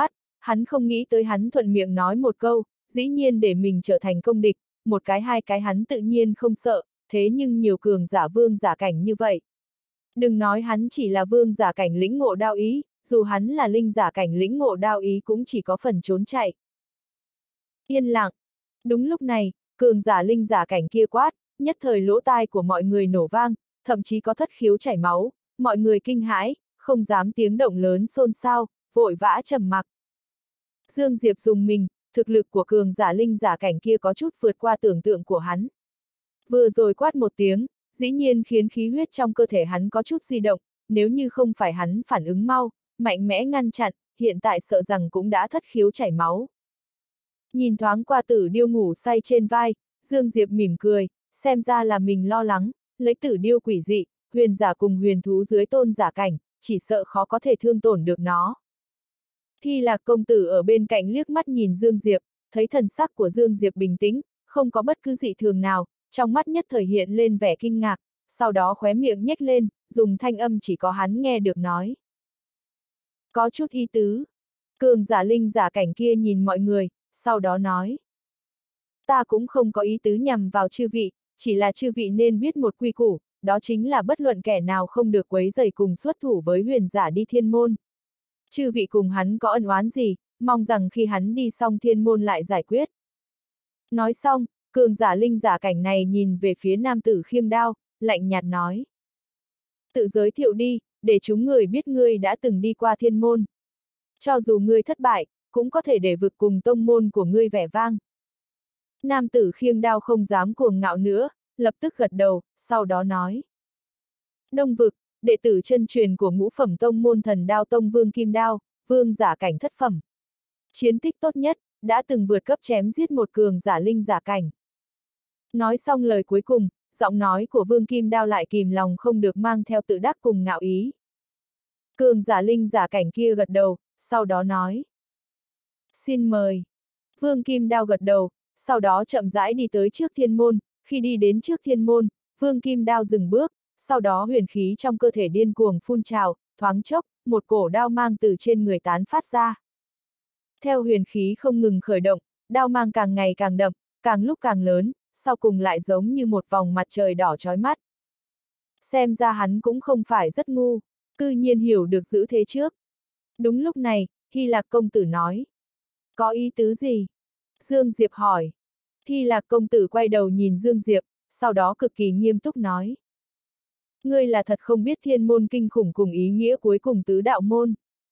Hắn không nghĩ tới hắn thuận miệng nói một câu, dĩ nhiên để mình trở thành công địch, một cái hai cái hắn tự nhiên không sợ, thế nhưng nhiều cường giả vương giả cảnh như vậy. Đừng nói hắn chỉ là vương giả cảnh lĩnh ngộ đao ý, dù hắn là linh giả cảnh lĩnh ngộ đao ý cũng chỉ có phần trốn chạy. Yên lặng. Đúng lúc này, cường giả linh giả cảnh kia quát, nhất thời lỗ tai của mọi người nổ vang, thậm chí có thất khiếu chảy máu, mọi người kinh hãi, không dám tiếng động lớn xôn xao, vội vã trầm mặc. Dương Diệp dùng mình, thực lực của cường giả linh giả cảnh kia có chút vượt qua tưởng tượng của hắn. Vừa rồi quát một tiếng, dĩ nhiên khiến khí huyết trong cơ thể hắn có chút di động, nếu như không phải hắn phản ứng mau, mạnh mẽ ngăn chặn, hiện tại sợ rằng cũng đã thất khiếu chảy máu. Nhìn thoáng qua Tử Điêu ngủ say trên vai, Dương Diệp mỉm cười, xem ra là mình lo lắng, lấy Tử Điêu quỷ dị, huyền giả cùng huyền thú dưới tôn giả cảnh, chỉ sợ khó có thể thương tổn được nó. Hy Lạc công tử ở bên cạnh liếc mắt nhìn Dương Diệp, thấy thần sắc của Dương Diệp bình tĩnh, không có bất cứ dị thường nào, trong mắt nhất thời hiện lên vẻ kinh ngạc, sau đó khóe miệng nhếch lên, dùng thanh âm chỉ có hắn nghe được nói. Có chút ý tứ. Cường giả linh giả cảnh kia nhìn mọi người, sau đó nói. Ta cũng không có ý tứ nhằm vào chư vị, chỉ là chư vị nên biết một quy củ, đó chính là bất luận kẻ nào không được quấy rầy cùng xuất thủ với huyền giả đi thiên môn. Chư vị cùng hắn có ân oán gì, mong rằng khi hắn đi xong thiên môn lại giải quyết. Nói xong, cường giả linh giả cảnh này nhìn về phía nam tử khiêng đao, lạnh nhạt nói. Tự giới thiệu đi, để chúng người biết ngươi đã từng đi qua thiên môn. Cho dù ngươi thất bại, cũng có thể để vực cùng tông môn của ngươi vẻ vang. Nam tử khiêng đao không dám cuồng ngạo nữa, lập tức gật đầu, sau đó nói. Đông vực, đệ tử chân truyền của ngũ phẩm tông môn Thần Đao Tông Vương Kim Đao, vương giả cảnh thất phẩm. Chiến tích tốt nhất, đã từng vượt cấp chém giết một cường giả linh giả cảnh. Nói xong lời cuối cùng, giọng nói của Vương Kim Đao lại kìm lòng không được mang theo tự đắc cùng ngạo ý. Cường giả linh giả cảnh kia gật đầu, sau đó nói. Xin mời. Vương Kim Đao gật đầu, sau đó chậm rãi đi tới trước thiên môn, khi đi đến trước thiên môn, Vương Kim Đao dừng bước, sau đó huyền khí trong cơ thể điên cuồng phun trào, thoáng chốc, một cổ đao mang từ trên người tán phát ra. Theo huyền khí không ngừng khởi động, đao mang càng ngày càng đậm, càng lúc càng lớn, sau cùng lại giống như một vòng mặt trời đỏ chói mắt. Xem ra hắn cũng không phải rất ngu, cư nhiên hiểu được giữ thế trước. Đúng lúc này, Hy Lạc công tử nói. Có ý tứ gì? Dương Diệp hỏi. Hy Lạc công tử quay đầu nhìn Dương Diệp, sau đó cực kỳ nghiêm túc nói. Ngươi là thật không biết thiên môn kinh khủng cùng ý nghĩa cuối cùng tứ đạo môn.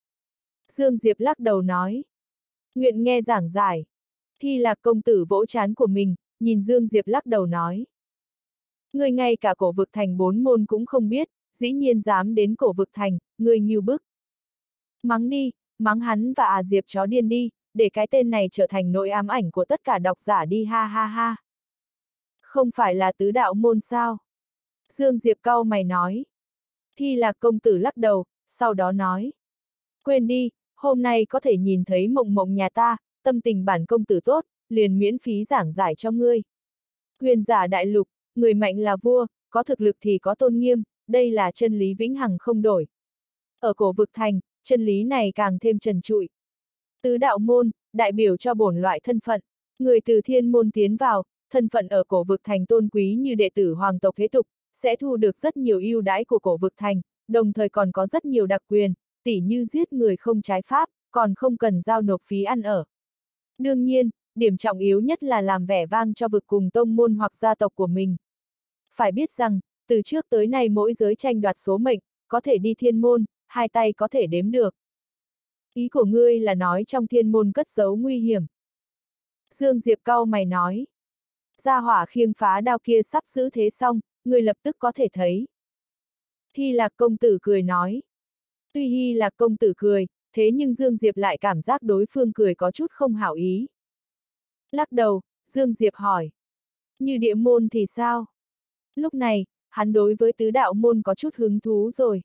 Dương Diệp lắc đầu nói. Nguyện nghe giảng giải. Hy Lạc công tử vỗ trán của mình, nhìn Dương Diệp lắc đầu nói. Ngươi ngay cả cổ vực thành bốn môn cũng không biết, dĩ nhiên dám đến cổ vực thành, ngươi ngưu bức. Mắng đi, mắng hắn và à Diệp chó điên đi, để cái tên này trở thành nỗi ám ảnh của tất cả độc giả đi ha ha ha. Không phải là tứ đạo môn sao? Dương Diệp cau mày nói. Hy Lạc công tử lắc đầu, sau đó nói. Quên đi, hôm nay có thể nhìn thấy mộng mộng nhà ta, tâm tình bản công tử tốt, liền miễn phí giảng giải cho ngươi. Huyền giả đại lục, người mạnh là vua, có thực lực thì có tôn nghiêm, đây là chân lý vĩnh hằng không đổi. Ở cổ vực thành, chân lý này càng thêm trần trụi. Tứ đạo môn, đại biểu cho bổn loại thân phận, người từ thiên môn tiến vào, thân phận ở cổ vực thành tôn quý như đệ tử hoàng tộc thế tục, sẽ thu được rất nhiều ưu đãi của cổ vực thành, đồng thời còn có rất nhiều đặc quyền, tỉ như giết người không trái pháp, còn không cần giao nộp phí ăn ở. Đương nhiên, điểm trọng yếu nhất là làm vẻ vang cho vực cùng tông môn hoặc gia tộc của mình. Phải biết rằng, từ trước tới nay mỗi giới tranh đoạt số mệnh, có thể đi thiên môn, hai tay có thể đếm được. Ý của ngươi là nói trong thiên môn cất giấu nguy hiểm. Dương Diệp cau mày nói. Gia hỏa khiêng phá đao kia sắp giữ thế xong, ngươi lập tức có thể thấy. Hy Lạc công tử cười nói. Tuy Hy Lạc công tử cười, thế nhưng Dương Diệp lại cảm giác đối phương cười có chút không hảo ý. Lắc đầu, Dương Diệp hỏi. Như địa môn thì sao? Lúc này, hắn đối với tứ đạo môn có chút hứng thú rồi.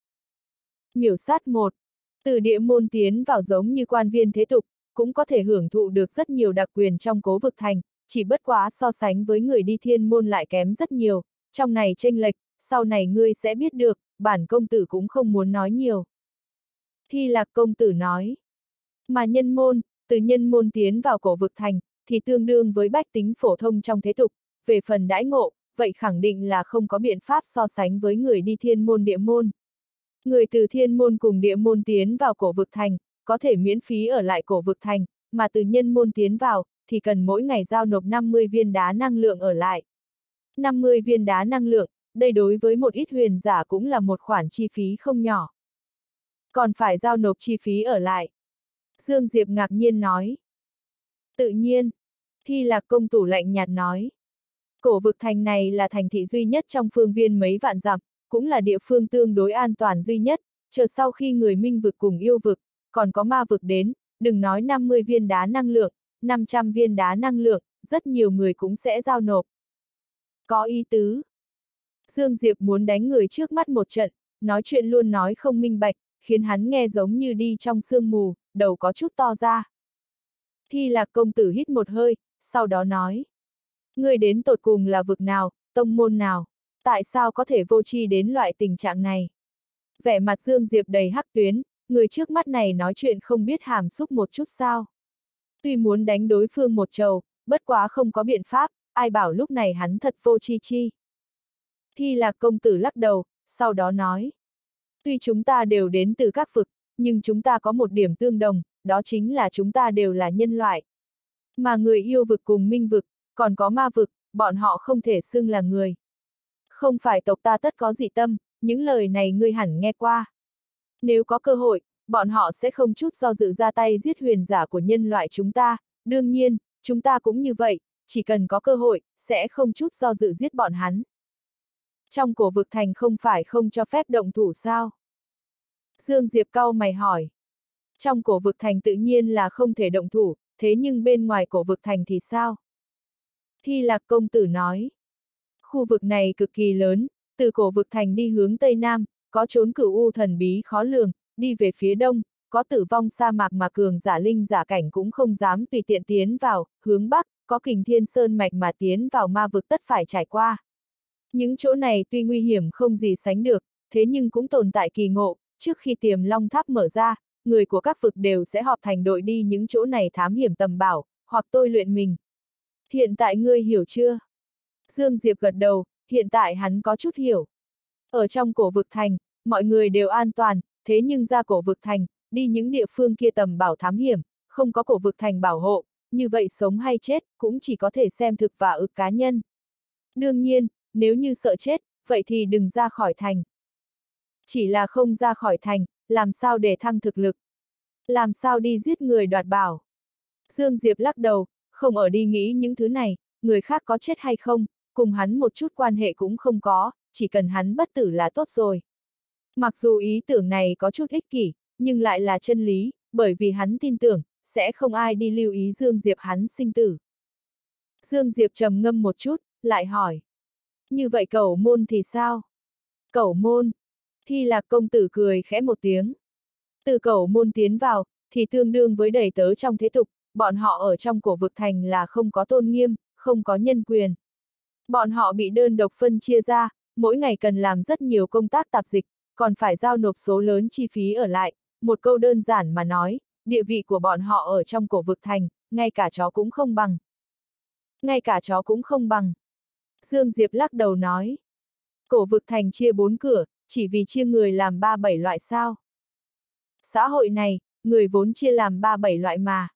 Miểu sát một. Từ địa môn tiến vào giống như quan viên thế tục, cũng có thể hưởng thụ được rất nhiều đặc quyền trong cố vực thành, chỉ bất quá so sánh với người đi thiên môn lại kém rất nhiều, trong này chênh lệch, sau này ngươi sẽ biết được, bản công tử cũng không muốn nói nhiều. Hy Lạc công tử nói. Mà nhân môn, từ nhân môn tiến vào cổ vực thành, thì tương đương với bách tính phổ thông trong thế tục, về phần đãi ngộ, vậy khẳng định là không có biện pháp so sánh với người đi thiên môn địa môn. Người từ thiên môn cùng địa môn tiến vào cổ vực thành, có thể miễn phí ở lại cổ vực thành, mà từ nhân môn tiến vào, thì cần mỗi ngày giao nộp năm mươi viên đá năng lượng ở lại. năm mươi viên đá năng lượng, đây đối với một ít huyền giả cũng là một khoản chi phí không nhỏ. Còn phải giao nộp chi phí ở lại. Dương Diệp ngạc nhiên nói. Tự nhiên, Hy Lạc công tử lạnh nhạt nói. Cổ vực thành này là thành thị duy nhất trong phương viên mấy vạn dặm, cũng là địa phương tương đối an toàn duy nhất, chờ sau khi người minh vực cùng yêu vực, còn có ma vực đến, đừng nói năm mươi viên đá năng lượng, năm trăm viên đá năng lượng, rất nhiều người cũng sẽ giao nộp. Có ý tứ. Dương Diệp muốn đánh người trước mắt một trận, nói chuyện luôn nói không minh bạch, khiến hắn nghe giống như đi trong sương mù, đầu có chút to ra. Hy Lạc công tử hít một hơi, sau đó nói. Người đến tột cùng là vực nào, tông môn nào, tại sao có thể vô tri đến loại tình trạng này? Vẻ mặt Dương Diệp đầy hắc tuyến, người trước mắt này nói chuyện không biết hàm xúc một chút sao. Tuy muốn đánh đối phương một trầu, bất quá không có biện pháp, ai bảo lúc này hắn thật vô tri chi. Hy Lạc công tử lắc đầu, sau đó nói. Tuy chúng ta đều đến từ các vực, nhưng chúng ta có một điểm tương đồng, đó chính là chúng ta đều là nhân loại. Mà người yêu vực cùng minh vực, còn có ma vực, bọn họ không thể xưng là người. Không phải tộc ta tất có dị tâm, những lời này ngươi hẳn nghe qua. Nếu có cơ hội, bọn họ sẽ không chút do dự ra tay giết huyền giả của nhân loại chúng ta, đương nhiên, chúng ta cũng như vậy, chỉ cần có cơ hội, sẽ không chút do dự giết bọn hắn. Trong cổ vực thành không phải không cho phép động thủ sao? Dương Diệp cau mày hỏi. Trong cổ vực thành tự nhiên là không thể động thủ, thế nhưng bên ngoài cổ vực thành thì sao? Hy Lạc công tử nói. Khu vực này cực kỳ lớn, từ cổ vực thành đi hướng Tây Nam, có chốn cửu u thần bí khó lường, đi về phía Đông, có tử vong sa mạc mà cường giả linh giả cảnh cũng không dám tùy tiện tiến vào, hướng Bắc, có kình thiên sơn mạch mà tiến vào ma vực tất phải trải qua. Những chỗ này tuy nguy hiểm không gì sánh được, thế nhưng cũng tồn tại kỳ ngộ, trước khi Tiềm Long Tháp mở ra, người của các vực đều sẽ họp thành đội đi những chỗ này thám hiểm tầm bảo, hoặc tôi luyện mình. Hiện tại ngươi hiểu chưa? Dương Diệp gật đầu, hiện tại hắn có chút hiểu. Ở trong cổ vực thành, mọi người đều an toàn, thế nhưng ra cổ vực thành, đi những địa phương kia tầm bảo thám hiểm, không có cổ vực thành bảo hộ, như vậy sống hay chết, cũng chỉ có thể xem thực và ức cá nhân. Đương nhiên, nếu như sợ chết, vậy thì đừng ra khỏi thành. Chỉ là không ra khỏi thành, làm sao để thăng thực lực? Làm sao đi giết người đoạt bảo? Dương Diệp lắc đầu, không ở đi nghĩ những thứ này, người khác có chết hay không, cùng hắn một chút quan hệ cũng không có, chỉ cần hắn bất tử là tốt rồi. Mặc dù ý tưởng này có chút ích kỷ, nhưng lại là chân lý, bởi vì hắn tin tưởng, sẽ không ai đi lưu ý Dương Diệp hắn sinh tử. Dương Diệp trầm ngâm một chút, lại hỏi. Như vậy Cẩu môn thì sao? Cẩu môn. Hy Lạc công tử cười khẽ một tiếng. Từ Cẩu môn tiến vào, thì tương đương với đầy tớ trong thế tục, bọn họ ở trong cổ vực thành là không có tôn nghiêm, không có nhân quyền. Bọn họ bị đơn độc phân chia ra, mỗi ngày cần làm rất nhiều công tác tạp dịch, còn phải giao nộp số lớn chi phí ở lại. Một câu đơn giản mà nói, địa vị của bọn họ ở trong cổ vực thành, ngay cả chó cũng không bằng. Ngay cả chó cũng không bằng. Dương Diệp lắc đầu nói. Cổ vực thành chia bốn cửa, chỉ vì chia người làm ba bảy loại sao. Xã hội này, người vốn chia làm ba bảy loại mà.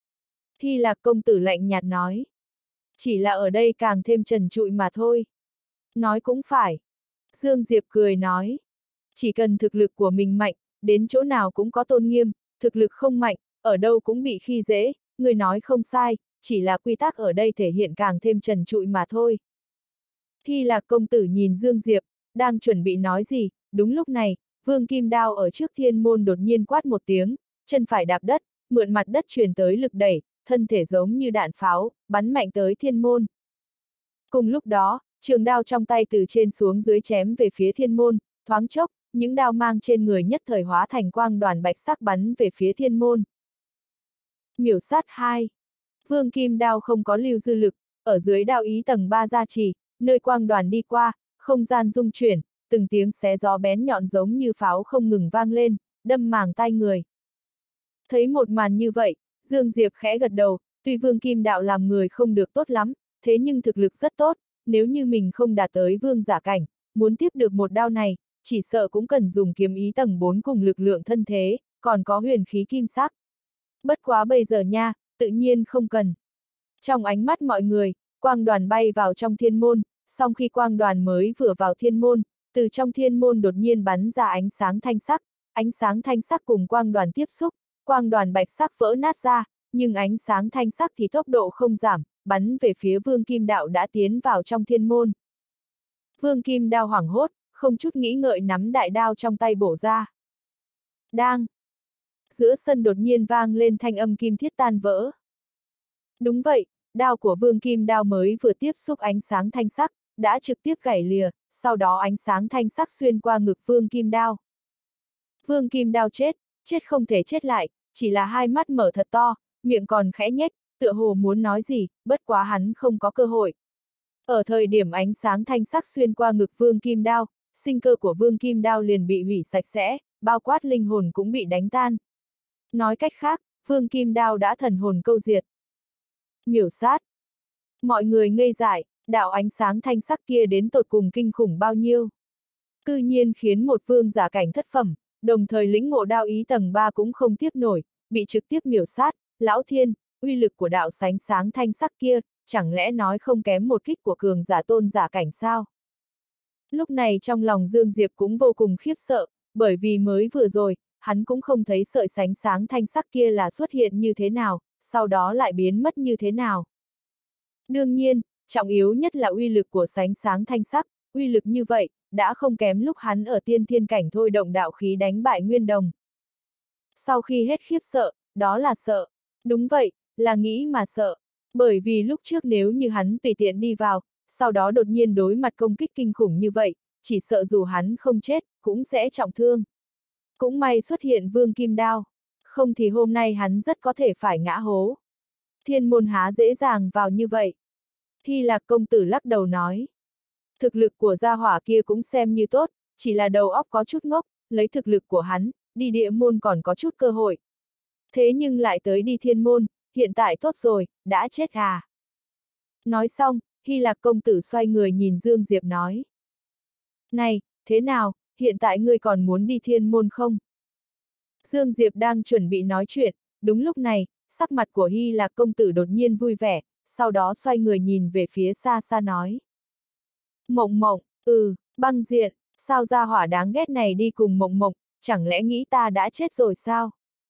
Hy Lạc công tử lạnh nhạt nói. Chỉ là ở đây càng thêm trần trụi mà thôi. Nói cũng phải. Dương Diệp cười nói. Chỉ cần thực lực của mình mạnh, đến chỗ nào cũng có tôn nghiêm, thực lực không mạnh, ở đâu cũng bị khi dễ, người nói không sai, chỉ là quy tắc ở đây thể hiện càng thêm trần trụi mà thôi. Hy Lạc công tử nhìn Dương Diệp, đang chuẩn bị nói gì, đúng lúc này, Vương Kim Đao ở trước thiên môn đột nhiên quát một tiếng, chân phải đạp đất, mượn mặt đất truyền tới lực đẩy, thân thể giống như đạn pháo, bắn mạnh tới thiên môn. Cùng lúc đó, trường đao trong tay từ trên xuống dưới chém về phía thiên môn, thoáng chốc, những đao mang trên người nhất thời hóa thành quang đoàn bạch sắc bắn về phía thiên môn. Miểu sát hai. Vương Kim Đao không có lưu dư lực, ở dưới đao ý tầng ba gia trì, nơi quang đoàn đi qua, không gian rung chuyển, từng tiếng xé gió bén nhọn giống như pháo không ngừng vang lên, đâm màng tai người. Thấy một màn như vậy, Dương Diệp khẽ gật đầu, tuy Vương Kim Đạo làm người không được tốt lắm, thế nhưng thực lực rất tốt, nếu như mình không đạt tới vương giả cảnh, muốn tiếp được một đao này, chỉ sợ cũng cần dùng kiếm ý tầng bốn cùng lực lượng thân thế, còn có huyền khí kim sắc. Bất quá bây giờ nha, tự nhiên không cần. Trong ánh mắt mọi người, quang đoàn bay vào trong thiên môn, sau khi quang đoàn mới vừa vào thiên môn, từ trong thiên môn đột nhiên bắn ra ánh sáng thanh sắc, ánh sáng thanh sắc cùng quang đoàn tiếp xúc, quang đoàn bạch sắc vỡ nát ra, nhưng ánh sáng thanh sắc thì tốc độ không giảm, bắn về phía Vương Kim Đạo đã tiến vào trong thiên môn. Vương Kim Đao hoảng hốt, không chút nghĩ ngợi nắm đại đao trong tay bổ ra. Đang! Giữa sân đột nhiên vang lên thanh âm kim thiết tan vỡ. Đúng vậy, đao của Vương Kim Đao mới vừa tiếp xúc ánh sáng thanh sắc, đã trực tiếp gãy lìa, sau đó ánh sáng thanh sắc xuyên qua ngực Vương Kim Đao. Vương Kim Đao chết, chết không thể chết lại, chỉ là hai mắt mở thật to, miệng còn khẽ nhếch, tựa hồ muốn nói gì, bất quá hắn không có cơ hội. Ở thời điểm ánh sáng thanh sắc xuyên qua ngực Vương Kim Đao, sinh cơ của Vương Kim Đao liền bị hủy sạch sẽ, bao quát linh hồn cũng bị đánh tan. Nói cách khác, Vương Kim Đao đã thần hồn câu diệt. Miểu sát. Mọi người ngây dại, đạo ánh sáng thanh sắc kia đến tột cùng kinh khủng bao nhiêu. Cư nhiên khiến một vương giả cảnh thất phẩm, đồng thời lĩnh ngộ đao ý tầng ba cũng không tiếp nổi, bị trực tiếp miểu sát, lão thiên, uy lực của đạo sánh sáng thanh sắc kia, chẳng lẽ nói không kém một kích của cường giả tôn giả cảnh sao? Lúc này trong lòng Dương Diệp cũng vô cùng khiếp sợ, bởi vì mới vừa rồi, hắn cũng không thấy sợi sánh sáng thanh sắc kia là xuất hiện như thế nào, sau đó lại biến mất như thế nào. Đương nhiên, trọng yếu nhất là uy lực của sánh sáng thanh sắc, uy lực như vậy, đã không kém lúc hắn ở tiên thiên cảnh thôi động đạo khí đánh bại Nguyên Đồng. Sau khi hết khiếp sợ, đó là sợ. Đúng vậy, là nghĩ mà sợ. Bởi vì lúc trước nếu như hắn tùy tiện đi vào, sau đó đột nhiên đối mặt công kích kinh khủng như vậy, chỉ sợ dù hắn không chết, cũng sẽ trọng thương. Cũng may xuất hiện Vương Kim Đao. Không thì hôm nay hắn rất có thể phải ngã hố. Thiên môn há dễ dàng vào như vậy. Hy Lạc công tử lắc đầu nói. Thực lực của gia hỏa kia cũng xem như tốt, chỉ là đầu óc có chút ngốc, lấy thực lực của hắn, đi địa môn còn có chút cơ hội. Thế nhưng lại tới đi thiên môn, hiện tại tốt rồi, đã chết à. Nói xong, Hy Lạc công tử xoay người nhìn Dương Diệp nói. Này, thế nào, hiện tại ngươi còn muốn đi thiên môn không? Dương Diệp đang chuẩn bị nói chuyện, đúng lúc này, sắc mặt của Hy Lạc công tử đột nhiên vui vẻ, sau đó xoay người nhìn về phía xa xa nói. Mộng Mộng, ừ, Băng Diện, sao gia hỏa đáng ghét này đi cùng Mộng Mộng, chẳng lẽ nghĩ ta đã chết rồi sao?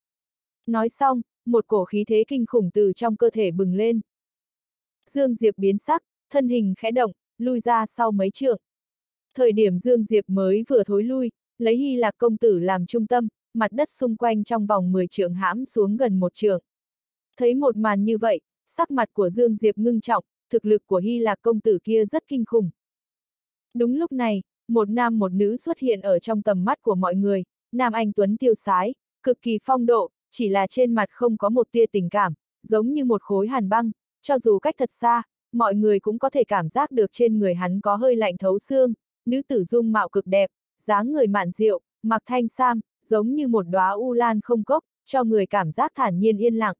Nói xong, một cổ khí thế kinh khủng từ trong cơ thể bừng lên. Dương Diệp biến sắc, thân hình khẽ động, lui ra sau mấy trượng. Thời điểm Dương Diệp mới vừa thối lui, lấy Hy Lạc công tử làm trung tâm, mặt đất xung quanh trong vòng mười trượng hãm xuống gần một trượng. Thấy một màn như vậy, sắc mặt của Dương Diệp ngưng trọng, thực lực của Hy Lạc công tử kia rất kinh khủng. Đúng lúc này, một nam một nữ xuất hiện ở trong tầm mắt của mọi người, nam anh tuấn tiêu sái, cực kỳ phong độ, chỉ là trên mặt không có một tia tình cảm, giống như một khối hàn băng, cho dù cách thật xa, mọi người cũng có thể cảm giác được trên người hắn có hơi lạnh thấu xương, nữ tử dung mạo cực đẹp, dáng người mạn diệu, mặc thanh sam, giống như một đóa u lan không cốc, cho người cảm giác thản nhiên yên lặng.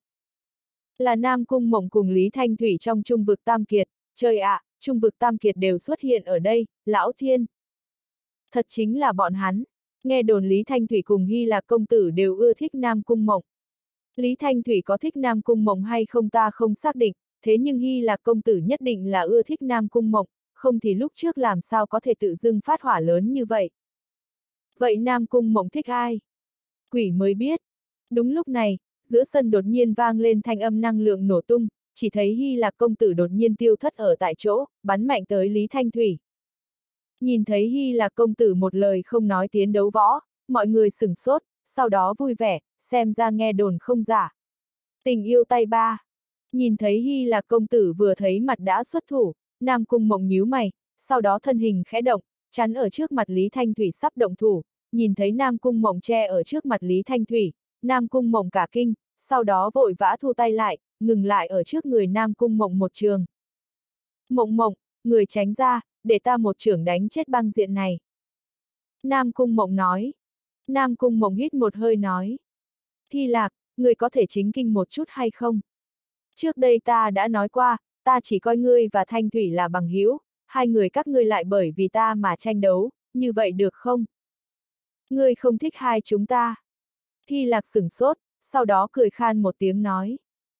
Là Nam Cung Mộng cùng Lý Thanh Thủy trong Trung vực Tam Kiệt, trời ạ, à, Trung vực Tam Kiệt đều xuất hiện ở đây, lão thiên. Thật chính là bọn hắn, nghe đồn Lý Thanh Thủy cùng Hy Lạc công tử đều ưa thích Nam Cung Mộng. Lý Thanh Thủy có thích Nam Cung Mộng hay không ta không xác định, thế nhưng Hy Lạc công tử nhất định là ưa thích Nam Cung Mộng, không thì lúc trước làm sao có thể tự dưng phát hỏa lớn như vậy. Vậy Nam Cung Mộng thích ai? Quỷ mới biết. Đúng lúc này, giữa sân đột nhiên vang lên thanh âm năng lượng nổ tung, chỉ thấy Hy Lạc công tử đột nhiên tiêu thất ở tại chỗ, bắn mạnh tới Lý Thanh Thủy. Nhìn thấy Hy Lạc công tử một lời không nói tiến đấu võ, mọi người sửng sốt, sau đó vui vẻ, xem ra nghe đồn không giả. Tình yêu tay ba. Nhìn thấy Hy Lạc công tử vừa thấy mặt đã xuất thủ, Nam Cung Mộng nhíu mày, sau đó thân hình khẽ động, chắn ở trước mặt Lý Thanh Thủy sắp động thủ, nhìn thấy Nam Cung Mộng che ở trước mặt Lý Thanh Thủy, Nam Cung Mộng cả kinh, sau đó vội vã thu tay lại, ngừng lại ở trước người Nam Cung Mộng một trường. Mộng Mộng, người tránh ra, để ta một trưởng đánh chết Băng Diện này. Nam Cung Mộng nói. Nam Cung Mộng hít một hơi nói. Hy Lạc, ngươi có thể chính kinh một chút hay không? Trước đây ta đã nói qua, ta chỉ coi ngươi và Thanh Thủy là bằng hữu, hai người các ngươi lại bởi vì ta mà tranh đấu, như vậy được không? Ngươi không thích hai chúng ta. Hy Lạc sửng sốt, sau đó cười khan một tiếng nói.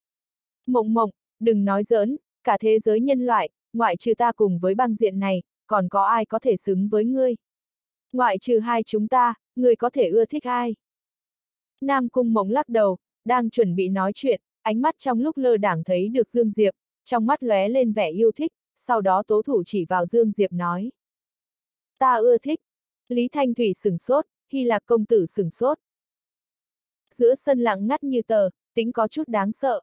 Mộng Mộng, đừng nói giỡn, cả thế giới nhân loại, ngoại trừ ta cùng với băng diện này, còn có ai có thể xứng với ngươi? Ngoại trừ hai chúng ta, ngươi có thể ưa thích ai? Nam Cung Mộng lắc đầu, đang chuẩn bị nói chuyện, ánh mắt trong lúc lơ đãng thấy được Dương Diệp, trong mắt lóe lên vẻ yêu thích, sau đó tố thủ chỉ vào Dương Diệp nói. Ta ưa thích. Lý Thanh Thủy sửng sốt, Hy Lạc công tử sửng sốt. Giữa sân lặng ngắt như tờ, tĩnh có chút đáng sợ.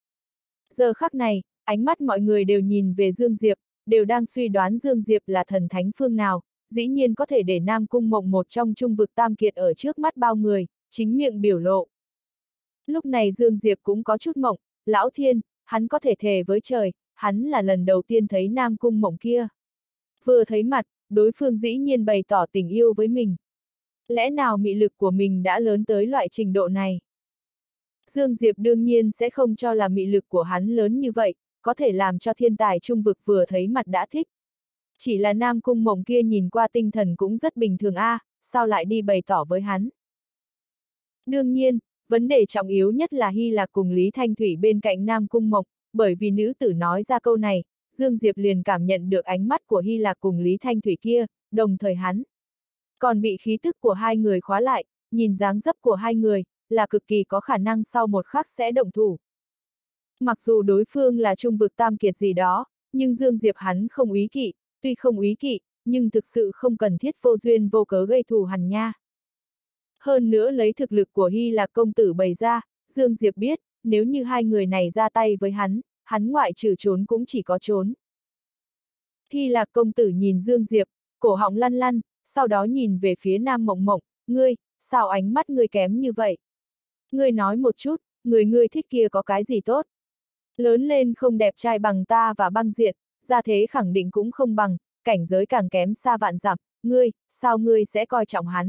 Giờ khắc này, ánh mắt mọi người đều nhìn về Dương Diệp, đều đang suy đoán Dương Diệp là thần thánh phương nào, dĩ nhiên có thể để Nam Cung Mộng một trong trung vực tam kiệt ở trước mắt bao người, chính miệng biểu lộ. Lúc này Dương Diệp cũng có chút mộng, lão thiên, hắn có thể thề với trời, hắn là lần đầu tiên thấy Nam Cung Mộng kia. Vừa thấy mặt, đối phương dĩ nhiên bày tỏ tình yêu với mình. Lẽ nào mị lực của mình đã lớn tới loại trình độ này? Dương Diệp đương nhiên sẽ không cho là mị lực của hắn lớn như vậy, có thể làm cho thiên tài trung vực vừa thấy mặt đã thích. Chỉ là Nam Cung Mộng kia nhìn qua tinh thần cũng rất bình thường a, à, sao lại đi bày tỏ với hắn? Đương nhiên, vấn đề trọng yếu nhất là Hy Lạc cùng Lý Thanh Thủy bên cạnh Nam Cung Mộng, bởi vì nữ tử nói ra câu này, Dương Diệp liền cảm nhận được ánh mắt của Hy Lạc cùng Lý Thanh Thủy kia, đồng thời hắn còn bị khí tức của hai người khóa lại, nhìn dáng dấp của hai người, là cực kỳ có khả năng sau một khắc sẽ động thủ. Mặc dù đối phương là trung vực tam kiệt gì đó, nhưng Dương Diệp hắn không úy kỵ, tuy không úy kỵ, nhưng thực sự không cần thiết vô duyên vô cớ gây thù hằn nha. Hơn nữa lấy thực lực của Hy Lạc công tử bày ra, Dương Diệp biết, nếu như hai người này ra tay với hắn, hắn ngoại trừ trốn cũng chỉ có trốn. Hy Lạc công tử nhìn Dương Diệp, cổ họng lăn lăn, sau đó nhìn về phía Nam Mộng Mộng, ngươi, sao ánh mắt ngươi kém như vậy? Ngươi nói một chút, người ngươi thích kia có cái gì tốt? Lớn lên không đẹp trai bằng ta và băng diện, gia thế khẳng định cũng không bằng, cảnh giới càng kém xa vạn dặm, ngươi, sao ngươi sẽ coi trọng hắn?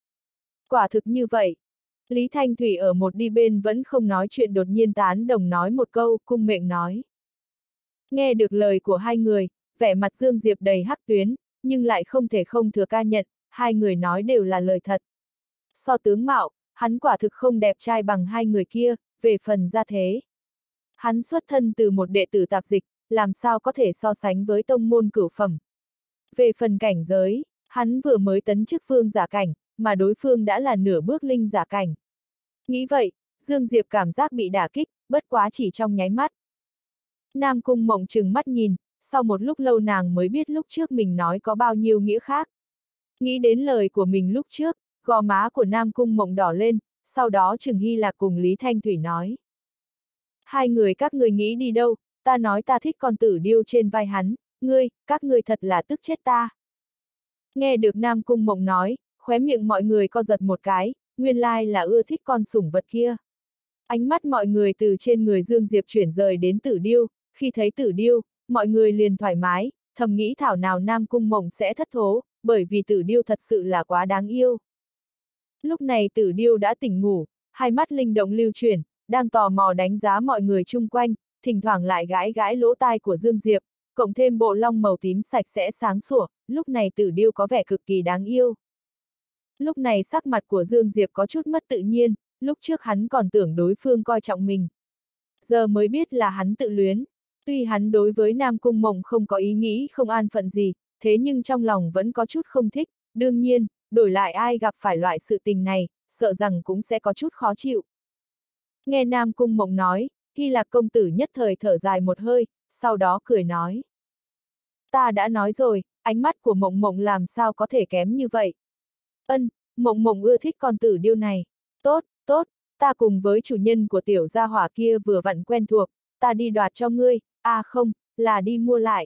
Quả thực như vậy. Lý Thanh Thủy ở một đi bên vẫn không nói chuyện đột nhiên tán đồng nói một câu, cung mệnh nói. Nghe được lời của hai người, vẻ mặt Dương Diệp đầy hắc tuyến, nhưng lại không thể không thừa ca nhận, hai người nói đều là lời thật. So tướng mạo, hắn quả thực không đẹp trai bằng hai người kia, về phần gia thế. Hắn xuất thân từ một đệ tử tạp dịch, làm sao có thể so sánh với tông môn cửu phẩm. Về phần cảnh giới, hắn vừa mới tấn chức vương giả cảnh, mà đối phương đã là nửa bước linh giả cảnh. Nghĩ vậy, Dương Diệp cảm giác bị đả kích, bất quá chỉ trong nháy mắt. Nam Cung Mộng trừng mắt nhìn, sau một lúc lâu nàng mới biết lúc trước mình nói có bao nhiêu nghĩa khác. Nghĩ đến lời của mình lúc trước, gò má của Nam Cung Mộng đỏ lên, sau đó Trừng Hy Lạc cùng Lý Thanh Thủy nói. Hai người các người nghĩ đi đâu, ta nói ta thích con tử điêu trên vai hắn, ngươi, các ngươi thật là tức chết ta. Nghe được Nam Cung Mộng nói, khóe miệng mọi người co giật một cái, nguyên lai là ưa thích con sủng vật kia. Ánh mắt mọi người từ trên người Dương Diệp chuyển rời đến tử điêu, khi thấy tử điêu, mọi người liền thoải mái, thầm nghĩ thảo nào Nam Cung Mộng sẽ thất thố, bởi vì tử điêu thật sự là quá đáng yêu. Lúc này tử điêu đã tỉnh ngủ, hai mắt linh động lưu chuyển, đang tò mò đánh giá mọi người chung quanh, thỉnh thoảng lại gãi gãi lỗ tai của Dương Diệp, cộng thêm bộ lông màu tím sạch sẽ sáng sủa, lúc này tử điêu có vẻ cực kỳ đáng yêu. Lúc này sắc mặt của Dương Diệp có chút mất tự nhiên, lúc trước hắn còn tưởng đối phương coi trọng mình. Giờ mới biết là hắn tự luyến. Tuy hắn đối với Nam Cung Mộng không có ý nghĩ không an phận gì, thế nhưng trong lòng vẫn có chút không thích, đương nhiên, đổi lại ai gặp phải loại sự tình này, sợ rằng cũng sẽ có chút khó chịu. Nghe Nam Cung Mộng nói, Hy Lạc công tử nhất thời thở dài một hơi, sau đó cười nói. Ta đã nói rồi, ánh mắt của Mộng Mộng làm sao có thể kém như vậy. Ân, Mộng Mộng ưa thích con tử điêu này. Tốt, tốt, ta cùng với chủ nhân của tiểu gia hỏa kia vừa vặn quen thuộc, ta đi đoạt cho ngươi, à không, là đi mua lại.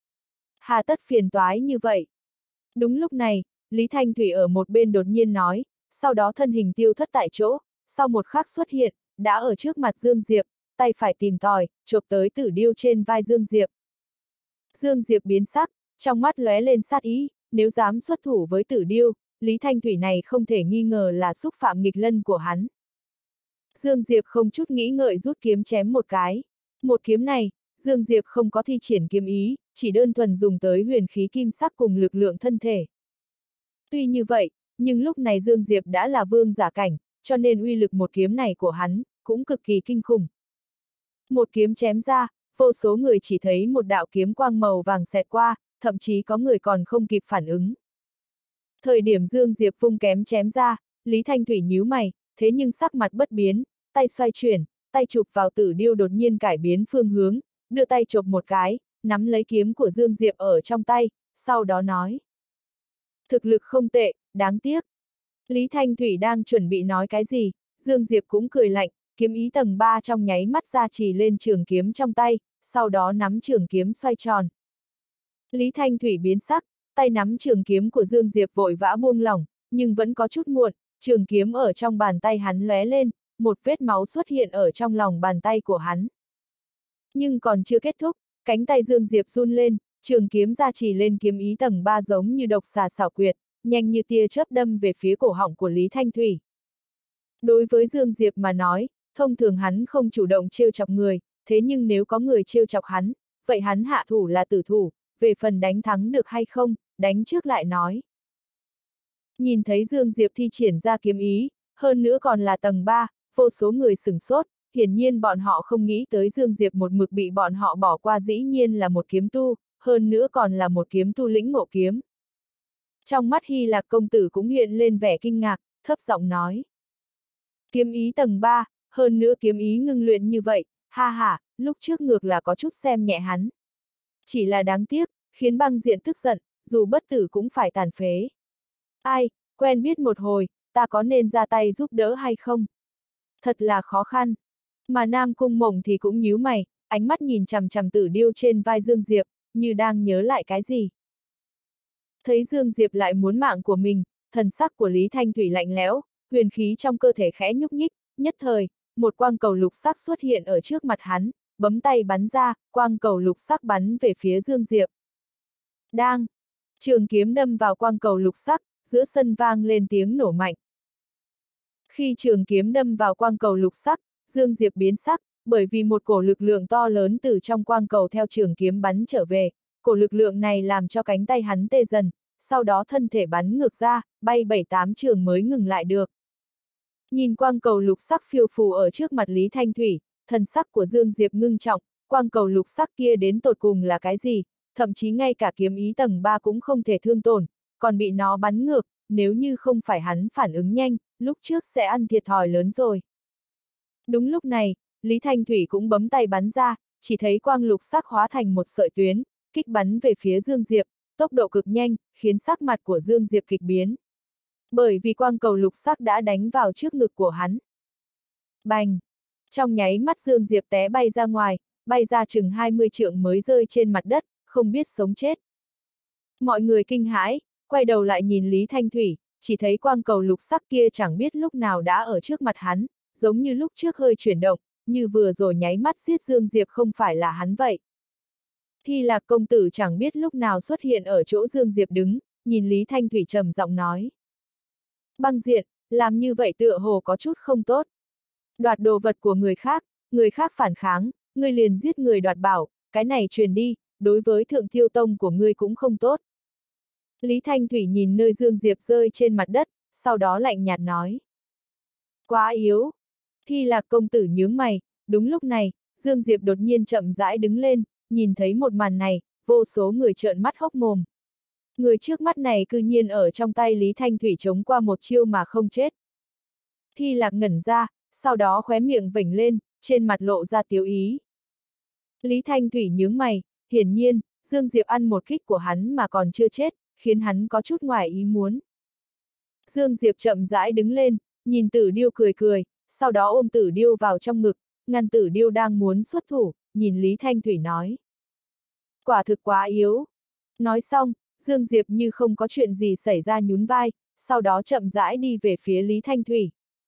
Hà tất phiền toái như vậy. Đúng lúc này, Lý Thanh Thủy ở một bên đột nhiên nói, sau đó thân hình tiêu thất tại chỗ, sau một khắc xuất hiện, đã ở trước mặt Dương Diệp, tay phải tìm tòi, chộp tới tử điêu trên vai Dương Diệp. Dương Diệp biến sắc, trong mắt lóe lên sát ý, nếu dám xuất thủ với tử điêu, Lý Thanh Thủy này không thể nghi ngờ là xúc phạm nghịch lân của hắn. Dương Diệp không chút nghĩ ngợi rút kiếm chém một cái. Một kiếm này, Dương Diệp không có thi triển kiếm ý, chỉ đơn thuần dùng tới huyền khí kim sắc cùng lực lượng thân thể. Tuy như vậy, nhưng lúc này Dương Diệp đã là vương giả cảnh, cho nên uy lực một kiếm này của hắn, cũng cực kỳ kinh khủng. Một kiếm chém ra, vô số người chỉ thấy một đạo kiếm quang màu vàng xẹt qua, thậm chí có người còn không kịp phản ứng. Thời điểm Dương Diệp vung kém chém ra, Lý Thanh Thủy nhíu mày, thế nhưng sắc mặt bất biến, tay xoay chuyển, tay chụp vào Tử Điêu đột nhiên cải biến phương hướng, đưa tay chộp một cái, nắm lấy kiếm của Dương Diệp ở trong tay, sau đó nói. Thực lực không tệ, đáng tiếc. Lý Thanh Thủy đang chuẩn bị nói cái gì, Dương Diệp cũng cười lạnh, kiếm ý tầng ba trong nháy mắt ra chỉ lên trường kiếm trong tay, sau đó nắm trường kiếm xoay tròn. Lý Thanh Thủy biến sắc, tay nắm trường kiếm của Dương Diệp vội vã buông lỏng, nhưng vẫn có chút muộn, trường kiếm ở trong bàn tay hắn lóe lên, một vết máu xuất hiện ở trong lòng bàn tay của hắn. Nhưng còn chưa kết thúc, cánh tay Dương Diệp run lên, trường kiếm ra chỉ lên kiếm ý tầng ba giống như độc xà xảo quyệt, nhanh như tia chớp đâm về phía cổ họng của Lý Thanh Thủy. Đối với Dương Diệp mà nói, thông thường hắn không chủ động trêu chọc người, thế nhưng nếu có người trêu chọc hắn, vậy hắn hạ thủ là tử thủ, về phần đánh thắng được hay không, đánh trước lại nói. Nhìn thấy Dương Diệp thi triển ra kiếm ý, hơn nữa còn là tầng ba, vô số người sửng sốt, hiển nhiên bọn họ không nghĩ tới Dương Diệp một mực bị bọn họ bỏ qua dĩ nhiên là một kiếm tu, hơn nữa còn là một kiếm tu lĩnh ngộ kiếm. Trong mắt Hy Lạc công tử cũng hiện lên vẻ kinh ngạc, thấp giọng nói. Kiếm ý tầng ba, hơn nữa kiếm ý ngưng luyện như vậy, ha ha, lúc trước ngược là có chút xem nhẹ hắn. Chỉ là đáng tiếc, khiến băng diện tức giận, dù bất tử cũng phải tàn phế. Ai, quen biết một hồi, ta có nên ra tay giúp đỡ hay không? Thật là khó khăn. Mà Nam Cung Mộng thì cũng nhíu mày, ánh mắt nhìn chằm chằm Tử Điêu trên vai Dương Diệp, như đang nhớ lại cái gì. Thấy Dương Diệp lại muốn mạng của mình, thần sắc của Lý Thanh Thủy lạnh lẽo, huyền khí trong cơ thể khẽ nhúc nhích, nhất thời, một quang cầu lục sắc xuất hiện ở trước mặt hắn, bấm tay bắn ra, quang cầu lục sắc bắn về phía Dương Diệp. Đang! Trường kiếm đâm vào quang cầu lục sắc, giữa sân vang lên tiếng nổ mạnh. Khi trường kiếm đâm vào quang cầu lục sắc, Dương Diệp biến sắc, bởi vì một cổ lực lượng to lớn từ trong quang cầu theo trường kiếm bắn trở về, cổ lực lượng này làm cho cánh tay hắn tê dần, sau đó thân thể bắn ngược ra, bay bảy tám trường mới ngừng lại được. Nhìn quang cầu lục sắc phiêu phù ở trước mặt Lý Thanh Thủy, thần sắc của Dương Diệp ngưng trọng, quang cầu lục sắc kia đến tột cùng là cái gì, thậm chí ngay cả kiếm ý tầng ba cũng không thể thương tổn, còn bị nó bắn ngược, nếu như không phải hắn phản ứng nhanh, lúc trước sẽ ăn thiệt thòi lớn rồi. Đúng lúc này, Lý Thanh Thủy cũng bấm tay bắn ra, chỉ thấy quang lục sắc hóa thành một sợi tuyến, kích bắn về phía Dương Diệp, tốc độ cực nhanh, khiến sắc mặt của Dương Diệp kịch biến. Bởi vì quang cầu lục sắc đã đánh vào trước ngực của hắn. Bành! Trong nháy mắt Dương Diệp té bay ra ngoài, bay ra chừng hai mươi trượng mới rơi trên mặt đất, không biết sống chết. Mọi người kinh hãi, quay đầu lại nhìn Lý Thanh Thủy, chỉ thấy quang cầu lục sắc kia chẳng biết lúc nào đã ở trước mặt hắn, giống như lúc trước hơi chuyển động, như vừa rồi nháy mắt giết Dương Diệp không phải là hắn vậy. Hy Lạc công tử chẳng biết lúc nào xuất hiện ở chỗ Dương Diệp đứng, nhìn Lý Thanh Thủy trầm giọng nói. Băng diện, làm như vậy tựa hồ có chút không tốt. Đoạt đồ vật của người khác, người khác phản kháng, ngươi liền giết người đoạt bảo, cái này truyền đi, đối với Thượng Thiêu Tông của ngươi cũng không tốt. Lý Thanh Thủy nhìn nơi Dương Diệp rơi trên mặt đất, sau đó lạnh nhạt nói. Quá yếu. Hy Lạc công tử nhướng mày, đúng lúc này, Dương Diệp đột nhiên chậm rãi đứng lên, nhìn thấy một màn này, vô số người trợn mắt hốc mồm. Người trước mắt này cư nhiên ở trong tay Lý Thanh Thủy chống qua một chiêu mà không chết. Hy Lạc ngẩn ra, sau đó khóe miệng vểnh lên, trên mặt lộ ra tiếu ý. Lý Thanh Thủy nhướng mày, hiển nhiên, Dương Diệp ăn một kích của hắn mà còn chưa chết, khiến hắn có chút ngoài ý muốn. Dương Diệp chậm rãi đứng lên, nhìn Tử Điêu cười cười, sau đó ôm Tử Điêu vào trong ngực, ngăn Tử Điêu đang muốn xuất thủ, nhìn Lý Thanh Thủy nói. Quả thực quá yếu. Nói xong, Dương Diệp như không có chuyện gì xảy ra nhún vai, sau đó chậm rãi đi về phía Lý Thanh Thủy.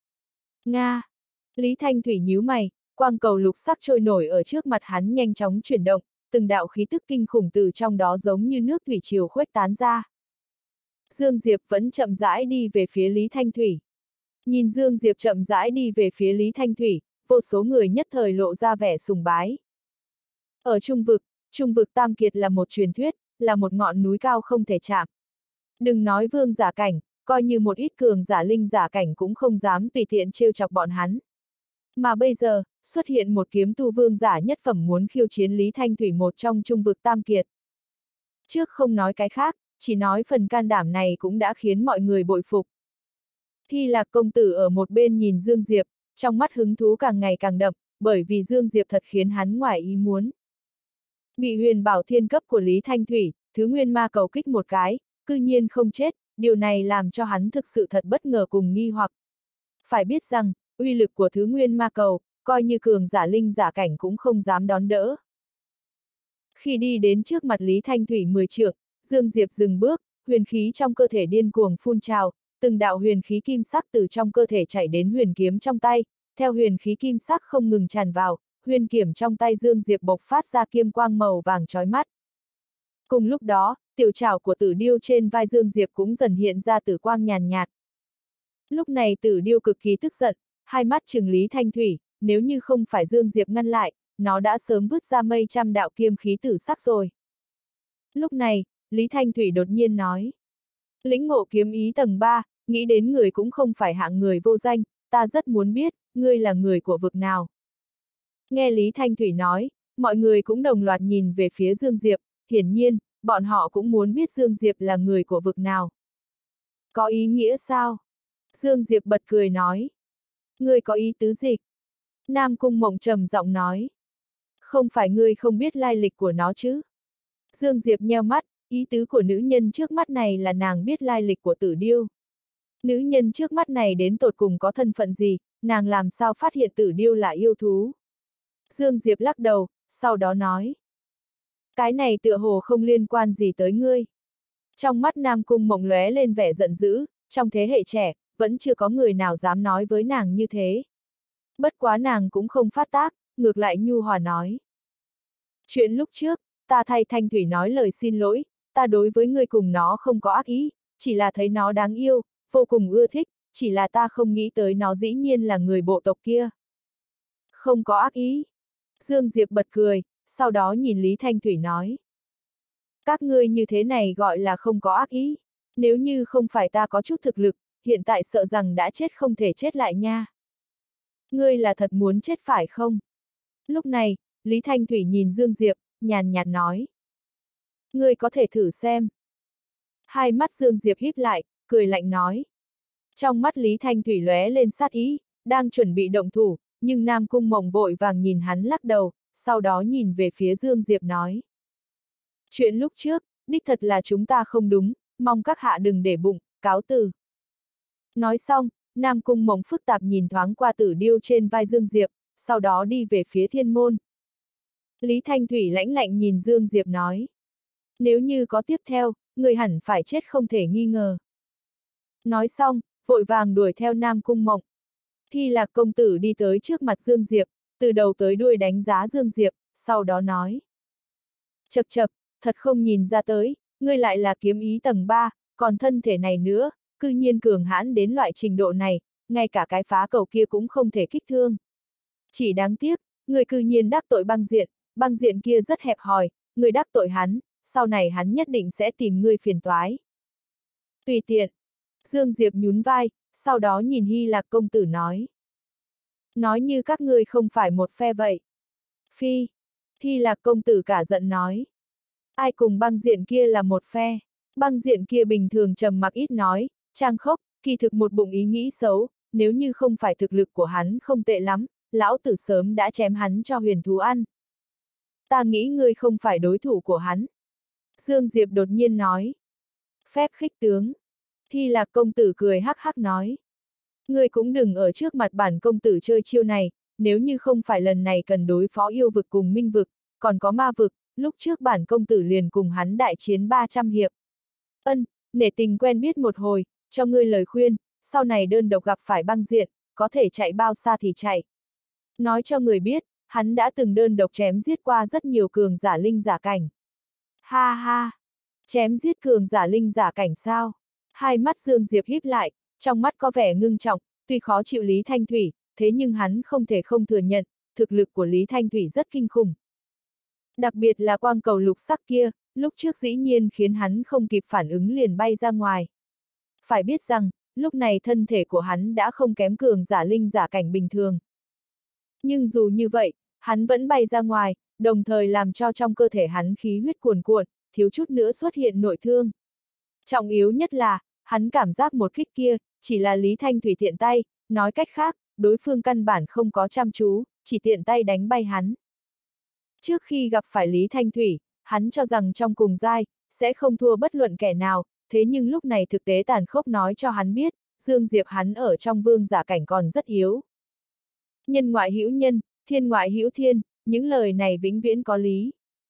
Nga! Lý Thanh Thủy nhíu mày, quang cầu lục sắc trôi nổi ở trước mặt hắn nhanh chóng chuyển động, từng đạo khí tức kinh khủng từ trong đó giống như nước thủy triều khuếch tán ra. Dương Diệp vẫn chậm rãi đi về phía Lý Thanh Thủy. Nhìn Dương Diệp chậm rãi đi về phía Lý Thanh Thủy, vô số người nhất thời lộ ra vẻ sùng bái. Ở Trung vực, Trung vực Tam Kiệt là một truyền thuyết, là một ngọn núi cao không thể chạm. Đừng nói vương giả cảnh, coi như một ít cường giả linh giả cảnh cũng không dám tùy tiện trêu chọc bọn hắn. Mà bây giờ, xuất hiện một kiếm tu vương giả nhất phẩm muốn khiêu chiến Lý Thanh Thủy, một trong Trung vực Tam Kiệt. Trước không nói cái khác, chỉ nói phần can đảm này cũng đã khiến mọi người bội phục. Hy Lạc công tử ở một bên nhìn Dương Diệp, trong mắt hứng thú càng ngày càng đậm, bởi vì Dương Diệp thật khiến hắn ngoài ý muốn. Bị huyền bảo thiên cấp của Lý Thanh Thủy, thứ nguyên ma cầu kích một cái, cư nhiên không chết, điều này làm cho hắn thực sự thật bất ngờ cùng nghi hoặc. Phải biết rằng, uy lực của thứ nguyên ma cầu, coi như cường giả linh giả cảnh cũng không dám đón đỡ. Khi đi đến trước mặt Lý Thanh Thủy mười trượng, Dương Diệp dừng bước, huyền khí trong cơ thể điên cuồng phun trào, từng đạo huyền khí kim sắc từ trong cơ thể chảy đến huyền kiếm trong tay, theo huyền khí kim sắc không ngừng tràn vào, huyền kiếm trong tay Dương Diệp bộc phát ra kim quang màu vàng chói mắt. Cùng lúc đó, tiểu trảo của Tử Điêu trên vai Dương Diệp cũng dần hiện ra tử quang nhàn nhạt. Lúc này Tử Điêu cực kỳ tức giận, hai mắt trừng Lý Thanh Thủy, nếu như không phải Dương Diệp ngăn lại, nó đã sớm vứt ra mây trăm đạo kiếm khí tử sắc rồi. Lúc này, Lý Thanh Thủy đột nhiên nói. Lĩnh ngộ kiếm ý tầng ba, nghĩ đến người cũng không phải hạng người vô danh, ta rất muốn biết, ngươi là người của vực nào. Nghe Lý Thanh Thủy nói, mọi người cũng đồng loạt nhìn về phía Dương Diệp, hiển nhiên, bọn họ cũng muốn biết Dương Diệp là người của vực nào. Có ý nghĩa sao? Dương Diệp bật cười nói. Ngươi có ý tứ gì? Nam Cung Mộng trầm giọng nói. Không phải ngươi không biết lai lịch của nó chứ? Dương Diệp nheo mắt, ý tứ của nữ nhân trước mắt này là nàng biết lai lịch của Tử Điêu. Nữ nhân trước mắt này đến tột cùng có thân phận gì, nàng làm sao phát hiện Tử Điêu là yêu thú? Dương Diệp lắc đầu, sau đó nói. Cái này tựa hồ không liên quan gì tới ngươi. Trong mắt Nam Cung Mộng lóe lên vẻ giận dữ, trong thế hệ trẻ, vẫn chưa có người nào dám nói với nàng như thế. Bất quá nàng cũng không phát tác, ngược lại nhu hòa nói. Chuyện lúc trước, ta thay Thanh Thủy nói lời xin lỗi, ta đối với ngươi cùng nó không có ác ý, chỉ là thấy nó đáng yêu, vô cùng ưa thích, chỉ là ta không nghĩ tới nó dĩ nhiên là người bộ tộc kia. Không có ác ý. Dương Diệp bật cười, sau đó nhìn Lý Thanh Thủy nói. Các ngươi như thế này gọi là không có ác ý, nếu như không phải ta có chút thực lực, hiện tại sợ rằng đã chết không thể chết lại nha. Ngươi là thật muốn chết phải không? Lúc này, Lý Thanh Thủy nhìn Dương Diệp, nhàn nhạt nói. Ngươi có thể thử xem. Hai mắt Dương Diệp híp lại, cười lạnh nói. Trong mắt Lý Thanh Thủy lóe lên sát ý, đang chuẩn bị động thủ, nhưng Nam Cung Mộng vội vàng nhìn hắn lắc đầu, sau đó nhìn về phía Dương Diệp nói. Chuyện lúc trước, đích thật là chúng ta không đúng, mong các hạ đừng để bụng, cáo từ. Nói xong, Nam Cung Mộng phức tạp nhìn thoáng qua Tử Điêu trên vai Dương Diệp, sau đó đi về phía thiên môn. Lý Thanh Thủy lãnh lạnh nhìn Dương Diệp nói. Nếu như có tiếp theo, người hẳn phải chết không thể nghi ngờ. Nói xong, vội vàng đuổi theo Nam Cung Mộng. Hy Lạc công tử đi tới trước mặt Dương Diệp, từ đầu tới đuôi đánh giá Dương Diệp, sau đó nói. Chậc chậc, thật không nhìn ra tới, ngươi lại là kiếm ý tầng ba, còn thân thể này nữa, cư nhiên cường hãn đến loại trình độ này, ngay cả cái phá cầu kia cũng không thể kích thương. Chỉ đáng tiếc, ngươi cư nhiên đắc tội băng diện, băng diện kia rất hẹp hòi, ngươi đắc tội hắn, sau này hắn nhất định sẽ tìm ngươi phiền toái. Tùy tiện. Dương Diệp nhún vai, sau đó nhìn Hy Lạc công tử nói. Nói như các ngươi không phải một phe vậy. Phi. Hy Lạc công tử cả giận nói. Ai cùng băng diện kia là một phe. Băng diện kia bình thường trầm mặc ít nói, trang khốc, kỳ thực một bụng ý nghĩ xấu, nếu như không phải thực lực của hắn không tệ lắm, lão tử sớm đã chém hắn cho huyền thú ăn. Ta nghĩ ngươi không phải đối thủ của hắn. Dương Diệp đột nhiên nói. Phép khích tướng. Hy Lạc công tử cười hắc hắc nói. Ngươi cũng đừng ở trước mặt bản công tử chơi chiêu này, nếu như không phải lần này cần đối phó yêu vực cùng minh vực, còn có ma vực, lúc trước bản công tử liền cùng hắn đại chiến ba trăm hiệp. Ân, nể tình quen biết một hồi, cho ngươi lời khuyên, sau này đơn độc gặp phải băng diện, có thể chạy bao xa thì chạy. Nói cho người biết, hắn đã từng đơn độc chém giết qua rất nhiều cường giả linh giả cảnh. Ha ha! Chém giết cường giả linh giả cảnh sao? Hai mắt Dương Diệp híp lại, trong mắt có vẻ ngưng trọng, tuy khó chịu Lý Thanh Thủy, thế nhưng hắn không thể không thừa nhận, thực lực của Lý Thanh Thủy rất kinh khủng. Đặc biệt là quang cầu lục sắc kia, lúc trước dĩ nhiên khiến hắn không kịp phản ứng liền bay ra ngoài. Phải biết rằng, lúc này thân thể của hắn đã không kém cường giả linh giả cảnh bình thường. Nhưng dù như vậy, hắn vẫn bay ra ngoài, đồng thời làm cho trong cơ thể hắn khí huyết cuồn cuộn, thiếu chút nữa xuất hiện nội thương. Trọng yếu nhất là, hắn cảm giác một kích kia, chỉ là Lý Thanh Thủy tiện tay, nói cách khác, đối phương căn bản không có chăm chú, chỉ tiện tay đánh bay hắn. Trước khi gặp phải Lý Thanh Thủy, hắn cho rằng trong cùng giai, sẽ không thua bất luận kẻ nào, thế nhưng lúc này thực tế tàn khốc nói cho hắn biết, Dương Diệp hắn ở trong vương giả cảnh còn rất yếu. Nhân ngoại hữu nhân, thiên ngoại hữu thiên, những lời này vĩnh viễn có lý.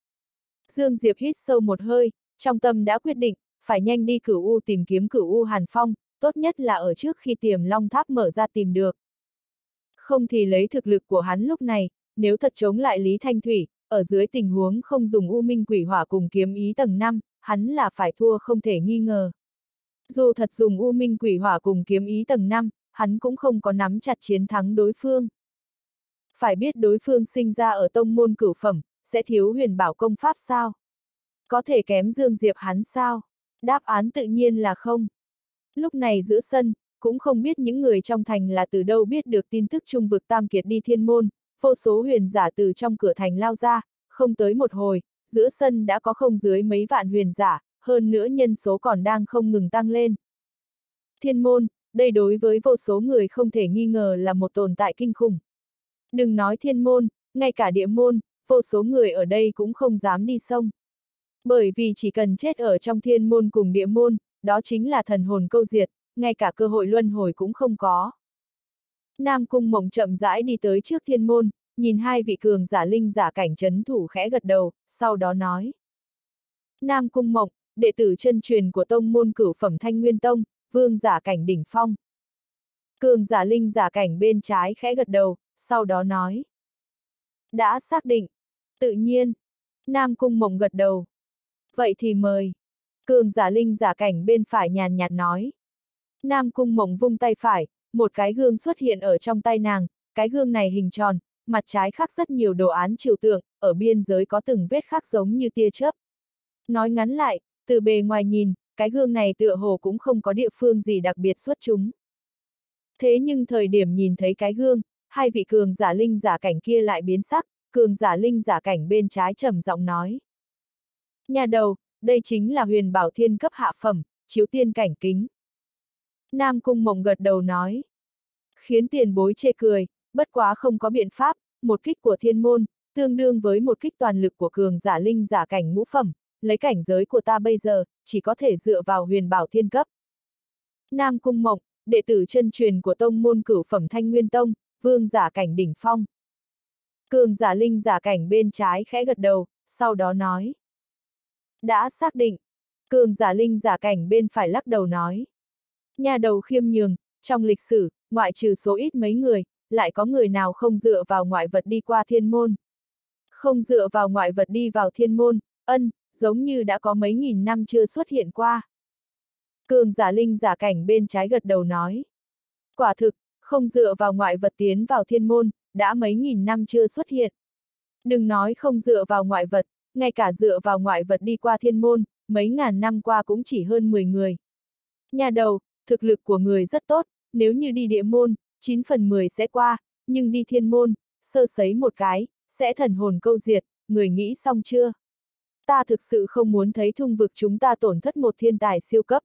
Dương Diệp hít sâu một hơi, trong tâm đã quyết định, phải nhanh đi Cửu U tìm kiếm Cửu U Hàn Phong, tốt nhất là ở trước khi Tiềm Long Tháp mở ra tìm được. Không thì lấy thực lực của hắn lúc này, nếu thật chống lại Lý Thanh Thủy, ở dưới tình huống không dùng U Minh Quỷ Hỏa cùng kiếm ý tầng năm, hắn là phải thua không thể nghi ngờ. Dù thật dùng U Minh Quỷ Hỏa cùng kiếm ý tầng năm, hắn cũng không có nắm chặt chiến thắng đối phương. Phải biết đối phương sinh ra ở tông môn cửu phẩm, sẽ thiếu huyền bảo công pháp sao? Có thể kém Dương Diệp hắn sao? Đáp án tự nhiên là không. Lúc này giữa sân, cũng không biết những người trong thành là từ đâu biết được tin tức trung vực Tam Kiệt đi thiên môn, vô số huyền giả từ trong cửa thành lao ra, không tới một hồi, giữa sân đã có không dưới mấy vạn huyền giả, hơn nữa nhân số còn đang không ngừng tăng lên. Thiên môn, đây đối với vô số người không thể nghi ngờ là một tồn tại kinh khủng. Đừng nói thiên môn, ngay cả địa môn, vô số người ở đây cũng không dám đi sông. Bởi vì chỉ cần chết ở trong thiên môn cùng địa môn, đó chính là thần hồn câu diệt, ngay cả cơ hội luân hồi cũng không có. Nam Cung Mộng chậm rãi đi tới trước thiên môn, nhìn hai vị cường giả linh giả cảnh trấn thủ khẽ gật đầu, sau đó nói. Nam Cung Mộng, đệ tử chân truyền của tông môn cửu phẩm Thanh Nguyên Tông, vương giả cảnh đỉnh phong. Cường giả linh giả cảnh bên trái khẽ gật đầu, sau đó nói. Đã xác định. Tự nhiên. Nam Cung Mộng gật đầu. Vậy thì mời. Cường giả linh giả cảnh bên phải nhàn nhạt nói. Nam Cung Mộng vung tay phải, một cái gương xuất hiện ở trong tay nàng, cái gương này hình tròn, mặt trái khắc rất nhiều đồ án trừu tượng, ở biên giới có từng vết khắc giống như tia chớp. Nói ngắn lại, từ bề ngoài nhìn, cái gương này tựa hồ cũng không có địa phương gì đặc biệt xuất chúng. Thế nhưng thời điểm nhìn thấy cái gương, hai vị cường giả linh giả cảnh kia lại biến sắc, cường giả linh giả cảnh bên trái trầm giọng nói. Nhà đầu, đây chính là huyền bảo thiên cấp hạ phẩm, chiếu tiên cảnh kính. Nam Cung Mộng gật đầu nói. Khiến tiền bối chê cười, bất quá không có biện pháp, một kích của thiên môn, tương đương với một kích toàn lực của cường giả linh giả cảnh ngũ phẩm, lấy cảnh giới của ta bây giờ, chỉ có thể dựa vào huyền bảo thiên cấp. Nam Cung Mộng, đệ tử chân truyền của tông môn cửu phẩm Thanh Nguyên Tông, vương giả cảnh đỉnh phong. Cường giả linh giả cảnh bên trái khẽ gật đầu, sau đó nói. Đã xác định. Cường giả linh giả cảnh bên phải lắc đầu nói. Nhà đầu khiêm nhường, trong lịch sử, ngoại trừ số ít mấy người, lại có người nào không dựa vào ngoại vật đi qua thiên môn. Không dựa vào ngoại vật đi vào thiên môn, ân, giống như đã có mấy nghìn năm chưa xuất hiện qua. Cường giả linh giả cảnh bên trái gật đầu nói. Quả thực, không dựa vào ngoại vật tiến vào thiên môn, đã mấy nghìn năm chưa xuất hiện. Đừng nói không dựa vào ngoại vật, ngay cả dựa vào ngoại vật đi qua thiên môn, mấy ngàn năm qua cũng chỉ hơn mười người. Nhà đầu, thực lực của người rất tốt, nếu như đi địa môn, chín phần mười sẽ qua, nhưng đi thiên môn, sơ sấy một cái, sẽ thần hồn câu diệt, người nghĩ xong chưa? Ta thực sự không muốn thấy thung vực chúng ta tổn thất một thiên tài siêu cấp.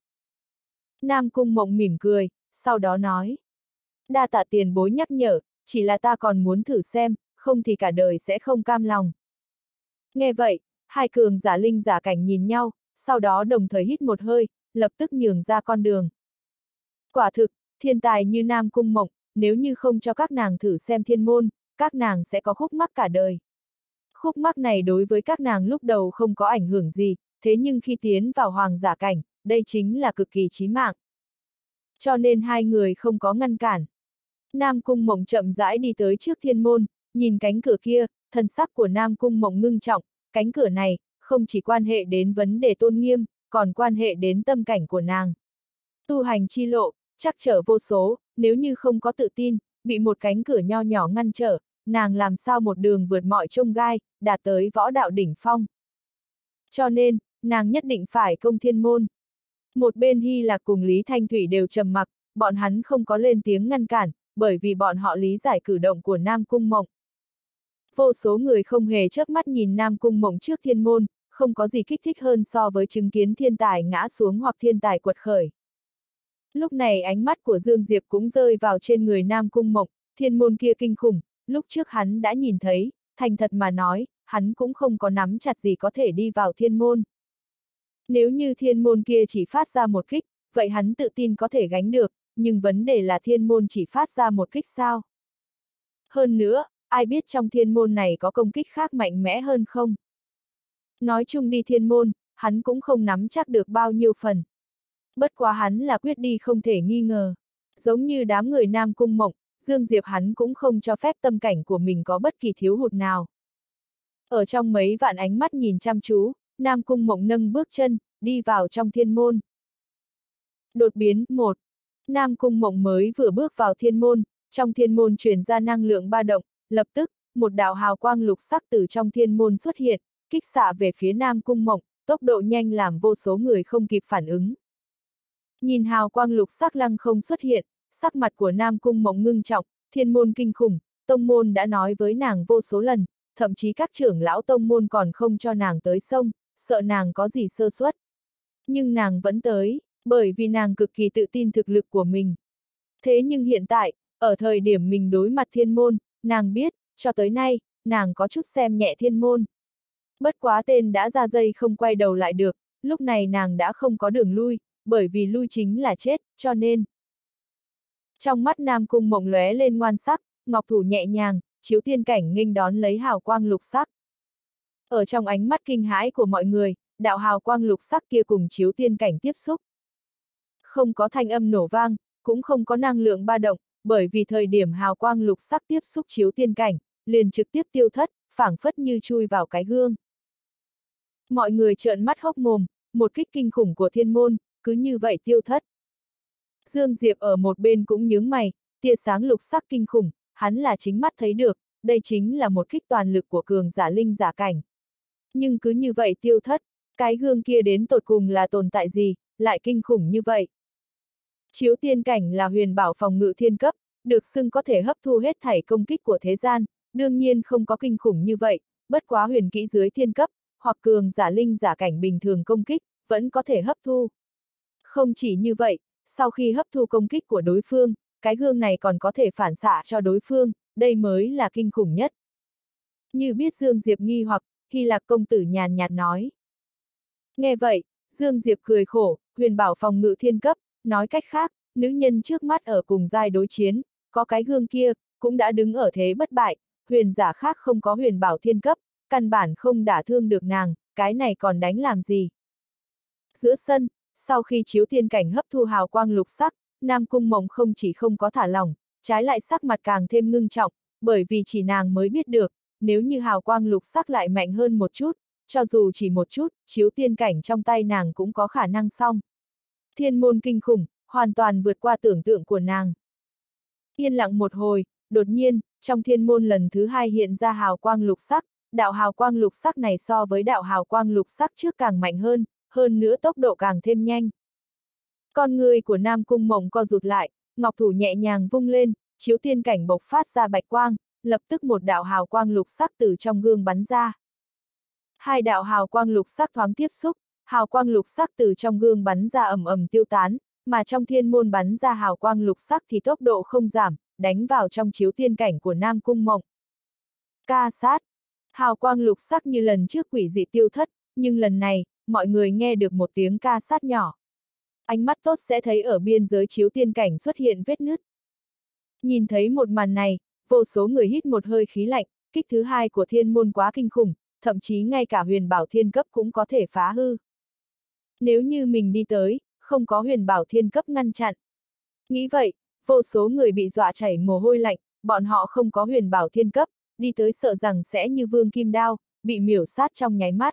Nam Cung Mộng mỉm cười, sau đó nói. Đa tạ tiền bối nhắc nhở, chỉ là ta còn muốn thử xem, không thì cả đời sẽ không cam lòng. Nghe vậy, hai cường giả linh giả cảnh nhìn nhau, sau đó đồng thời hít một hơi, lập tức nhường ra con đường. Quả thực, thiên tài như Nam Cung Mộng, nếu như không cho các nàng thử xem thiên môn, các nàng sẽ có khúc mắc cả đời. Khúc mắc này đối với các nàng lúc đầu không có ảnh hưởng gì, thế nhưng khi tiến vào hoàng giả cảnh, đây chính là cực kỳ chí mạng. Cho nên hai người không có ngăn cản. Nam Cung Mộng chậm rãi đi tới trước thiên môn, nhìn cánh cửa kia, thân sắc của Nam Cung Mộng ngưng trọng, cánh cửa này, không chỉ quan hệ đến vấn đề tôn nghiêm, còn quan hệ đến tâm cảnh của nàng. Tu hành chi lộ, chắc trở vô số, nếu như không có tự tin, bị một cánh cửa nho nhỏ ngăn trở, nàng làm sao một đường vượt mọi chông gai, đạt tới võ đạo đỉnh phong. Cho nên, nàng nhất định phải công thiên môn. Một bên Hy Lạc cùng Lý Thanh Thủy đều trầm mặc, bọn hắn không có lên tiếng ngăn cản, bởi vì bọn họ lý giải cử động của Nam Cung Mộng. Vô số người không hề chớp mắt nhìn Nam Cung Mộng trước thiên môn, không có gì kích thích hơn so với chứng kiến thiên tài ngã xuống hoặc thiên tài quật khởi. Lúc này ánh mắt của Dương Diệp cũng rơi vào trên người Nam Cung Mộng, thiên môn kia kinh khủng, lúc trước hắn đã nhìn thấy, thành thật mà nói, hắn cũng không có nắm chặt gì có thể đi vào thiên môn. Nếu như thiên môn kia chỉ phát ra một kích, vậy hắn tự tin có thể gánh được, nhưng vấn đề là thiên môn chỉ phát ra một kích sao? Hơn nữa, ai biết trong thiên môn này có công kích khác mạnh mẽ hơn không? Nói chung đi thiên môn, hắn cũng không nắm chắc được bao nhiêu phần. Bất quá hắn là quyết đi không thể nghi ngờ. Giống như đám người Nam Cung Mộng, Dương Diệp hắn cũng không cho phép tâm cảnh của mình có bất kỳ thiếu hụt nào. Ở trong mấy vạn ánh mắt nhìn chăm chú, Nam Cung Mộng nâng bước chân, đi vào trong thiên môn. Đột biến một. Nam Cung Mộng mới vừa bước vào thiên môn, trong thiên môn truyền ra năng lượng ba động, lập tức, một đạo hào quang lục sắc từ trong thiên môn xuất hiện, kích xạ về phía Nam Cung Mộng, tốc độ nhanh làm vô số người không kịp phản ứng. Nhìn hào quang lục sắc lăng không xuất hiện, sắc mặt của Nam Cung Mộng ngưng trọng, thiên môn kinh khủng, tông môn đã nói với nàng vô số lần, thậm chí các trưởng lão tông môn còn không cho nàng tới sông, sợ nàng có gì sơ suất. Nhưng nàng vẫn tới, bởi vì nàng cực kỳ tự tin thực lực của mình. Thế nhưng hiện tại, ở thời điểm mình đối mặt thiên môn, nàng biết, cho tới nay, nàng có chút xem nhẹ thiên môn. Bất quá tên đã ra dây không quay đầu lại được, lúc này nàng đã không có đường lui, bởi vì lui chính là chết, cho nên. Trong mắt Nam Cung Mộng lóe lên ngoan sắc, ngọc thủ nhẹ nhàng, chiếu tiên cảnh nghênh đón lấy hào quang lục sắc. Ở trong ánh mắt kinh hãi của mọi người, đạo hào quang lục sắc kia cùng chiếu tiên cảnh tiếp xúc. Không có thanh âm nổ vang, cũng không có năng lượng ba động, bởi vì thời điểm hào quang lục sắc tiếp xúc chiếu tiên cảnh, liền trực tiếp tiêu thất, phảng phất như chui vào cái gương. Mọi người trợn mắt hốc mồm, một kích kinh khủng của thiên môn, cứ như vậy tiêu thất. Dương Diệp ở một bên cũng nhướng mày, tia sáng lục sắc kinh khủng, hắn là chính mắt thấy được, đây chính là một kích toàn lực của cường giả linh giả cảnh. Nhưng cứ như vậy tiêu thất, cái gương kia đến tột cùng là tồn tại gì, lại kinh khủng như vậy. Chiếu tiên cảnh là huyền bảo phòng ngự thiên cấp, được xưng có thể hấp thu hết thảy công kích của thế gian, đương nhiên không có kinh khủng như vậy, bất quá huyền kỹ dưới thiên cấp, hoặc cường giả linh giả cảnh bình thường công kích, vẫn có thể hấp thu. Không chỉ như vậy, sau khi hấp thu công kích của đối phương, cái gương này còn có thể phản xạ cho đối phương, đây mới là kinh khủng nhất. Như biết Dương Diệp nghi hoặc, Hy Lạc công tử nhàn nhạt nói. Nghe vậy, Dương Diệp cười khổ, huyền bảo phòng ngự thiên cấp, nói cách khác, nữ nhân trước mắt ở cùng giai đối chiến, có cái gương kia, cũng đã đứng ở thế bất bại, huyền giả khác không có huyền bảo thiên cấp, căn bản không đả thương được nàng, cái này còn đánh làm gì. Giữa sân, sau khi chiếu tiên cảnh hấp thu hào quang lục sắc, Nam Cung Mộng không chỉ không có thả lỏng, trái lại sắc mặt càng thêm ngưng trọng, bởi vì chỉ nàng mới biết được, nếu như hào quang lục sắc lại mạnh hơn một chút, cho dù chỉ một chút, chiếu tiên cảnh trong tay nàng cũng có khả năng xong. Thiên môn kinh khủng, hoàn toàn vượt qua tưởng tượng của nàng. Yên lặng một hồi, đột nhiên, trong thiên môn lần thứ hai hiện ra hào quang lục sắc, đạo hào quang lục sắc này so với đạo hào quang lục sắc trước càng mạnh hơn, hơn nữa tốc độ càng thêm nhanh. Con người của Nam Cung Mộng co rụt lại, ngọc thủ nhẹ nhàng vung lên, chiếu tiên cảnh bộc phát ra bạch quang, lập tức một đạo hào quang lục sắc từ trong gương bắn ra. Hai đạo hào quang lục sắc thoáng tiếp xúc, hào quang lục sắc từ trong gương bắn ra ầm ầm tiêu tán, mà trong thiên môn bắn ra hào quang lục sắc thì tốc độ không giảm, đánh vào trong chiếu tiên cảnh của Nam Cung Mộng. Ca sát! Hào quang lục sắc như lần trước quỷ dị tiêu thất, nhưng lần này, mọi người nghe được một tiếng ca sát nhỏ. Ánh mắt tốt sẽ thấy ở biên giới chiếu tiên cảnh xuất hiện vết nứt. Nhìn thấy một màn này, vô số người hít một hơi khí lạnh, kích thứ hai của thiên môn quá kinh khủng, thậm chí ngay cả huyền bảo thiên cấp cũng có thể phá hư. Nếu như mình đi tới, không có huyền bảo thiên cấp ngăn chặn. Nghĩ vậy, vô số người bị dọa chảy mồ hôi lạnh, bọn họ không có huyền bảo thiên cấp, đi tới sợ rằng sẽ như vương kim đao, bị miểu sát trong nháy mắt.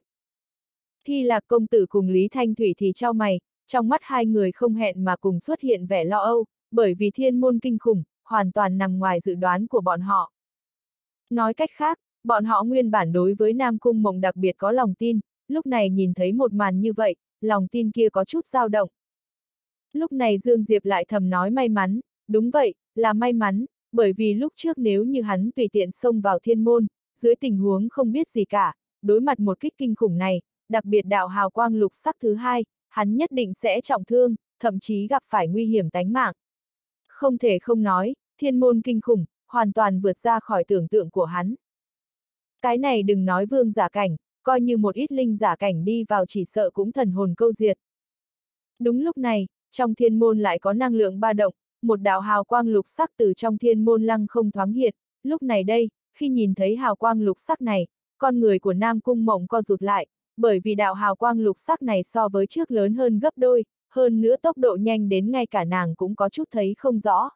Hy Lạc công tử cùng Lý Thanh Thủy thì trao mày, trong mắt hai người không hẹn mà cùng xuất hiện vẻ lo âu, bởi vì thiên môn kinh khủng, hoàn toàn nằm ngoài dự đoán của bọn họ. Nói cách khác, bọn họ nguyên bản đối với Nam Cung Mộng đặc biệt có lòng tin, lúc này nhìn thấy một màn như vậy, lòng tin kia có chút dao động. Lúc này Dương Diệp lại thầm nói may mắn, đúng vậy, là may mắn, bởi vì lúc trước nếu như hắn tùy tiện xông vào thiên môn, dưới tình huống không biết gì cả, đối mặt một kích kinh khủng này, đặc biệt đạo hào quang lục sắc thứ hai, hắn nhất định sẽ trọng thương, thậm chí gặp phải nguy hiểm tánh mạng. Không thể không nói, thiên môn kinh khủng, hoàn toàn vượt ra khỏi tưởng tượng của hắn. Cái này đừng nói vương giả cảnh, coi như một ít linh giả cảnh đi vào chỉ sợ cũng thần hồn câu diệt. Đúng lúc này, trong thiên môn lại có năng lượng ba động, một đạo hào quang lục sắc từ trong thiên môn lăng không thoáng hiện, lúc này đây, khi nhìn thấy hào quang lục sắc này, con người của Nam Cung Mộng co rụt lại, bởi vì đạo hào quang lục sắc này so với trước lớn hơn gấp đôi, hơn nữa tốc độ nhanh đến ngay cả nàng cũng có chút thấy không rõ.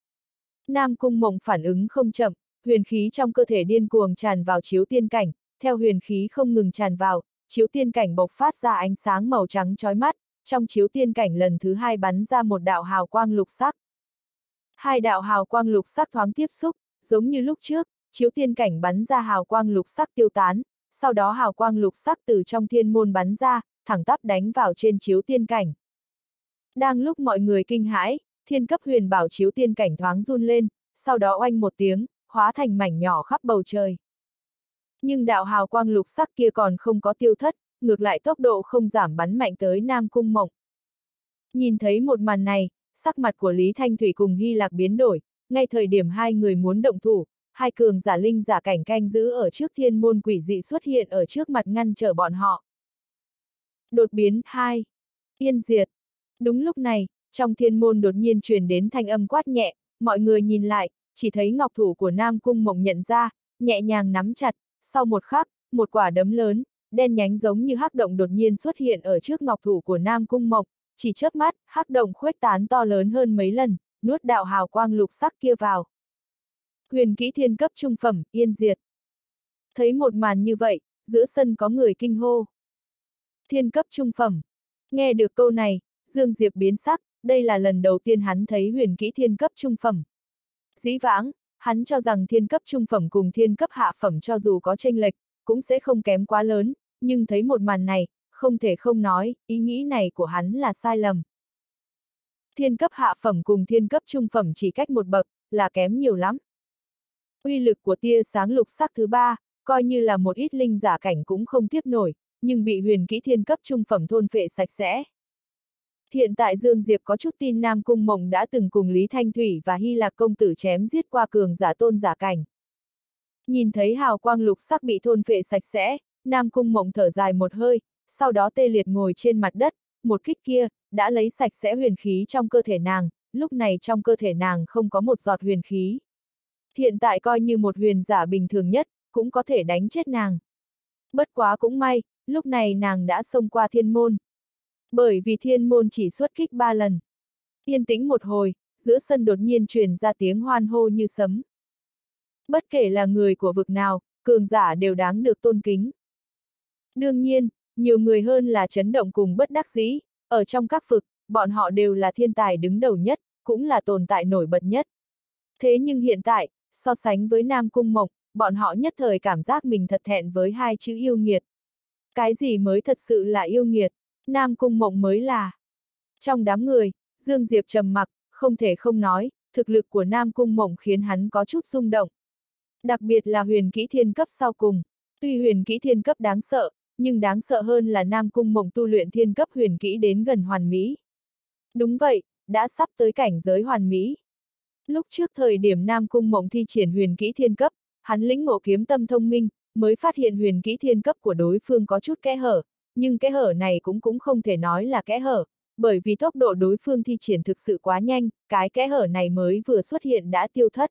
Nam Cung Mộng phản ứng không chậm, huyền khí trong cơ thể điên cuồng tràn vào chiếu tiên cảnh, theo huyền khí không ngừng tràn vào, chiếu tiên cảnh bộc phát ra ánh sáng màu trắng chói mắt, trong chiếu tiên cảnh lần thứ hai bắn ra một đạo hào quang lục sắc. Hai đạo hào quang lục sắc thoáng tiếp xúc, giống như lúc trước, chiếu tiên cảnh bắn ra hào quang lục sắc tiêu tán, sau đó hào quang lục sắc từ trong thiên môn bắn ra, thẳng tắp đánh vào trên chiếu tiên cảnh. Đang lúc mọi người kinh hãi, thiên cấp huyền bảo chiếu tiên cảnh thoáng run lên, sau đó oanh một tiếng, hóa thành mảnh nhỏ khắp bầu trời. Nhưng đạo hào quang lục sắc kia còn không có tiêu thất, ngược lại tốc độ không giảm bắn mạnh tới Nam Cung Mộng. Nhìn thấy một màn này, sắc mặt của Lý Thanh Thủy cùng Hy Lạc biến đổi, ngay thời điểm hai người muốn động thủ, hai cường giả linh giả cảnh canh giữ ở trước thiên môn quỷ dị xuất hiện ở trước mặt ngăn trở bọn họ. Đột biến hai. Yên diệt. Đúng lúc này, trong thiên môn đột nhiên truyền đến thanh âm quát nhẹ, mọi người nhìn lại, chỉ thấy ngọc thủ của Nam Cung Mộng nhận ra, nhẹ nhàng nắm chặt, sau một khắc, một quả đấm lớn, đen nhánh giống như hắc động đột nhiên xuất hiện ở trước ngọc thủ của Nam Cung Mộng, chỉ chớp mắt, hắc động khuếch tán to lớn hơn mấy lần, nuốt đạo hào quang lục sắc kia vào. Huyền kỹ thiên cấp trung phẩm, yên diệt. Thấy một màn như vậy, giữa sân có người kinh hô. Thiên cấp trung phẩm. Nghe được câu này, Dương Diệp biến sắc, đây là lần đầu tiên hắn thấy huyền kỹ thiên cấp trung phẩm. Dĩ vãng, hắn cho rằng thiên cấp trung phẩm cùng thiên cấp hạ phẩm cho dù có chênh lệch, cũng sẽ không kém quá lớn, nhưng thấy một màn này, không thể không nói, ý nghĩ này của hắn là sai lầm. Thiên cấp hạ phẩm cùng thiên cấp trung phẩm chỉ cách một bậc, là kém nhiều lắm. Uy lực của tia sáng lục sắc thứ ba, coi như là một ít linh giả cảnh cũng không tiếp nổi, nhưng bị huyền kỹ thiên cấp trung phẩm thôn phệ sạch sẽ. Hiện tại Dương Diệp có chút tin Nam Cung Mộng đã từng cùng Lý Thanh Thủy và Hy Lạc công tử chém giết qua cường giả tôn giả cảnh. Nhìn thấy hào quang lục sắc bị thôn phệ sạch sẽ, Nam Cung Mộng thở dài một hơi, sau đó tê liệt ngồi trên mặt đất, một kích kia, đã lấy sạch sẽ huyền khí trong cơ thể nàng, lúc này trong cơ thể nàng không có một giọt huyền khí. Hiện tại coi như một huyền giả bình thường nhất, cũng có thể đánh chết nàng. Bất quá cũng may, lúc này nàng đã xông qua thiên môn. Bởi vì thiên môn chỉ xuất kích ba lần. Yên tĩnh một hồi, giữa sân đột nhiên truyền ra tiếng hoan hô như sấm. Bất kể là người của vực nào, cường giả đều đáng được tôn kính. Đương nhiên, nhiều người hơn là chấn động cùng bất đắc dĩ, ở trong các vực, bọn họ đều là thiên tài đứng đầu nhất, cũng là tồn tại nổi bật nhất. Thế nhưng hiện tại, so sánh với Nam Cung Mộng, bọn họ nhất thời cảm giác mình thật thẹn với hai chữ yêu nghiệt. Cái gì mới thật sự là yêu nghiệt, Nam Cung Mộng mới là. Trong đám người, Dương Diệp trầm mặc, không thể không nói, thực lực của Nam Cung Mộng khiến hắn có chút rung động. Đặc biệt là huyền kỹ thiên cấp sau cùng, tuy huyền kỹ thiên cấp đáng sợ, nhưng đáng sợ hơn là Nam Cung Mộng tu luyện thiên cấp huyền kỹ đến gần hoàn mỹ. Đúng vậy, đã sắp tới cảnh giới hoàn mỹ. Lúc trước thời điểm Nam Cung Mộng thi triển huyền kỹ thiên cấp, hắn lĩnh ngộ kiếm tâm thông minh, mới phát hiện huyền kỹ thiên cấp của đối phương có chút kẽ hở, nhưng kẽ hở này cũng cũng không thể nói là kẽ hở, bởi vì tốc độ đối phương thi triển thực sự quá nhanh, cái kẽ hở này mới vừa xuất hiện đã tiêu thất.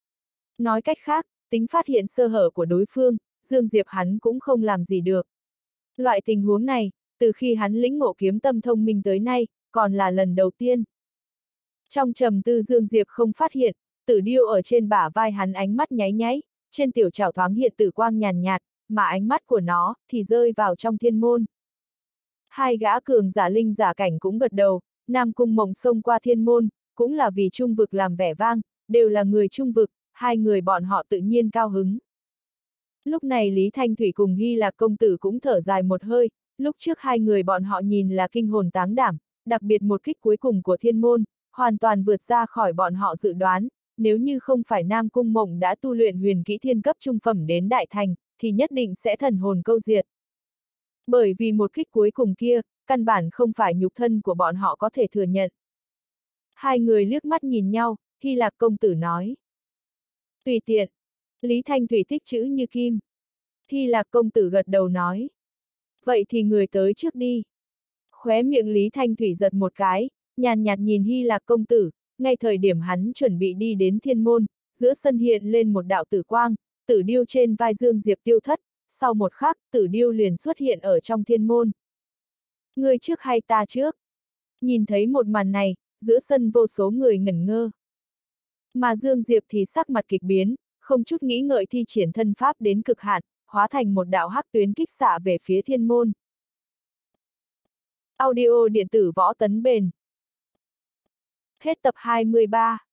Nói cách khác, tính phát hiện sơ hở của đối phương, Dương Diệp hắn cũng không làm gì được. Loại tình huống này, từ khi hắn lĩnh ngộ kiếm tâm thông minh tới nay, còn là lần đầu tiên. Trong trầm tư Dương Diệp không phát hiện, Tử Điêu ở trên bả vai hắn ánh mắt nháy nháy, trên tiểu trảo thoáng hiện tử quang nhàn nhạt, mà ánh mắt của nó thì rơi vào trong thiên môn. Hai gã cường giả linh giả cảnh cũng gật đầu, Nam Cung Mộng xông qua thiên môn, cũng là vì trung vực làm vẻ vang, đều là người trung vực, hai người bọn họ tự nhiên cao hứng. Lúc này Lý Thanh Thủy cùng Hy Lạc công tử cũng thở dài một hơi, lúc trước hai người bọn họ nhìn là kinh hồn táng đảm, đặc biệt một kích cuối cùng của thiên môn, hoàn toàn vượt ra khỏi bọn họ dự đoán, nếu như không phải Nam Cung Mộng đã tu luyện huyền kỹ thiên cấp trung phẩm đến đại thành, thì nhất định sẽ thần hồn câu diệt. Bởi vì một kích cuối cùng kia, căn bản không phải nhục thân của bọn họ có thể thừa nhận. Hai người liếc mắt nhìn nhau, Hy Lạc công tử nói. Tùy tiện. Lý Thanh Thủy thích chữ như kim. Hy Lạc công tử gật đầu nói. Vậy thì người tới trước đi. Khóe miệng Lý Thanh Thủy giật một cái, nhàn nhạt nhìn Hy Lạc công tử, ngay thời điểm hắn chuẩn bị đi đến thiên môn, giữa sân hiện lên một đạo tử quang, tử điêu trên vai Dương Diệp tiêu thất, sau một khắc, tử điêu liền xuất hiện ở trong thiên môn. Người trước hay ta trước? Nhìn thấy một màn này, giữa sân vô số người ngẩn ngơ. Mà Dương Diệp thì sắc mặt kịch biến, không chút nghĩ ngợi thi triển thân pháp đến cực hạn, hóa thành một đạo hắc tuyến kích xạ về phía thiên môn. Audio điện tử Võ Tấn Bền. Hết tập hai mươi ba.